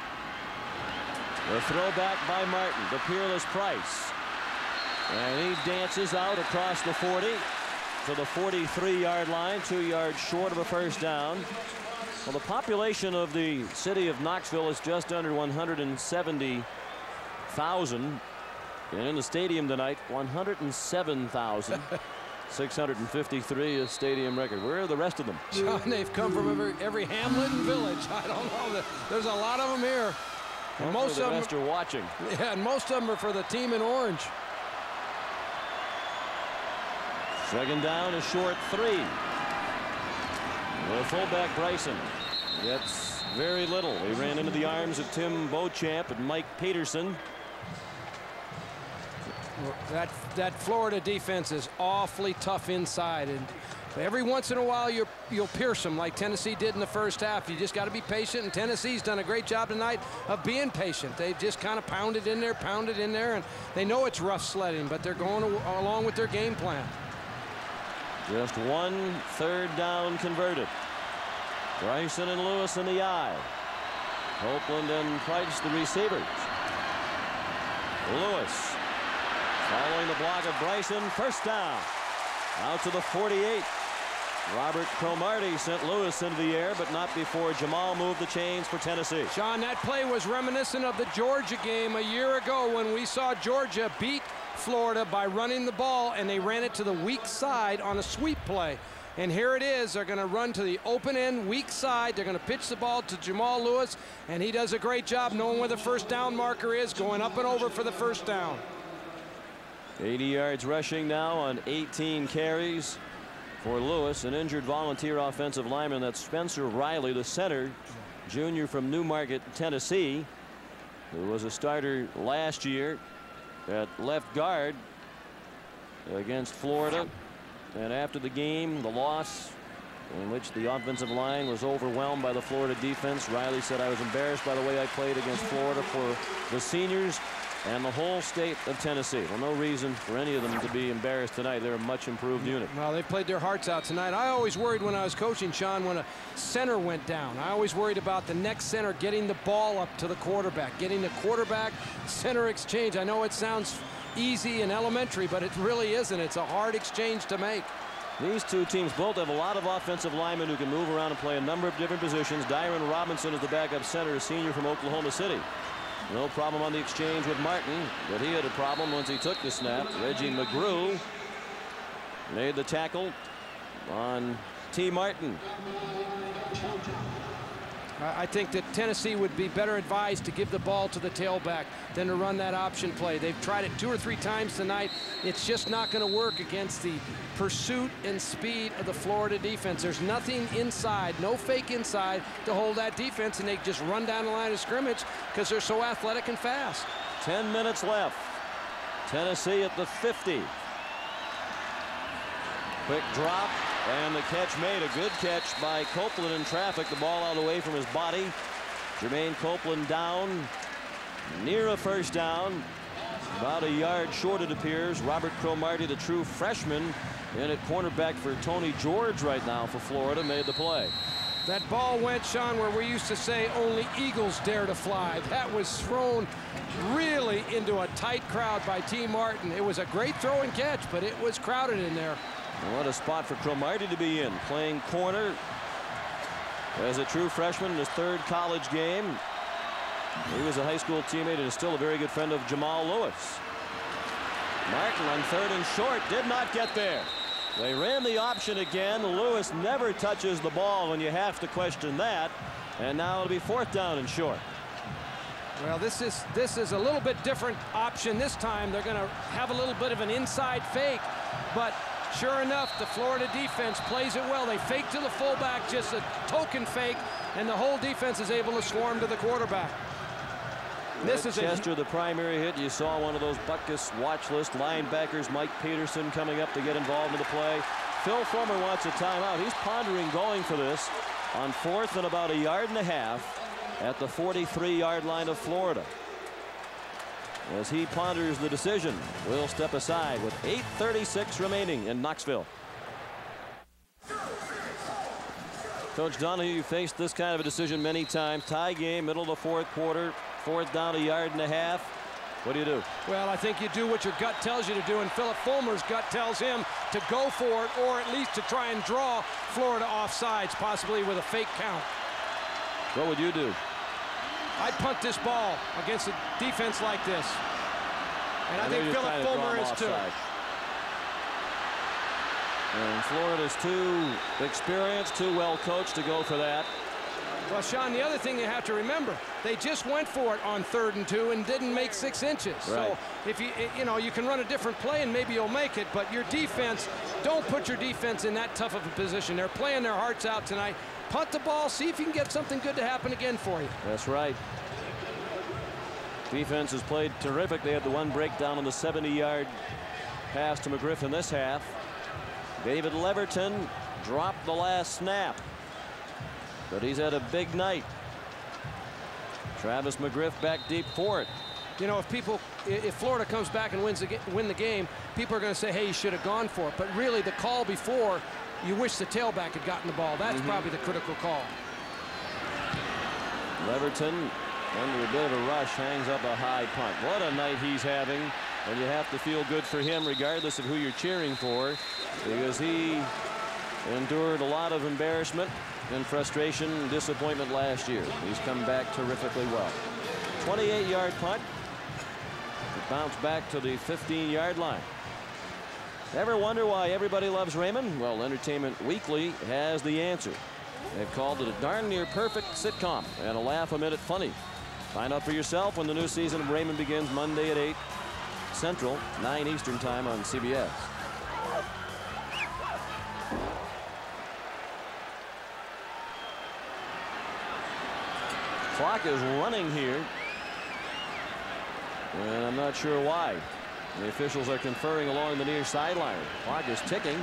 The throwback by Martin to Peerless Price, and he dances out across the forty to the forty-three yard line, two yards short of a first down. Well, the population of the city of Knoxville is just under one hundred seventy thousand, and in the stadium tonight, one hundred seven thousand. six hundred fifty-three, a stadium record. Where are the rest of them? John, they've come from every, every hamlet and village. I don't know. There's a lot of them here. And most the of rest them are watching. Yeah, and most of them are for the team in orange. Second down, a short three. The fullback Bryson gets very little. He ran into the arms of Tim Beauchamp and Mike Peterson. That that Florida defense is awfully tough inside, and every once in a while you're, you'll pierce them like Tennessee did in the first half. You just got to be patient, and Tennessee's done a great job tonight of being patient. They've just kind of pounded in there, pounded in there, and they know it's rough sledding, but they're going along with their game plan. Just one third down converted. Bryson and Lewis in the eye. Copeland and Price the receivers. Lewis following the block of Bryson, first down. Out to the forty-eight. Robert Cromartie sent Lewis into the air, but not before Jamal moved the chains for Tennessee. Sean, that play was reminiscent of the Georgia game a year ago when we saw Georgia beat Florida by running the ball, and they ran it to the weak side on a sweep play. And here it is. They're going to run to the open end, weak side. They're going to pitch the ball to Jamal Lewis, and he does a great job knowing where the first down marker is, going up and over for the first down. eighty yards rushing now on eighteen carries for Lewis. An injured volunteer offensive lineman, that's Spencer Riley, the center, junior from Newmarket, Tennessee, who was a starter last year at left guard against Florida. And after the game, the loss in which the offensive line was overwhelmed by the Florida defense, Riley said, "I was embarrassed by the way I played against Florida for the seniors and the whole state of Tennessee." Well, no reason for any of them to be embarrassed tonight. They're a much improved unit. Well, they played their hearts out tonight. I always worried when I was coaching, Sean, when a center went down. I always worried about the next center getting the ball up to the quarterback, getting the quarterback center exchange. I know it sounds easy and elementary, but it really isn't. It's a hard exchange to make. These two teams both have a lot of offensive linemen who can move around and play a number of different positions. Dyron Robinson is the backup center, a senior from Oklahoma City. No problem on the exchange with Martin, but he had a problem once he took the snap. Reggie McGrew made the tackle on T. Martin. I think that Tennessee would be better advised to give the ball to the tailback than to run that option play. They've tried it two or three times tonight. It's just not going to work against the pursuit and speed of the Florida defense. There's nothing inside, no fake inside to hold that defense, and they just run down the line of scrimmage because they're so athletic and fast. Ten minutes left. Tennessee at the fifty. Quick drop, and the catch made. A good catch by Copeland in traffic. The ball out of the way from his body. Jermaine Copeland down near a first down. About a yard short, it appears. Robert Cromartie, the true freshman, in at cornerback for Tony George right now for Florida, made the play. That ball went, Sean, where we used to say only eagles dare to fly. That was thrown really into a tight crowd by T. Martin. It was a great throw and catch, but it was crowded in there. What a spot for Cromartie to be in, playing corner as a true freshman in his third college game. He was a high school teammate and is still a very good friend of Jamal Lewis. Martin on third and short did not get there. They ran the option again. Lewis never touches the ball when you have to question that. And now it'll be fourth down and short. Well, this is this is a little bit different option this time. They're going to have a little bit of an inside fake, but sure enough, the Florida defense plays it well. They fake to the fullback, just a token fake, and the whole defense is able to swarm to the quarterback. This is Chester, the primary hit. You saw one of those Butkus watch list linebackers, Mike Peterson, coming up to get involved in the play. Phil Fulmer wants a timeout. He's pondering going for this on fourth and about a yard and a half at the forty-three yard line of Florida. As he ponders the decision, we'll step aside with eight thirty-six remaining in Knoxville. Coach Donahue, you faced this kind of a decision many times. Tie game, middle of the fourth quarter, fourth down a yard and a half. What do you do? Well, I think you do what your gut tells you to do, and Philip Fulmer's gut tells him to go for it, or at least to try and draw Florida off sides, possibly with a fake count. What would you do? I'd punt this ball against a defense like this. And I, I think Philip Fulmer is too. And Florida's too experienced, too well coached to go for that. Well, Sean, the other thing you have to remember, they just went for it on third and two and didn't make six inches. Right. So if you, you know, you can run a different play and maybe you'll make it, but your defense, don't put your defense in that tough of a position. They're playing their hearts out tonight. Punt the ball, see if you can get something good to happen again for you. That's right. Defense has played terrific. They had the one breakdown on the seventy yard pass to McGriff in this half. David Leverton dropped the last snap, but he's had a big night. Travis McGriff back deep for it. You know, if people, if Florida comes back and wins the, win the game, people are going to say, hey, you should have gone for it. But really, the call before, you wish the tailback had gotten the ball. That's mm-hmm. probably the critical call. Leverton, under a bit of a rush, hangs up a high punt. What a night he's having. And you have to feel good for him regardless of who you're cheering for, because he endured a lot of embarrassment and frustration and disappointment last year. He's come back terrifically well. twenty-eight yard punt. It bounced back to the fifteen yard line. Ever wonder why everybody loves Raymond? Well, Entertainment Weekly has the answer. They've called it a darn near perfect sitcom and a laugh a minute funny. Find out for yourself when the new season of Raymond begins Monday at eight Central, nine Eastern time on C B S. Clock is running here, and I'm not sure why. The officials are conferring along the near sideline. Clock is ticking.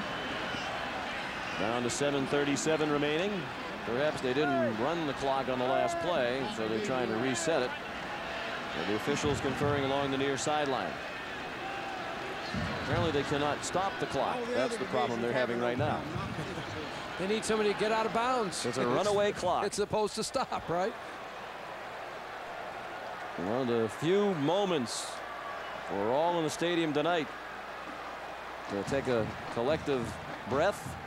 Down to seven thirty-seven remaining. Perhaps they didn't run the clock on the last play, so they're trying to reset it. And the officials conferring along the near sideline. Apparently they cannot stop the clock. That's the problem they're having right now. They need somebody to get out of bounds. It's a runaway clock. It's supposed to stop, right? One of the few moments we're all in the stadium tonight to take a collective breath.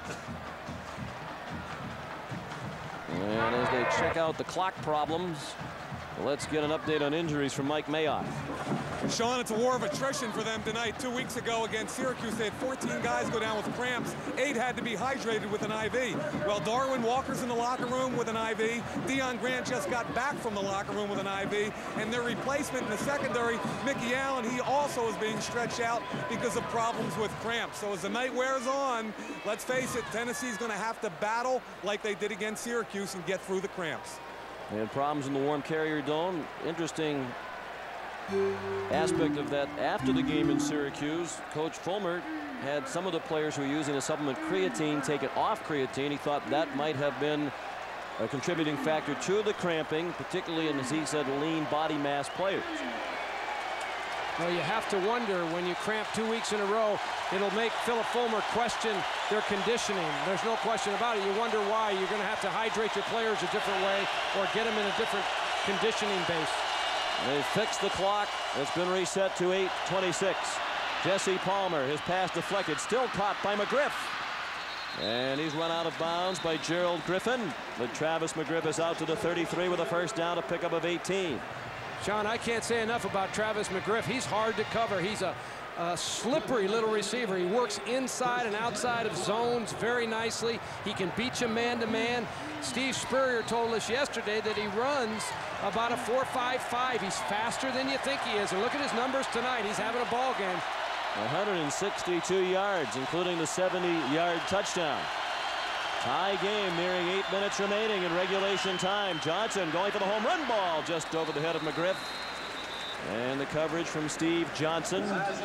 And as they check out the clock problems, let's get an update on injuries from Mike Mayock. Sean, it's a war of attrition for them tonight. Two weeks ago against Syracuse, they had fourteen guys go down with cramps. Eight had to be hydrated with an I V. Well, Darwin Walker's in the locker room with an I V. Deion Grant just got back from the locker room with an I V. And their replacement in the secondary, Mickey Allen, he also is being stretched out because of problems with cramps. So as the night wears on, let's face it, Tennessee's going to have to battle like they did against Syracuse and get through the cramps. They had problems in the Warm Carrier Dome. Interesting aspect of that after the game in Syracuse, Coach Fulmer had some of the players who were using the supplement creatine take it off creatine. He thought that might have been a contributing factor to the cramping, particularly in, as he said, lean body mass players. Well, you have to wonder when you cramp two weeks in a row, it'll make Philip Fulmer question their conditioning. There's no question about it. You wonder why. You're going to have to hydrate your players a different way or get them in a different conditioning base. They fixed the clock. It's been reset to eight twenty-six. Jesse Palmer, his pass deflected, still caught by McGriff. And he's run out of bounds by Gerald Griffin. But Travis McGriff is out to the thirty-three with a first down, a pickup of eighteen. Sean, I can't say enough about Travis McGriff. He's hard to cover. He's a, a slippery little receiver. He works inside and outside of zones very nicely. He can beat you man to man. Steve Spurrier told us yesterday that he runs about a four five five. He's faster than you think he is. And look at his numbers tonight. He's having a ball game. one hundred sixty-two yards, including the seventy yard touchdown. Tie game, nearing eight minutes remaining in regulation time. Johnson going for the home run ball just over the head of McGriff. And the coverage from Steve Johnson.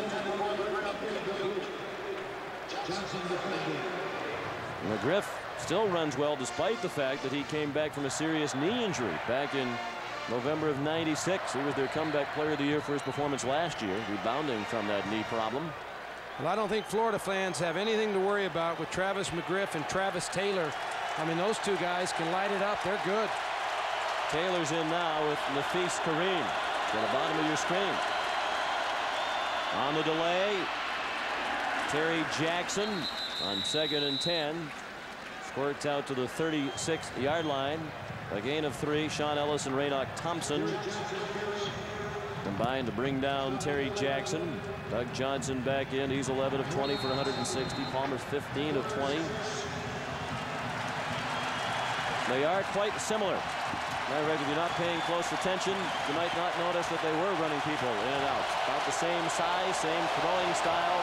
McGriff still runs well despite the fact that he came back from a serious knee injury back in November of ninety-six. He was their comeback player of the year for his performance last year, rebounding from that knee problem. Well, I don't think Florida fans have anything to worry about with Travis McGriff and Travis Taylor. I mean, those two guys can light it up. They're good. Taylor's in now with Nafis Kareem to the bottom of your screen. On the delay, Terry Jackson on second and ten. Squirts out to the thirty-six yard line. A gain of three. Sean Ellis and Raynoch Thompson. The combined to bring down Terry Jackson. Doug Johnson back in. He's eleven of twenty for one hundred sixty. Palmer's fifteen of twenty. They are quite similar. Matter of fact, if you're not paying close attention, you might not notice that they were running people in and out. About the same size, same throwing style.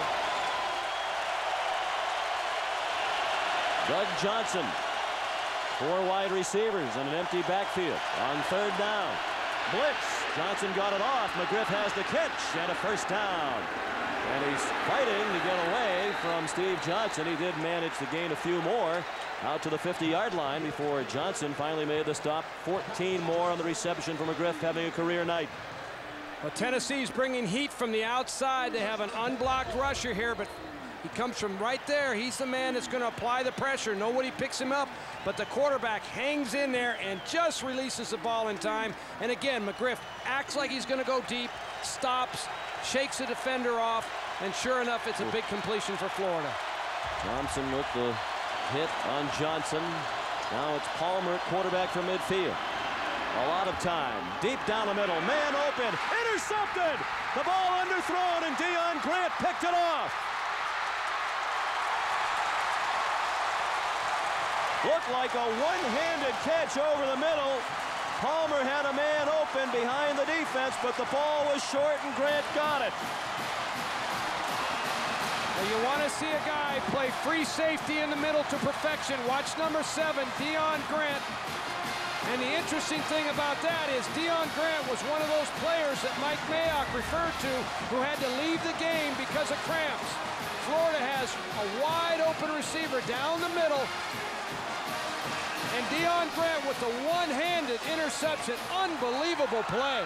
Doug Johnson, four wide receivers and an empty backfield on third down. Blitz. Johnson got it off. McGriff has the catch and a first down. And he's fighting to get away from Steve Johnson. He did manage to gain a few more out to the fifty yard line before Johnson finally made the stop. fourteen more on the reception for McGriff, having a career night. Well, Tennessee's bringing heat from the outside. They have an unblocked rusher here, but he comes from right there. He's the man that's going to apply the pressure. Nobody picks him up, but the quarterback hangs in there and just releases the ball in time. And again, McGriff acts like he's going to go deep, stops, shakes the defender off, and sure enough, it's a big completion for Florida. Johnson with the hit on Johnson. Now it's Palmer at quarterback from midfield. A lot of time. Deep down the middle. Man open. Intercepted. The ball underthrown, and Deion Grant picked it off. Looked like a one-handed catch over the middle. Palmer had a man open behind the defense, but the ball was short, and Grant got it. Well, you want to see a guy play free safety in the middle to perfection. Watch number seven, Deion Grant. And the interesting thing about that is Deion Grant was one of those players that Mike Mayock referred to who had to leave the game because of cramps. Florida has a wide open receiver down the middle. And Deion Grant with the one-handed interception. Unbelievable play.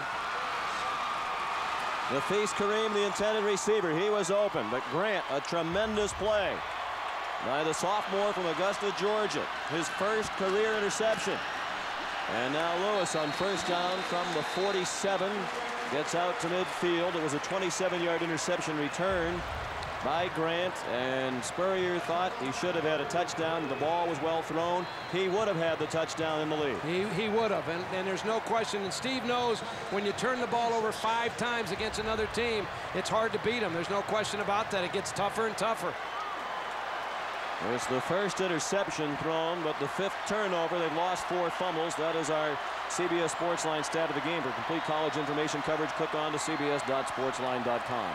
Nafis Kareem, the intended receiver, he was open, but Grant, a tremendous play by the sophomore from Augusta, Georgia. His first career interception. And now Lewis on first down from the forty-seven gets out to midfield. It was a twenty-seven yard interception return by Grant, and Spurrier thought he should have had a touchdown. The ball was well thrown. He would have had the touchdown in the lead. He, he would have, and, and there's no question. And Steve knows when you turn the ball over five times against another team, it's hard to beat them. There's no question about that. It gets tougher and tougher. It's the first interception thrown, but the fifth turnover. They've lost four fumbles. That is our C B S Sportsline stat of the game. For complete college information coverage, click on to c b s dot sportsline dot com.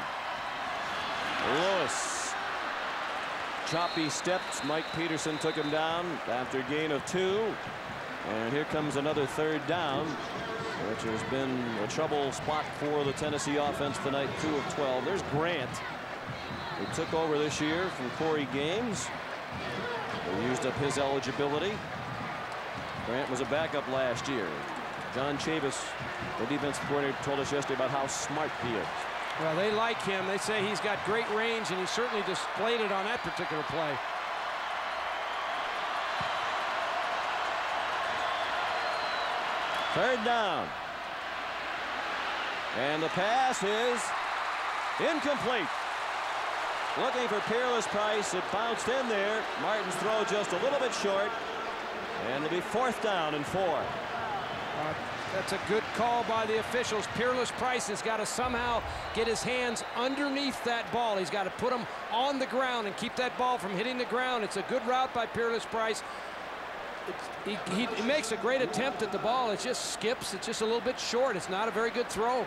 Lewis. Choppy steps. Mike Peterson took him down after a gain of two. And here comes another third down, which has been a trouble spot for the Tennessee offense tonight. two of twelve. There's Grant, who took over this year from Corey Gaines. He used up his eligibility. Grant was a backup last year. John Chavis, the defensive coordinator, told us yesterday about how smart he is. Well, they like him. They say he's got great range, and he certainly displayed it on that particular play. Third down. And the pass is incomplete. Looking for Peerless Price. It bounced in there. Martin's throw just a little bit short. And it'll be fourth down and four. Uh, that's a good call by the officials. Peerless Price has got to somehow get his hands underneath that ball. He's got to put them on the ground and keep that ball from hitting the ground. It's a good route by Peerless Price. It's, he, he, he makes a great attempt at the ball. It just skips. It's just a little bit short. It's not a very good throw.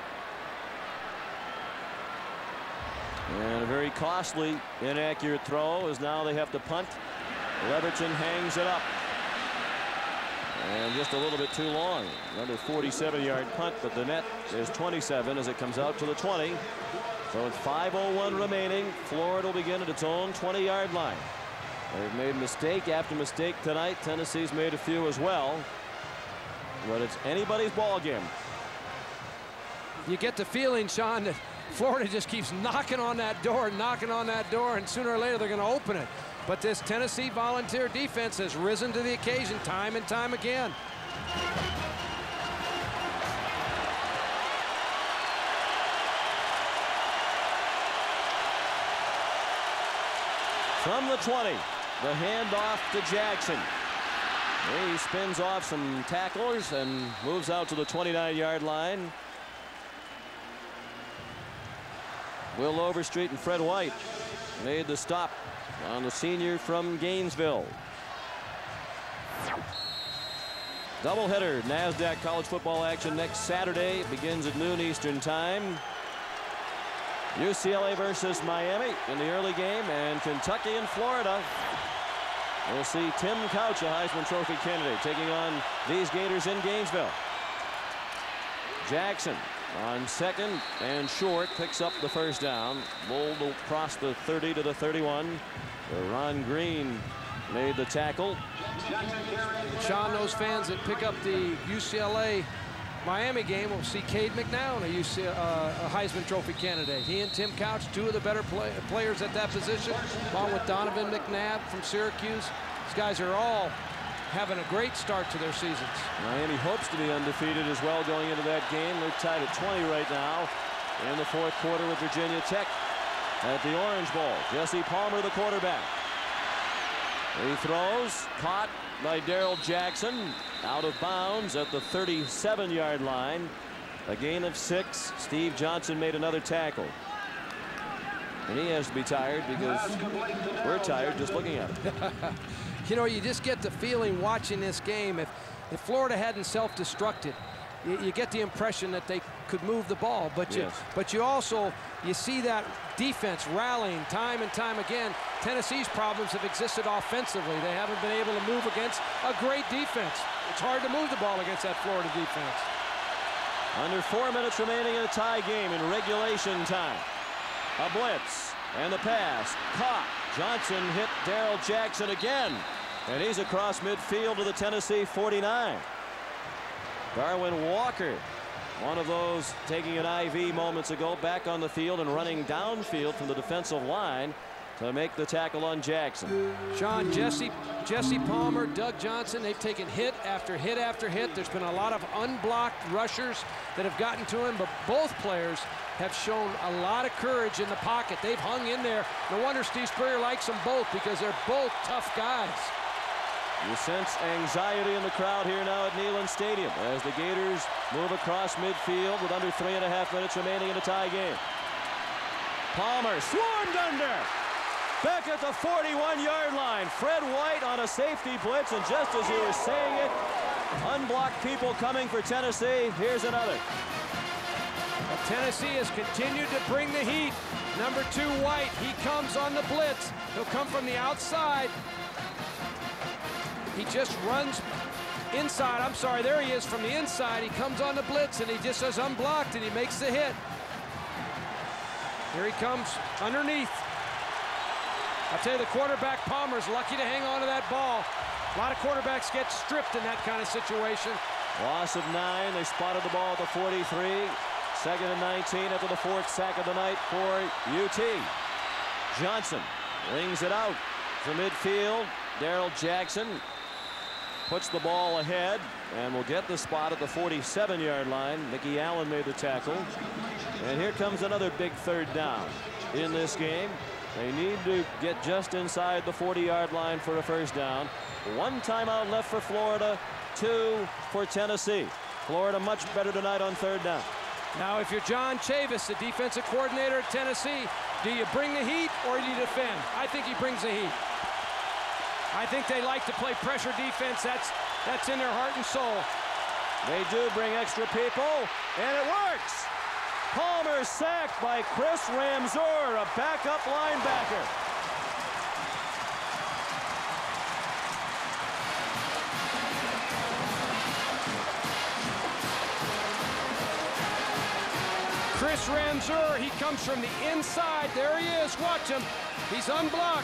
And a very costly, inaccurate throw, as now they have to punt. Leverton hangs it up. And just a little bit too long. Another forty-seven yard punt, but the net is twenty-seven as it comes out to the twenty. So with five oh one remaining, Florida will begin at its own twenty yard line. They've made mistake after mistake tonight. Tennessee's made a few as well. But it's anybody's ball game. You get the feeling, Sean, that Florida just keeps knocking on that door, knocking on that door, and sooner or later they're going to open it. But this Tennessee Volunteer defense has risen to the occasion time and time again. From the twenty, the handoff to Jackson. He spins off some tacklers and moves out to the twenty-nine yard line. Will Overstreet and Fred White made the stop on the senior from Gainesville. Doubleheader NASDAQ college football action next Saturday. It begins at noon Eastern time. U C L A versus Miami in the early game, and Kentucky and Florida. We'll see Tim Couch, a Heisman Trophy candidate, taking on these Gators in Gainesville. Jackson on second and short picks up the first down. Bowled across the thirty to the thirty-one. Ron Green made the tackle. Sean, those fans that pick up the U C L A Miami game will see Cade McNown, a, U C, uh, a Heisman Trophy candidate. He and Tim Couch, two of the better play, players at that position, along with Donovan McNabb from Syracuse. These guys are all having a great start to their seasons. Miami hopes to be undefeated as well going into that game. They're tied at twenty right now in the fourth quarter with Virginia Tech at the Orange Bowl. Jesse Palmer, the quarterback. He throws, caught by Darrell Jackson, out of bounds at the thirty-seven yard line. A gain of six. Steve Johnson made another tackle. And he has to be tired because we're tired just looking at it. You know, you just get the feeling watching this game, if, if Florida hadn't self-destructed, you, you get the impression that they could move the ball. But you, yes. but you also, you see that defense rallying time and time again. Tennessee's problems have existed offensively. They haven't been able to move against a great defense. It's hard to move the ball against that Florida defense. Under four minutes remaining in a tie game in regulation time. A blitz and the pass caught. Johnson hit Darrell Jackson again, and he's across midfield to the Tennessee forty-nine. Darwin Walker, one of those taking an I V moments ago, back on the field and running downfield from the defensive line to make the tackle on Jackson. Sean, Jesse, Jesse Palmer, Doug Johnson, they've taken hit after hit after hit. There's been a lot of unblocked rushers that have gotten to him, but both players have shown a lot of courage in the pocket. They've hung in there. No wonder Steve Spurrier likes them both, because they're both tough guys. You sense anxiety in the crowd here now at Neyland Stadium as the Gators move across midfield with under three and a half minutes remaining in a tie game. Palmer swarmed under. Back at the forty-one yard line. Fred White on a safety blitz, and just as you were saying it, unblocked people coming for Tennessee. Here's another. But Tennessee has continued to bring the heat. Number two, White, he comes on the blitz. He'll come from the outside. He just runs inside. I'm sorry, there he is from the inside. He comes on the blitz, and he just says unblocked, and he makes the hit. Here he comes underneath. I'll tell you, the quarterback, Palmer's lucky to hang on to that ball. A lot of quarterbacks get stripped in that kind of situation. Loss of nine. They spotted the ball at the forty-three. Second and nineteen after the fourth sack of the night for U T. Johnson rings it out from midfield. Darrell Jackson puts the ball ahead and will get the spot at the forty-seven yard line. Mickey Allen made the tackle. And here comes another big third down in this game. They need to get just inside the forty yard line for a first down. One timeout left for Florida, two for Tennessee. Florida much better tonight on third down. Now, if you're John Chavis, the defensive coordinator at Tennessee, do you bring the heat or do you defend? I think he brings the heat. I think they like to play pressure defense. That's, that's in their heart and soul. They do bring extra people, and it works. Palmer sacked by Chris Ramseur, a backup linebacker. Chris Ramseur, he comes from the inside. There he is. Watch him. He's unblocked.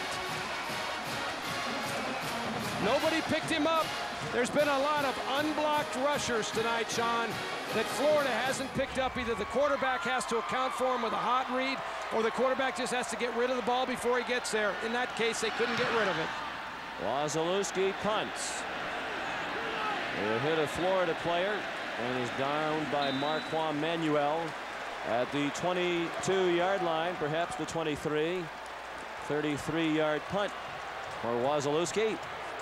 Nobody picked him up. There's been a lot of unblocked rushers tonight, Sean, that Florida hasn't picked up. Either the quarterback has to account for him with a hot read, or the quarterback just has to get rid of the ball before he gets there. In that case, they couldn't get rid of it. Wazalewski punts. He hit a Florida player and is downed by Marquand Manuel at the twenty-two yard line, perhaps the twenty-three. thirty-three yard punt for Wazalewski.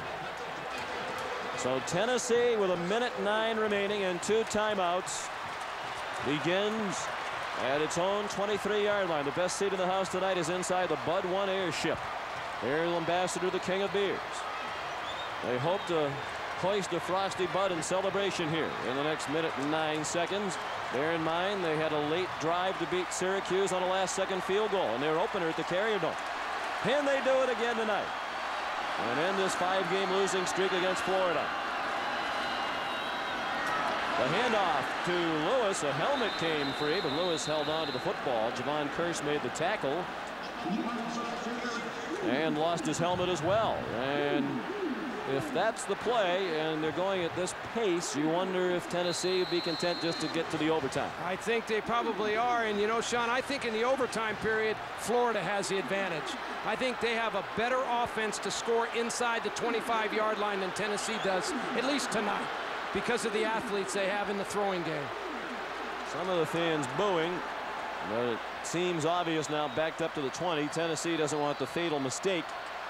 So Tennessee, with a minute nine remaining and two timeouts, begins at its own twenty-three yard line. The best seat in the house tonight is inside the Bud One airship. Aerial Ambassador, the king of beers. They hope to hoist a frosty Bud in celebration here in the next minute and nine seconds. Bear in mind, they had a late drive to beat Syracuse on a last-second field goal in their opener at the Carrier Dome. Can they do it again tonight and end this five-game losing streak against Florida? The handoff to Lewis. A helmet came free, but Lewis held on to the football. Javon Curse made the tackle and lost his helmet as well. And if that's the play and they're going at this pace, you wonder if Tennessee would be content just to get to the overtime. I think they probably are. And, you know, Sean, I think in the overtime period, Florida has the advantage. I think they have a better offense to score inside the twenty-five yard line than Tennessee does, at least tonight, because of the athletes they have in the throwing game. Some of the fans booing, but it seems obvious now, backed up to the twenty. Tennessee doesn't want the fatal mistake.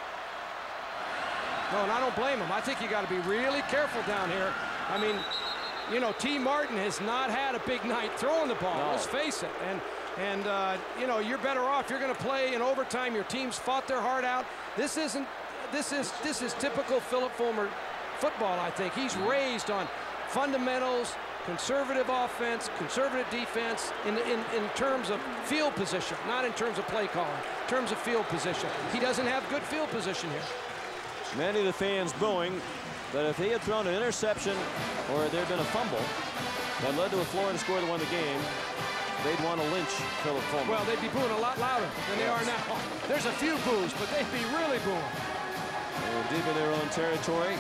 No, and I don't blame them. I think you got to be really careful down here. I mean, you know, T. Martin has not had a big night throwing the ball. No. Let's face it. And, and uh, you know, you're better off. You're going to play in overtime. Your team's fought their heart out. This isn't, this is, this is typical Philip Fulmer football, I think. He's raised on fundamentals, conservative offense, conservative defense in, in, in terms of field position, not in terms of play calling, in terms of field position. He doesn't have good field position here. Many of the fans booing, but if he had thrown an interception or there had been a fumble that led to a Florida score that won the game, they'd want to lynch Philip Fulmer. Well, they'd be booing a lot louder than they are now. There's a few boos, but they'd be really booing. They were deep in their own territory.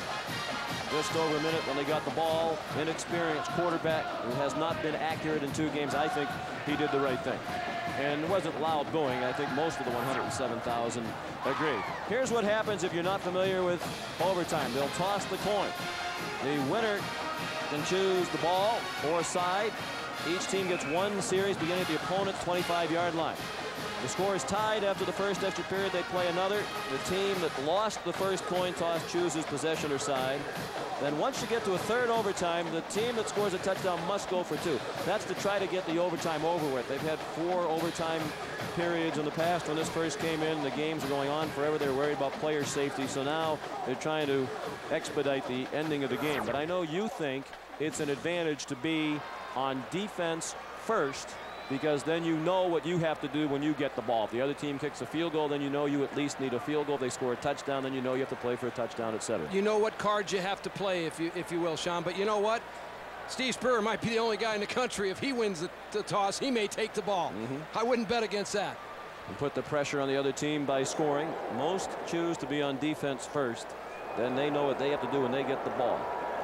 Just over a minute when they got the ball. Inexperienced quarterback who has not been accurate in two games. I think he did the right thing. And it wasn't loud booing. I think most of the one hundred seven thousand agree. Here's what happens if you're not familiar with overtime. They'll toss the coin. The winner can choose the ball or side. Each team gets one series beginning at the opponent's twenty-five yard line. The score is tied after the first extra period. They play another. The team that lost the first coin toss chooses possession or side. Then once you get to a third overtime, the team that scores a touchdown must go for two. That's to try to get the overtime over with. They've had four overtime periods in the past. When this first came in, the games are going on forever. They're worried about player safety. So now they're trying to expedite the ending of the game. But I know you think it's an advantage to be on defense first, because then you know what you have to do when you get the ball. If the other team kicks a field goal, then you know you at least need a field goal. If they score a touchdown, then you know you have to play for a touchdown, et cetera. You know what cards you have to play, if you if you will, Sean. But you know what? Steve Spurrier might be the only guy in the country. If he wins the, the toss, he may take the ball. Mm-hmm. I wouldn't bet against that. And put the pressure on the other team by scoring. Most choose to be on defense first. Then they know what they have to do when they get the ball.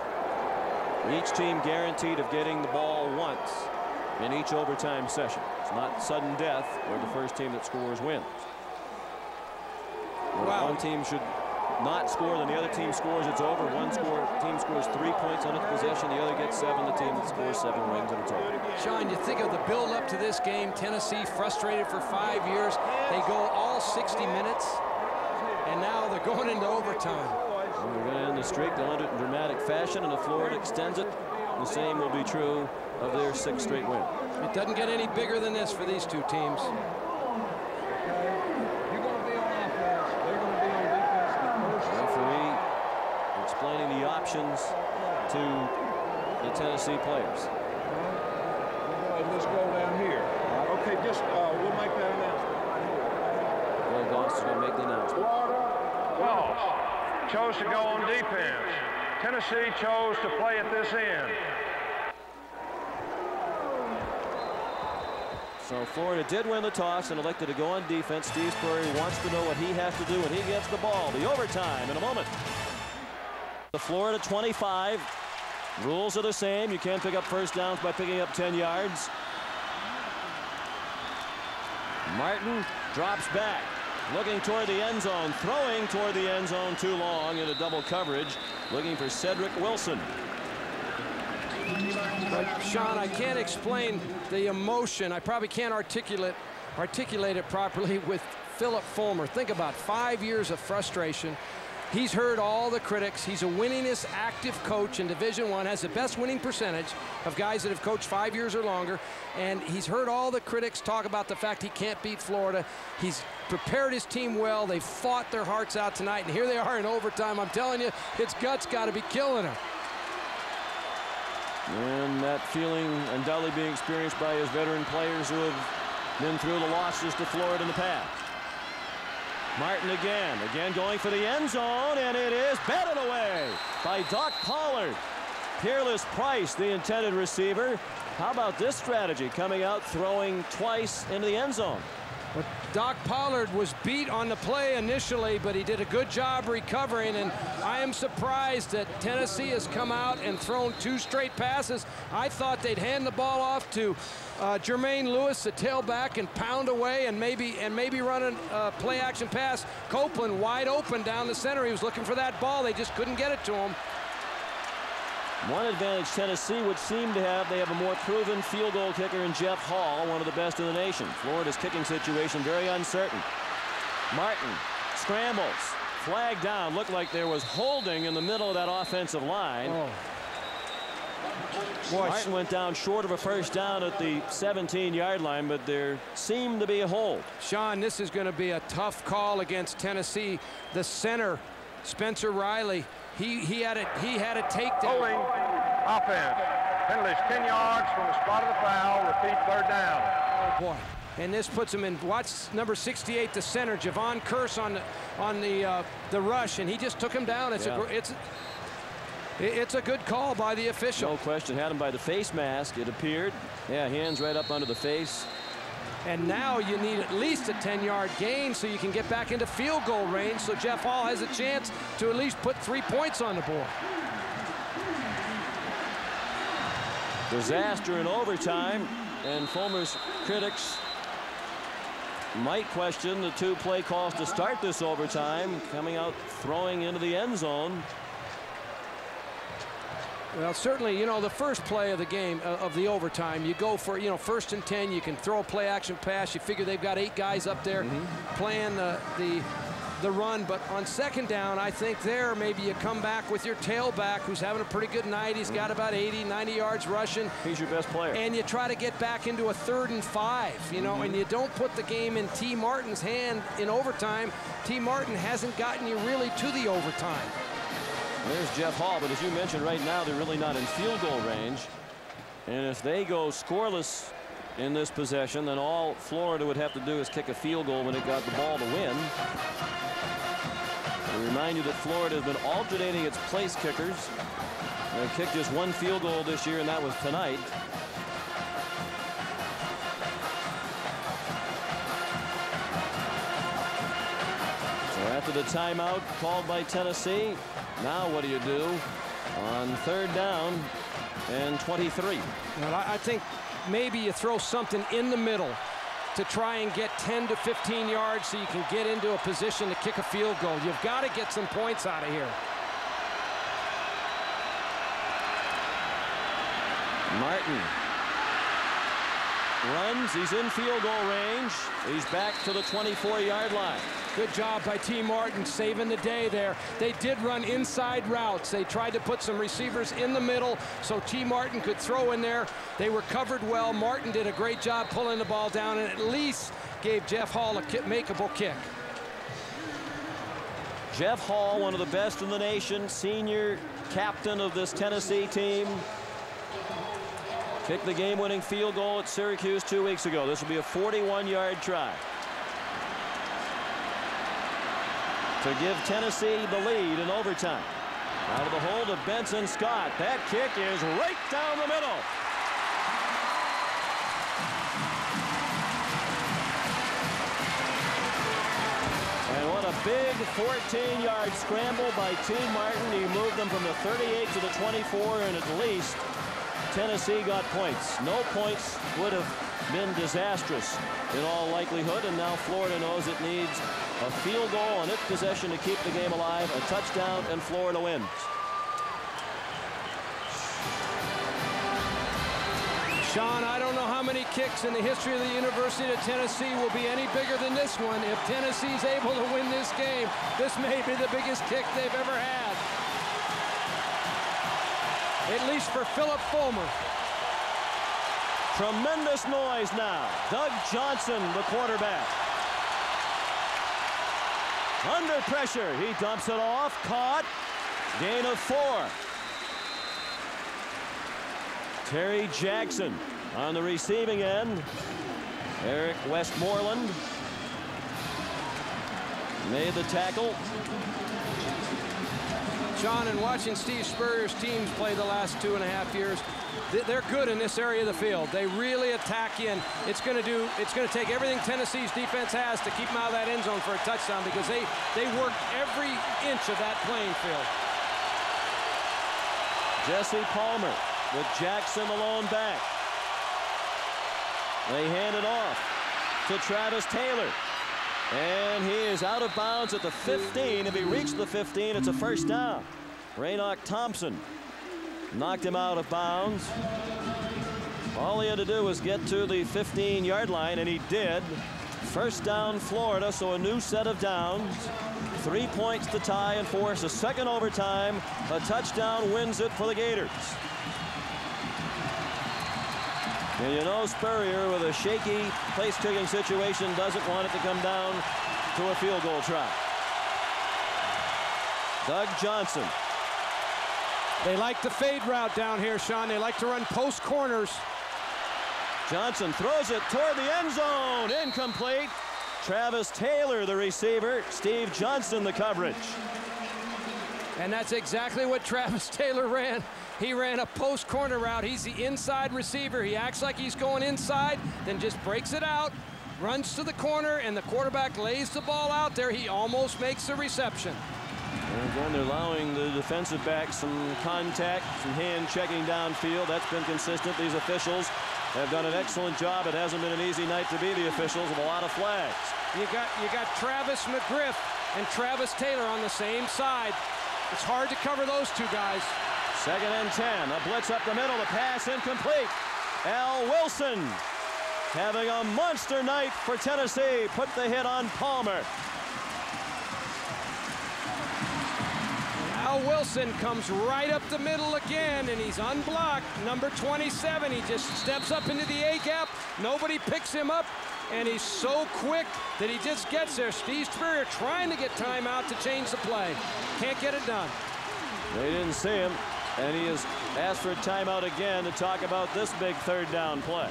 Each team guaranteed of getting the ball once in each overtime session. It's not sudden death where the first team that scores wins. Wow. One team should not score, then the other team scores, it's over. One score team scores three points on its possession, the other gets seven. The team that scores seven wins, and it's over. Sean, you think of the build up to this game. Tennessee frustrated for five years. They go all sixty minutes, and now they're going into overtime. And they're going to end the streak. They'll end it in dramatic fashion, and if Florida extends it, the same will be true of their sixth straight win. It doesn't get any bigger than this for these two teams. You're going to be on offense. They're going to be on defense. Referee explaining the options to the Tennessee players. Let's go down here. Okay, just uh, we'll make that announcement. Bill Goss is going to make the announcement. Goss chose to go on defense. Tennessee chose to play at this end. So Florida did win the toss and elected to go on defense. Steve Spurrier wants to know what he has to do when he gets the ball. The overtime in a moment. The Florida twenty-five. Rules are the same. You can't pick up first downs by picking up ten yards. Martin drops back, looking toward the end zone, throwing toward the end zone too long into double coverage, looking for Cedric Wilson. But Sean, I can't explain the emotion. I probably can't articulate articulate it properly with Philip Fulmer. Think about five years of frustration. He's heard all the critics. He's a winningest active coach in Division One, has the best winning percentage of guys that have coached five years or longer. And he's heard all the critics talk about the fact he can't beat Florida. He's prepared his team well. They fought their hearts out tonight, and here they are in overtime. I'm telling you, his guts got to be killing him. And that feeling undoubtedly being experienced by his veteran players who have been through the losses to Florida in the past. Martin again, again going for the end zone, and it is batted away by Doc Pollard. Peerless Price, the intended receiver. How about this strategy, coming out throwing twice into the end zone? But Doc Pollard was beat on the play initially, but he did a good job recovering, and I am surprised that Tennessee has come out and thrown two straight passes. I thought they'd hand the ball off to uh, Jermaine Lewis, the tailback, and pound away and maybe and maybe run a uh, play action pass. Copeland wide open down the center. He was looking for that ball. They just couldn't get it to him. One advantage Tennessee would seem to have, they have a more proven field goal kicker in Jeff Hall, one of the best in the nation. Florida's kicking situation very uncertain. Martin scrambles, flag down. Looked like there was holding in the middle of that offensive line. Oh. Boy, Martin went down short of a first down at the seventeen yard line, but there seemed to be a hold. Sean, this is going to be a tough call against Tennessee. The center, Spencer Riley, He he had it. He had a takedown. Holding offense. Penalties ten yards from the spot of the foul. Repeat third down. Oh boy! And this puts him in. Watch number sixty-eight, the center, Javon Curse on the on the uh, the rush, and he just took him down. It's yeah. a it's it's a good call by the official. No question. Had him by the face mask. It appeared. Yeah, hands right up under the face. And now you need at least a ten yard gain so you can get back into field goal range, so Jeff Hall has a chance to at least put three points on the board. Disaster in overtime, and Fulmer's critics might question the two play calls to start this overtime, coming out throwing into the end zone. Well, certainly, you know, the first play of the game, uh, of the overtime, you go for, you know, first and ten, you can throw a play action pass. You figure they've got eight guys up there mm-hmm. playing the, the the run. But on second down, I think there maybe you come back with your tailback who's having a pretty good night. He's mm-hmm. got about eighty, ninety yards rushing. He's your best player. And you try to get back into a third and five, you know, mm-hmm. and you don't put the game in T. Martin's hand in overtime. T. Martin hasn't gotten you really to the overtime. There's Jeff Hall, but as you mentioned, right now they're really not in field goal range. And if they go scoreless in this possession, then all Florida would have to do is kick a field goal when it got the ball to win. I remind you that Florida has been alternating its place kickers. They kicked just one field goal this year, and that was tonight. So after the timeout called by Tennessee, now what do you do on third down and twenty-three? Well, I think maybe you throw something in the middle to try and get ten to fifteen yards so you can get into a position to kick a field goal. You've got to get some points out of here. Martin runs. He's in field goal range. He's back to the twenty-four yard line. Good job by T. Martin saving the day there. They did run inside routes. They tried to put some receivers in the middle so T. Martin could throw in there. They were covered well. Martin did a great job pulling the ball down and at least gave Jeff Hall a makeable kick. Jeff Hall, one of the best in the nation, senior captain of this Tennessee team, kicked the game-winning field goal at Syracuse two weeks ago. This will be a forty-one yard try to give Tennessee the lead in overtime. Out of the hold of Benson Scott. That kick is right down the middle. And what a big fourteen yard scramble by T. Martin. He moved them from the thirty-eight to the twenty-four, and at least Tennessee got points. No points would have been disastrous in all likelihood, and now Florida knows it needs a field goal on its possession to keep the game alive, a touchdown, and Florida wins. Sean, I don't know how many kicks in the history of the University of Tennessee will be any bigger than this one. If Tennessee's able to win this game, this may be the biggest kick they've ever had. At least for Philip Fulmer. Tremendous noise now. Doug Johnson, the quarterback. Under pressure, he dumps it off, caught, gain of four. Terry Jackson on the receiving end. Eric Westmoreland made the tackle. John, and watching Steve Spurrier's teams play the last two and a half years, they're good in this area of the field. They really attack in. It's going to do. It's going to take everything Tennessee's defense has to keep them out of that end zone for a touchdown, because they they work every inch of that playing field. Jesse Palmer with Jackson alone back. They hand it off to Travis Taylor. And he is out of bounds at the fifteen. If he reached the fifteen, it's a first down. Raynoch Thompson knocked him out of bounds. All he had to do was get to the fifteen yard line, and he did. First down Florida, so a new set of downs. Three points to tie and force a second overtime. A touchdown wins it for the Gators. And you know, Spurrier, with a shaky place-kicking situation, doesn't want it to come down to a field goal try. Doug Johnson. They like the fade route down here, Sean. They like to run post corners. Johnson throws it toward the end zone. Incomplete. Travis Taylor, the receiver. Steve Johnson, the coverage. And that's exactly what Travis Taylor ran. He ran a post corner route. He's the inside receiver. He acts like he's going inside, then just breaks it out, runs to the corner, and the quarterback lays the ball out there. He almost makes the reception. And again, they're allowing the defensive back some contact, some hand checking downfield. That's been consistent. These officials have done an excellent job. It hasn't been an easy night to be the officials, with a lot of flags. You got, you got Travis McGriff and Travis Taylor on the same side. It's hard to cover those two guys. Second and ten. A blitz up the middle. The pass incomplete. Al Wilson having a monster night for Tennessee. Put the hit on Palmer. Al Wilson comes right up the middle again, and he's unblocked. Number twenty-seven. He just steps up into the A gap. Nobody picks him up, and he's so quick that he just gets there. Steve Spurrier trying to get time out to change the play. Can't get it done. They didn't see him. And he has asked for a timeout again to talk about this big third down play.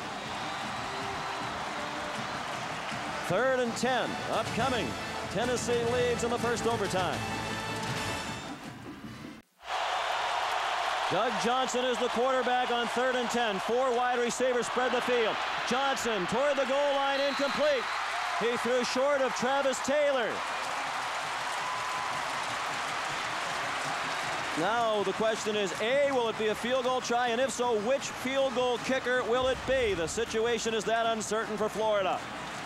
Third and ten upcoming. Tennessee leads in the first overtime. Doug Johnson is the quarterback on third and ten. Four wide receivers spread the field. Johnson toward the goal line, incomplete. He threw short of Travis Taylor. Now the question is, A, will it be a field goal try? And if so, which field goal kicker will it be? The situation is that uncertain for Florida.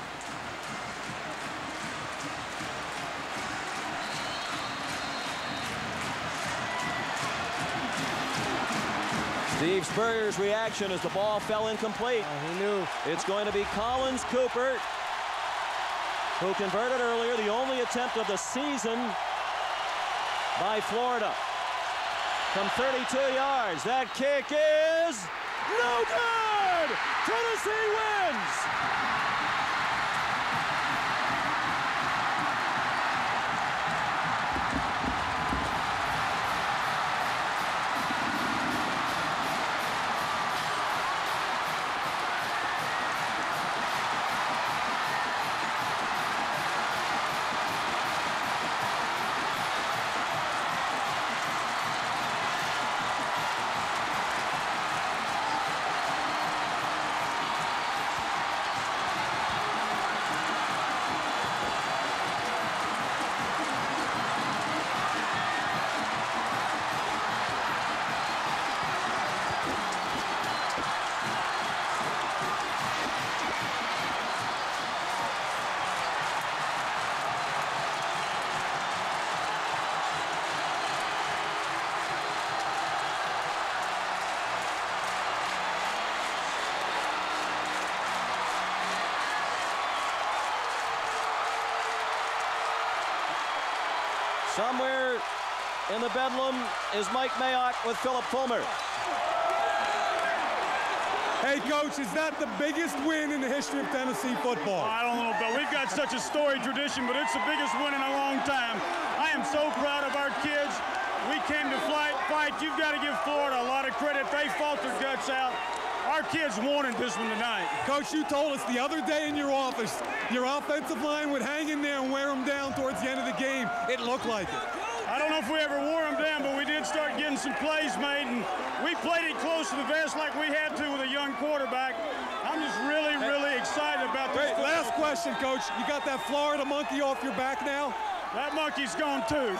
Steve Spurrier's reaction as the ball fell incomplete. Oh, he knew. It's going to be Collins Cooper, who converted earlier, the only attempt of the season by Florida. From thirty-two yards, that kick is no good! Tennessee wins! Somewhere in the bedlam is Mike Mayock with Philip Fulmer. Hey, Coach, is that the biggest win in the history of Tennessee football? I don't know, Bill. We've got such a storied tradition, but it's the biggest win in a long time. I am so proud of our kids. We came to fight. fight. You've got to give Florida a lot of credit. They fought their guts out. Our kids wanted this one tonight. Coach, you told us the other day in your office, your offensive line would hang in there and wear them down towards the end of the game. It looked like it. I don't know if we ever wore them down, but we did start getting some plays made, and we played it close to the vest like we had to with a young quarterback. I'm just really, really excited about this. Hey, last question, Coach. You got that Florida monkey off your back now? That monkey's gone, too.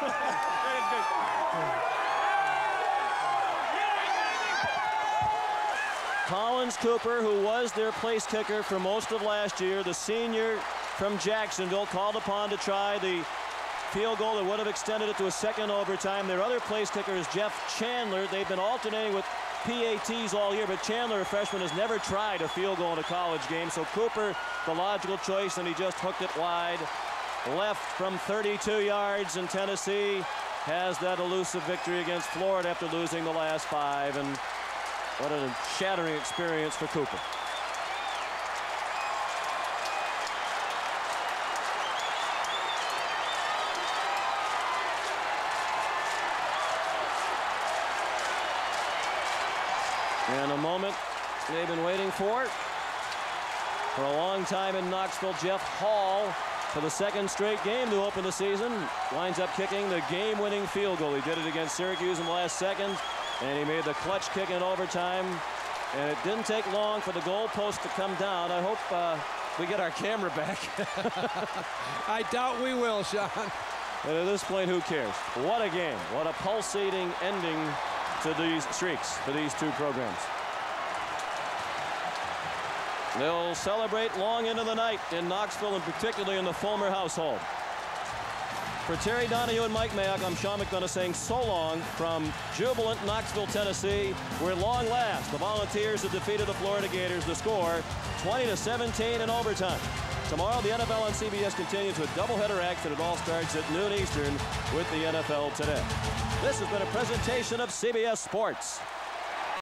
Collins Cooper, who was their place kicker for most of last year, the senior from Jacksonville, called upon to try the field goal that would have extended it to a second overtime. Their other place kicker is Jeff Chandler. They've been alternating with P A Ts all year, but Chandler, a freshman, has never tried a field goal in a college game. So Cooper, the logical choice, and he just hooked it wide left from thirty-two yards, and Tennessee has that elusive victory against Florida after losing the last five. And what a shattering experience for Cooper. And a moment they've been waiting for. For a long time in Knoxville, Jeff Hall, for the second straight game to open the season, winds up kicking the game-winning field goal. He did it against Syracuse in the last second, and he made the clutch kick in overtime. And it didn't take long for the goalpost to come down. I hope uh, we get our camera back. I doubt we will, Sean. And at this point, who cares? What a game. What a pulsating ending to these streaks for these two programs. They'll celebrate long into the night in Knoxville, and particularly in the Fulmer household. For Terry Donahue and Mike Mayock, I'm Sean McDonough saying so long from jubilant Knoxville, Tennessee, where long last the Volunteers have defeated the Florida Gators. The score twenty to seventeen in overtime. Tomorrow, the N F L on C B S continues with doubleheader action. It all starts at noon Eastern with the N F L Today. This has been a presentation of C B S Sports.